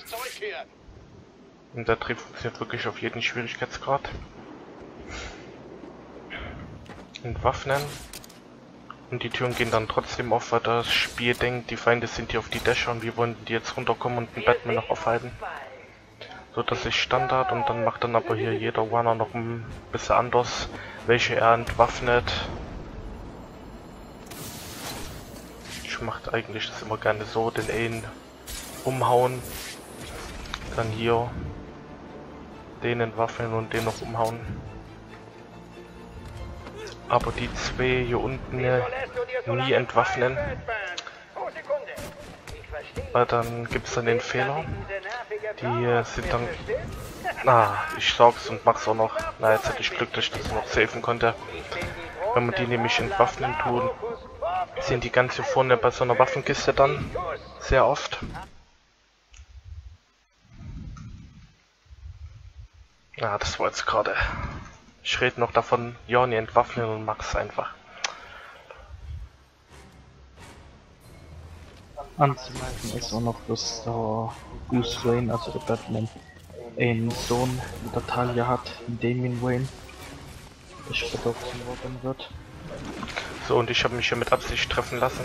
Und der Trick funktioniert wirklich auf jeden Schwierigkeitsgrad. Entwaffnen. Und die Türen gehen dann trotzdem auf, weil das Spiel denkt, die Feinde sind hier auf die Dächer und wir wollen die jetzt runterkommen und den Batman noch aufhalten. So, das ist Standard und dann macht dann aber hier jeder Runner noch ein bisschen anders, welche er entwaffnet. Ich mache eigentlich das immer gerne so, den einen umhauen, dann hier den entwaffnen und den noch umhauen. Aber die zwei hier unten nie entwaffnen, weil dann gibt es dann den Fehler. Die sind dann... ich sag's und mach's auch noch. Na, jetzt hatte ich Glück, dass ich das noch safen konnte. Wenn man die nämlich entwaffnen tun, sind die ganz hier vorne bei so einer Waffenkiste dann. Sehr oft. Ja, das war jetzt gerade... Ich rede noch davon, ja, nie entwaffnen und mach's einfach. Anzumerken ist auch noch, dass der Bruce Wayne, also der Batman, einen Sohn mit der Talia hat, Damian Wayne, der später auch zum Robin wird. So, und ich habe mich hier mit Absicht treffen lassen.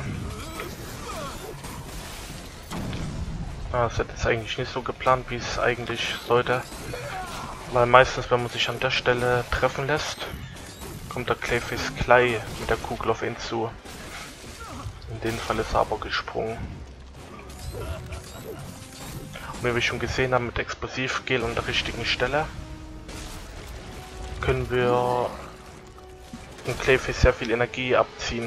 Das ist jetzt eigentlich nicht so geplant, wie es eigentlich sollte. Weil meistens, wenn man sich an der Stelle treffen lässt, kommt der Clayface gleich mit der Kugel auf ihn zu. In dem Fall ist er aber gesprungen. Und wie wir schon gesehen haben, mit Explosivgel an der richtigen Stelle können wir dem Clayface sehr viel Energie abziehen.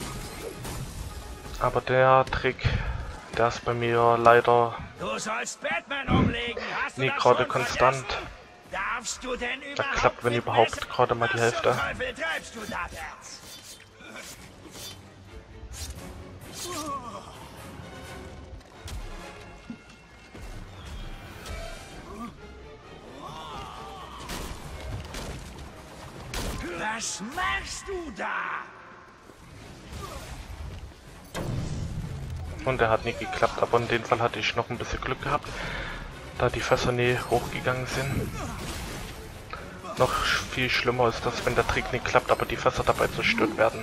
Aber der Trick, der ist bei mir leider nie gerade konstant. Da klappt, wenn überhaupt, gerade mal die Hälfte. Was machst du da? Und der hat nie geklappt, aber in dem Fall hatte ich noch ein bisschen Glück gehabt, da die Fässer nie hochgegangen sind. Noch viel schlimmer ist das, wenn der Trick nicht klappt, aber die Fässer dabei zerstört werden.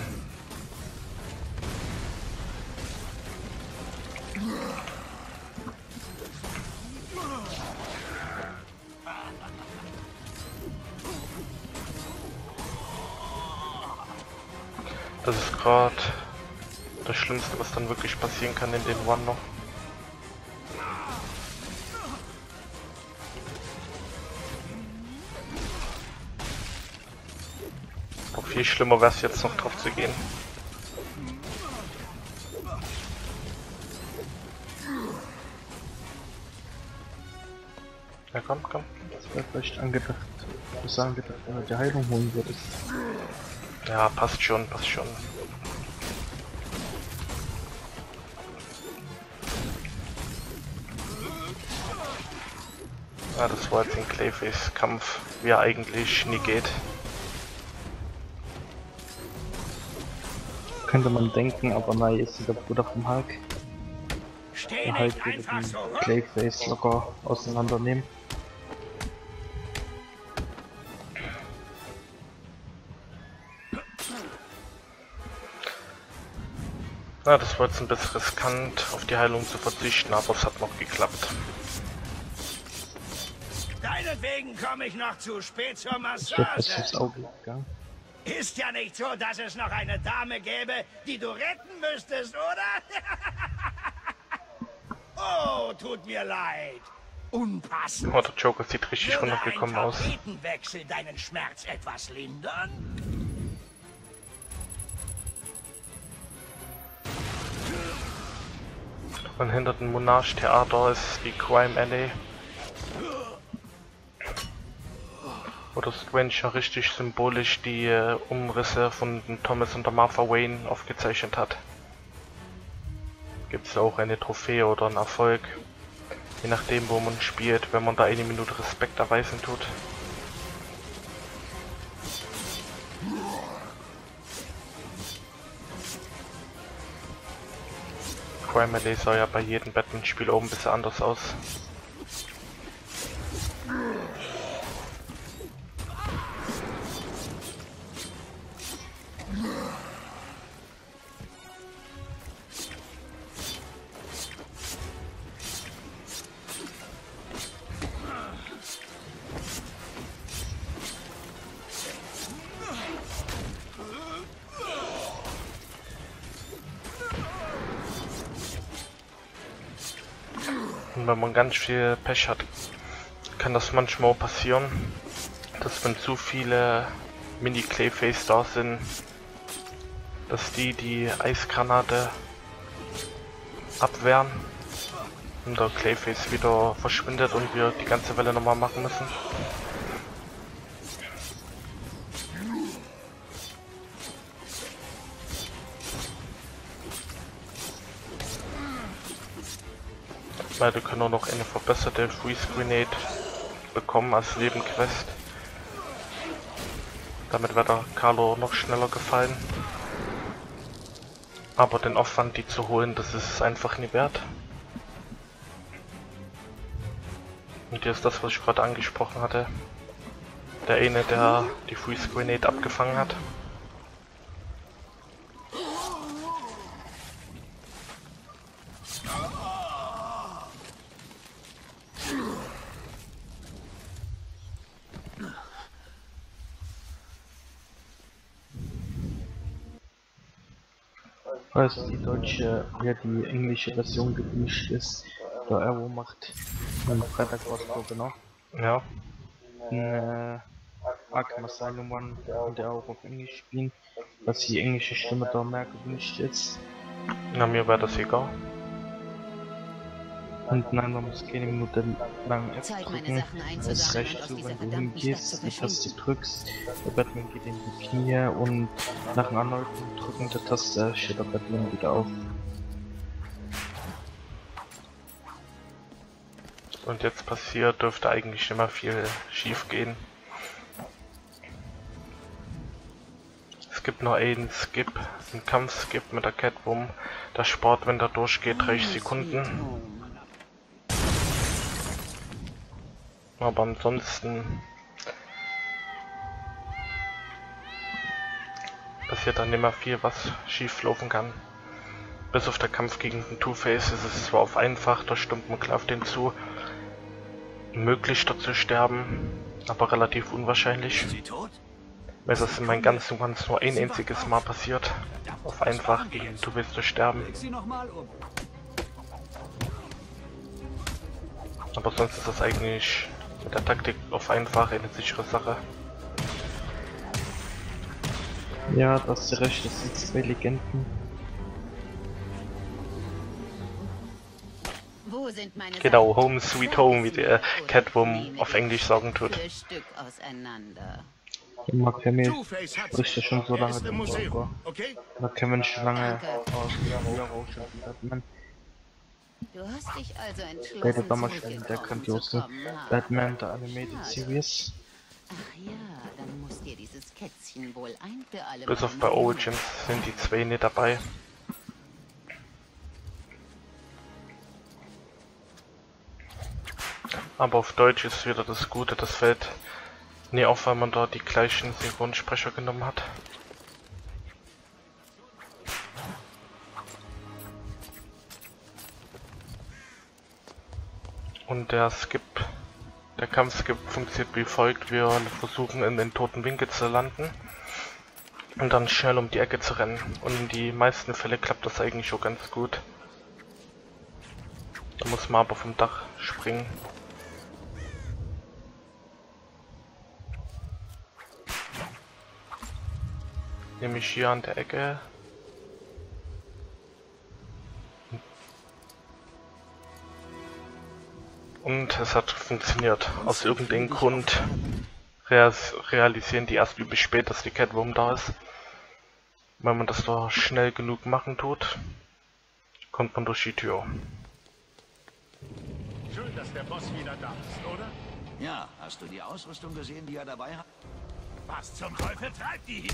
Das ist gerade das Schlimmste, was dann wirklich passieren kann in den One noch. Aber viel schlimmer wäre es jetzt noch drauf zu gehen. Ja, komm, komm. Das wäre vielleicht angedacht, dass du angedacht, wenn du die Heilung holen würdest. Ja, passt schon, passt schon. Ja, das war jetzt ein Clayface-Kampf, wie er eigentlich nie geht. Könnte man denken, aber nein, ist der Bruder vom Hulk. Der Hulk würde den Clayface locker auseinandernehmen. Na, das war jetzt ein bisschen riskant, auf die Heilung zu verzichten, aber es hat noch geklappt. Deinetwegen komme ich noch zu spät zur Ich werde fast Massage. ins Auge gegangen. Ist ja nicht so, dass es noch eine Dame gäbe, die du retten müsstest, oder? Oh, tut mir leid. Unpassend. Oh, der Joker sieht richtig runtergekommen aus. Würde ein Tapetenwechsel deinen Schmerz etwas lindern? Und hinter dem Monarch-Theater ist die Crime Alley. Wo das Strange ja richtig symbolisch die Umrisse von Thomas und der Martha Wayne aufgezeichnet hat. Gibt es auch eine Trophäe oder einen Erfolg, je nachdem wo man spielt, wenn man da eine Minute Respekt erweisen tut. Crime Alley sah ja bei jedem Batman-Spiel oben ein bisschen anders aus. Und wenn man ganz viel Pech hat, kann das manchmal auch passieren, dass wenn zu viele Mini-Clayface da sind, dass die Eisgranate abwehren und der Clayface wieder verschwindet und wir die ganze Welle nochmal machen müssen. Beide können auch noch eine verbesserte Freeze Grenade bekommen als Nebenquest. Damit wird der Carlo noch schneller gefallen. Aber den Aufwand, die zu holen, das ist es einfach nie wert. Und hier ist das, was ich gerade angesprochen hatte. Der eine, der die Freeze Grenade abgefangen hat. Also die deutsche, die englische Version gemischt ist, der Aero macht am Freitag war es genau. Ja. Arkham Asylum One und der auch auf Englisch spielen, dass die englische Stimme da mehr gemischt ist. Na, mir wäre das egal. Und nein, man muss keine Minute lang F drücken, es reicht so, wenn du hingehst, die Taste drückst, der Batman geht in die Knie und nach dem erneuten Drücken der Taste steht der Batman wieder auf. Und jetzt passiert, dürfte eigentlich nicht mehr viel schief gehen. Es gibt noch einen Skip, einen Kampfskip mit der Catwoman. Der spart, wenn der durchgeht, 30 Sekunden. Aber ansonsten passiert dann nicht mehr viel, was schief laufen kann. Bis auf der Kampf gegen den Two-Face ist es zwar auf einfach, da stimmt man klar auf den zu. Möglich dort zu sterben, aber relativ unwahrscheinlich. Weil es in meinem ganzen Kampf nur ein einziges Mal passiert, auf einfach gegen den Two-Face zu sterben. Aber sonst ist das eigentlich mit der Taktik auf einfach eine sichere Sache. Ja, da hast du recht, das sind zwei Legenden. Wo sind meine Genau, Home Sweet Home, wie der Catwoman auf Englisch sagen tut. Stück auseinander. Mark Hamill spricht ja schon so lange den Joker. Da kennen wir schon lange aus Batman. Du hast dich also entschlossen, Der damals schon der grandiosen Batman der Animated Series. Ach ja, dann muss dir dieses Kätzchen wohl ein für alle Bis auf bei Origins sind die zwei nicht dabei. Aber auf Deutsch ist wieder das Gute, das fällt nie auf, weil man dort die gleichen Synchronsprecher genommen hat. Und der Skip, der Kampfskip funktioniert wie folgt: Wir versuchen in den toten Winkel zu landen und dann schnell um die Ecke zu rennen. Und in die meisten Fälle klappt das eigentlich schon ganz gut. Da muss man aber vom Dach springen. Nämlich hier an der Ecke. Und es hat funktioniert. Aus irgendeinem Grund realisieren die erst übel spät, dass die Catwoman da ist. Wenn man das da schnell genug machen tut, kommt man durch die Tür. Schön, dass der Boss wieder da ist, oder? Ja, hast du die Ausrüstung gesehen, die er dabei hat? Was zum Teufel treibt die hier?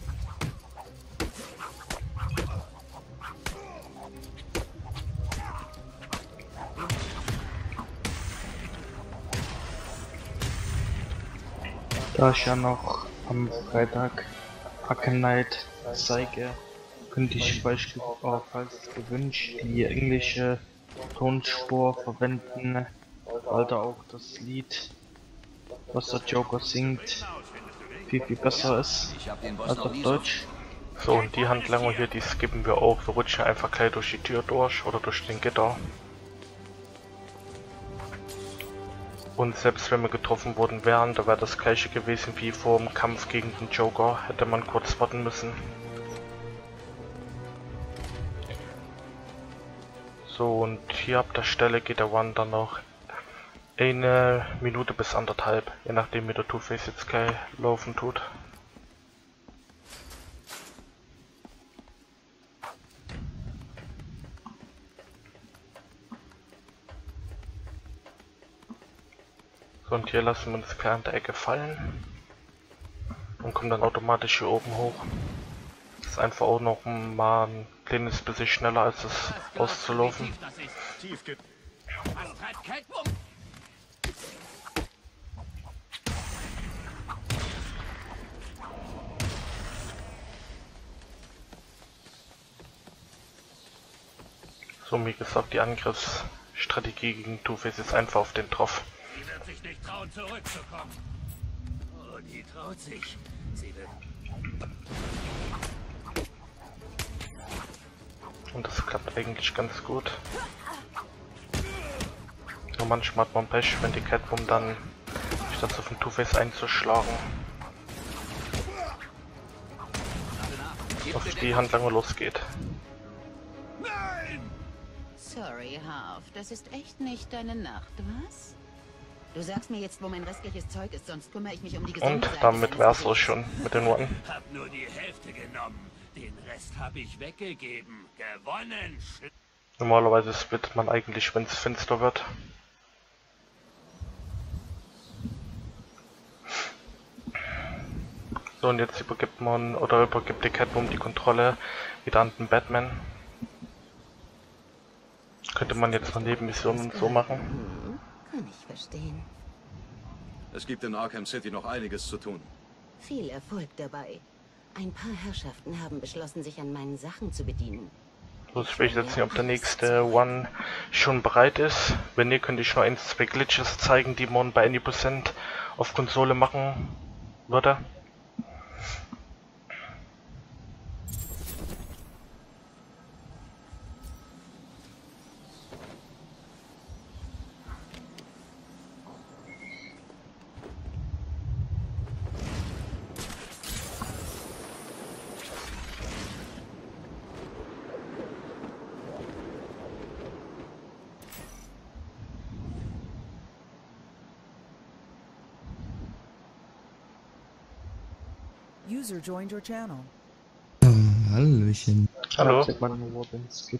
Da ich ja noch am Freitag Arkham Knight zeige, könnte ich beispielsweise, falls gewünscht, die englische Tonspur verwenden, weil da auch das Lied, was der Joker singt, viel besser ist als auf Deutsch. So, und die Handlanger hier, die skippen wir auch. Wir rutschen einfach gleich durch die Tür durch oder durch den Gitter. Und selbst wenn wir getroffen worden wären, da wäre das gleiche gewesen wie vor dem Kampf gegen den Joker, hätte man kurz warten müssen. So, und hier ab der Stelle geht der One dann noch 1 Minute bis 1,5, je nachdem wie der Two-Face jetzt gleich laufen tut. So, und hier lassen wir uns klar an der Ecke fallen und kommen dann automatisch hier oben hoch. Das ist einfach auch noch mal ein kleines bisschen schneller als es auszulaufen. So, wie gesagt, die Angriffsstrategie gegen Two-Face ist einfach auf den Tropf. Sie wird sich nicht trauen, zurückzukommen. Oh, die traut sich. Sie wird... Und das klappt eigentlich ganz gut. Nur manchmal hat man Pech, wenn die Catwoman dann statt auf den Two-Face einzuschlagen auf die Handlanger losgeht. Sorry, Harv, das ist echt nicht deine Nacht, was? Du sagst mir jetzt, wo mein restliches Zeug ist, sonst kümmere ich mich um die gesunde Und Seite damit wär's auch schon mit den One. Hab nur die Hälfte genommen. Den Rest habe ich weggegeben. Gewonnen. Normalerweise splittet man eigentlich, wenn es finster wird. So, und jetzt übergibt die Catwoman die Kontrolle wieder an den Batman. Könnte man jetzt noch Nebenmissionen und so machen. Kann ich verstehen. Es gibt in Arkham City noch einiges zu tun. Viel Erfolg dabei. Ein paar Herrschaften haben beschlossen, sich an meinen Sachen zu bedienen. So, ich weiß jetzt nicht, ob der nächste One schon bereit ist. Wenn nicht, könnte ich nur 1, 2 Glitches zeigen, die man bei Any% auf Konsole machen würde. User joined your channel. Hallöchen. Hallo. Skip.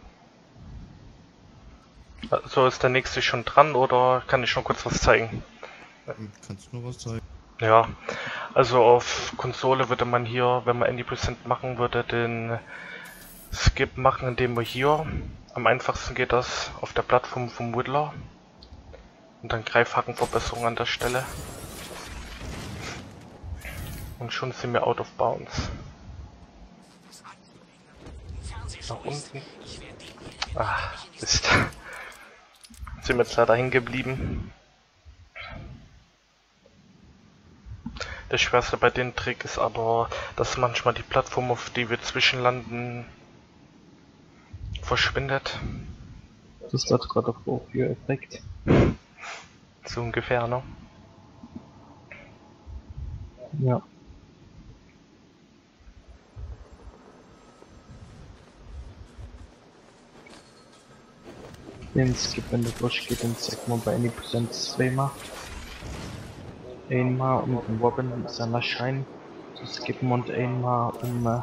So, ist der nächste schon dran oder kann ich schon kurz was zeigen? Kannst du noch was zeigen? Ja, also auf Konsole würde man hier, wenn man Any% machen würde, den Skip machen, indem wir hier, am einfachsten geht das auf der Plattform vom Whittler und dann Greifhakenverbesserung an der Stelle. Und schon sind wir out of bounds. Nach unten. Ah, Mist. Sind wir jetzt leider hängen geblieben. Das Schwerste bei dem Trick ist aber, dass manchmal die Plattform, auf die wir zwischenlanden, verschwindet. Das wird gerade auf ihr Effekt. So ungefähr, ne? Ja. Den Skip, wenn der durchgeht, den zeigt man bei Any% zweimal. Einmal um den Robin seiner Schein zu skippen und einmal um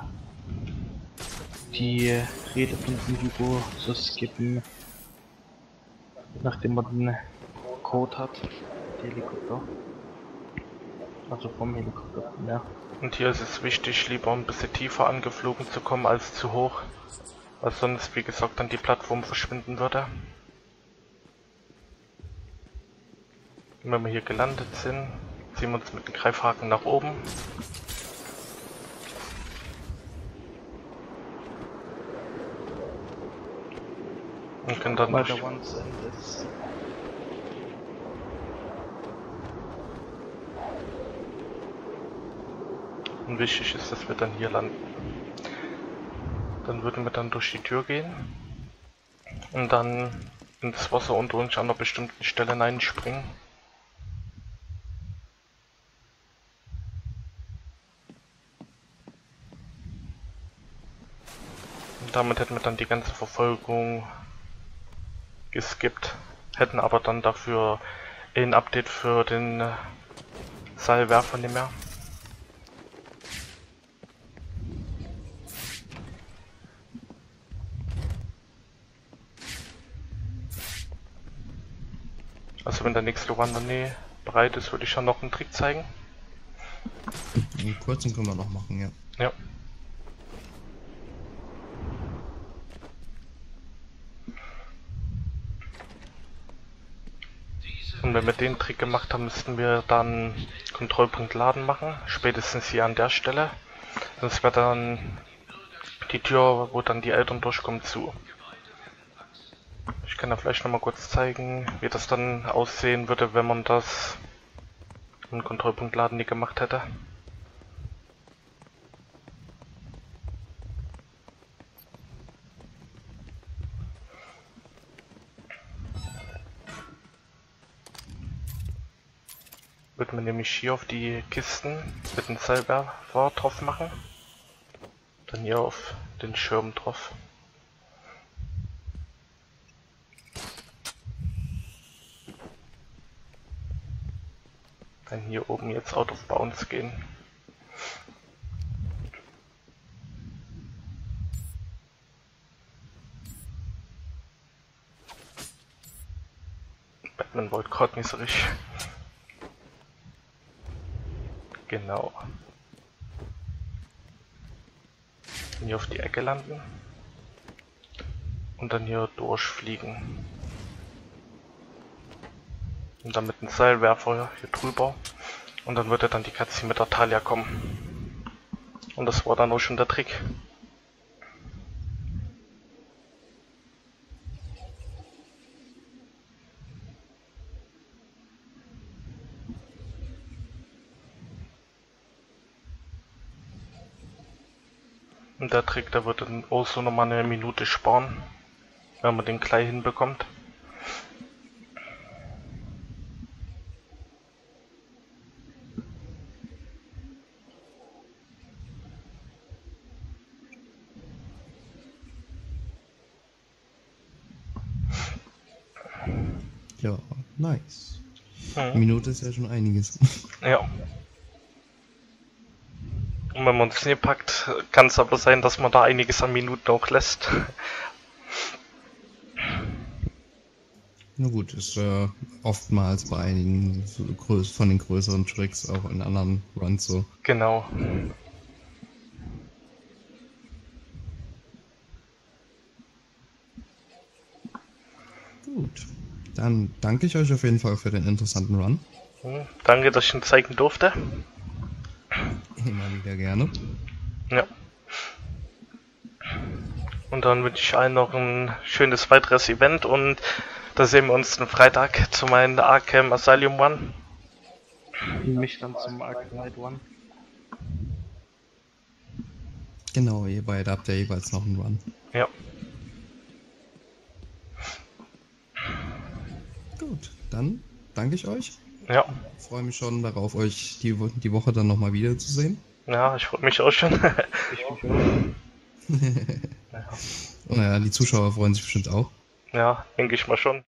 die Rede von dem Hugo zu skippen, nachdem man den Code hat, die Helikopter. Also vom Helikopter, ja. Und hier ist es wichtig, lieber ein bisschen tiefer angeflogen zu kommen als zu hoch, weil sonst, wie gesagt, dann die Plattform verschwinden würde. Und wenn wir hier gelandet sind, ziehen wir uns mit dem Greifhaken nach oben. Und können dann durch... Und wichtig ist, dass wir dann hier landen. Dann würden wir dann durch die Tür gehen und dann ins Wasser unter uns an einer bestimmten Stelle hineinspringen. Damit hätten wir dann die ganze Verfolgung geskippt. Hätten aber dann dafür ein Update für den Seilwerfer nicht mehr. Also wenn der nächste Wanderne bereit ist, würde ich schon noch einen Trick zeigen. Einen kurzen können wir noch machen, ja. Ja. Und wenn wir den Trick gemacht haben, müssten wir dann Kontrollpunkt Laden machen, spätestens hier an der Stelle. Sonst wäre dann die Tür, wo dann die Eltern durchkommen, zu. Ich kann da vielleicht noch mal kurz zeigen, wie das dann aussehen würde, wenn man das im Kontrollpunkt Laden nicht gemacht hätte. Wird man nämlich hier auf die Kisten mit dem Seilwerfer drauf machen. Dann hier auf den Schirm drauf. Dann hier oben jetzt out of bounds gehen. Batman wollte gerade nicht so richtig. Genau. Hier auf die Ecke landen. Und dann hier durchfliegen. Und dann mit dem Seilwerfer hier drüber. Und dann würde dann die Katze mit der Talia kommen. Und das war dann auch schon der Trick. Und der Trick, der wird dann auch so nochmal eine Minute sparen, wenn man den gleich hinbekommt. Ja, nice. Eine Minute ist ja schon einiges. Ja. Und wenn man es nicht packt, kann es aber sein, dass man da einiges an Minuten auch lässt. Na gut, ist oftmals bei einigen so von den größeren Tricks auch in anderen Runs so. Genau. Gut, dann danke ich euch auf jeden Fall für den interessanten Run. Danke, dass ich ihn zeigen durfte. Immer wieder gerne. Ja. Und dann wünsche ich allen noch ein schönes weiteres Event und da sehen wir uns am Freitag zu meinem Arkham Asylum One. Mich dann zum Arkham Knight One. Genau, ihr beide habt ja jeweils noch einen Run. Ja. Gut, dann danke ich euch. Ja. Ich freue mich schon darauf, euch die Woche dann nochmal wiederzusehen. Ja, ich freue mich auch schon. Ich mich auch. Naja, die Zuschauer freuen sich bestimmt auch. Ja, denke ich mal schon.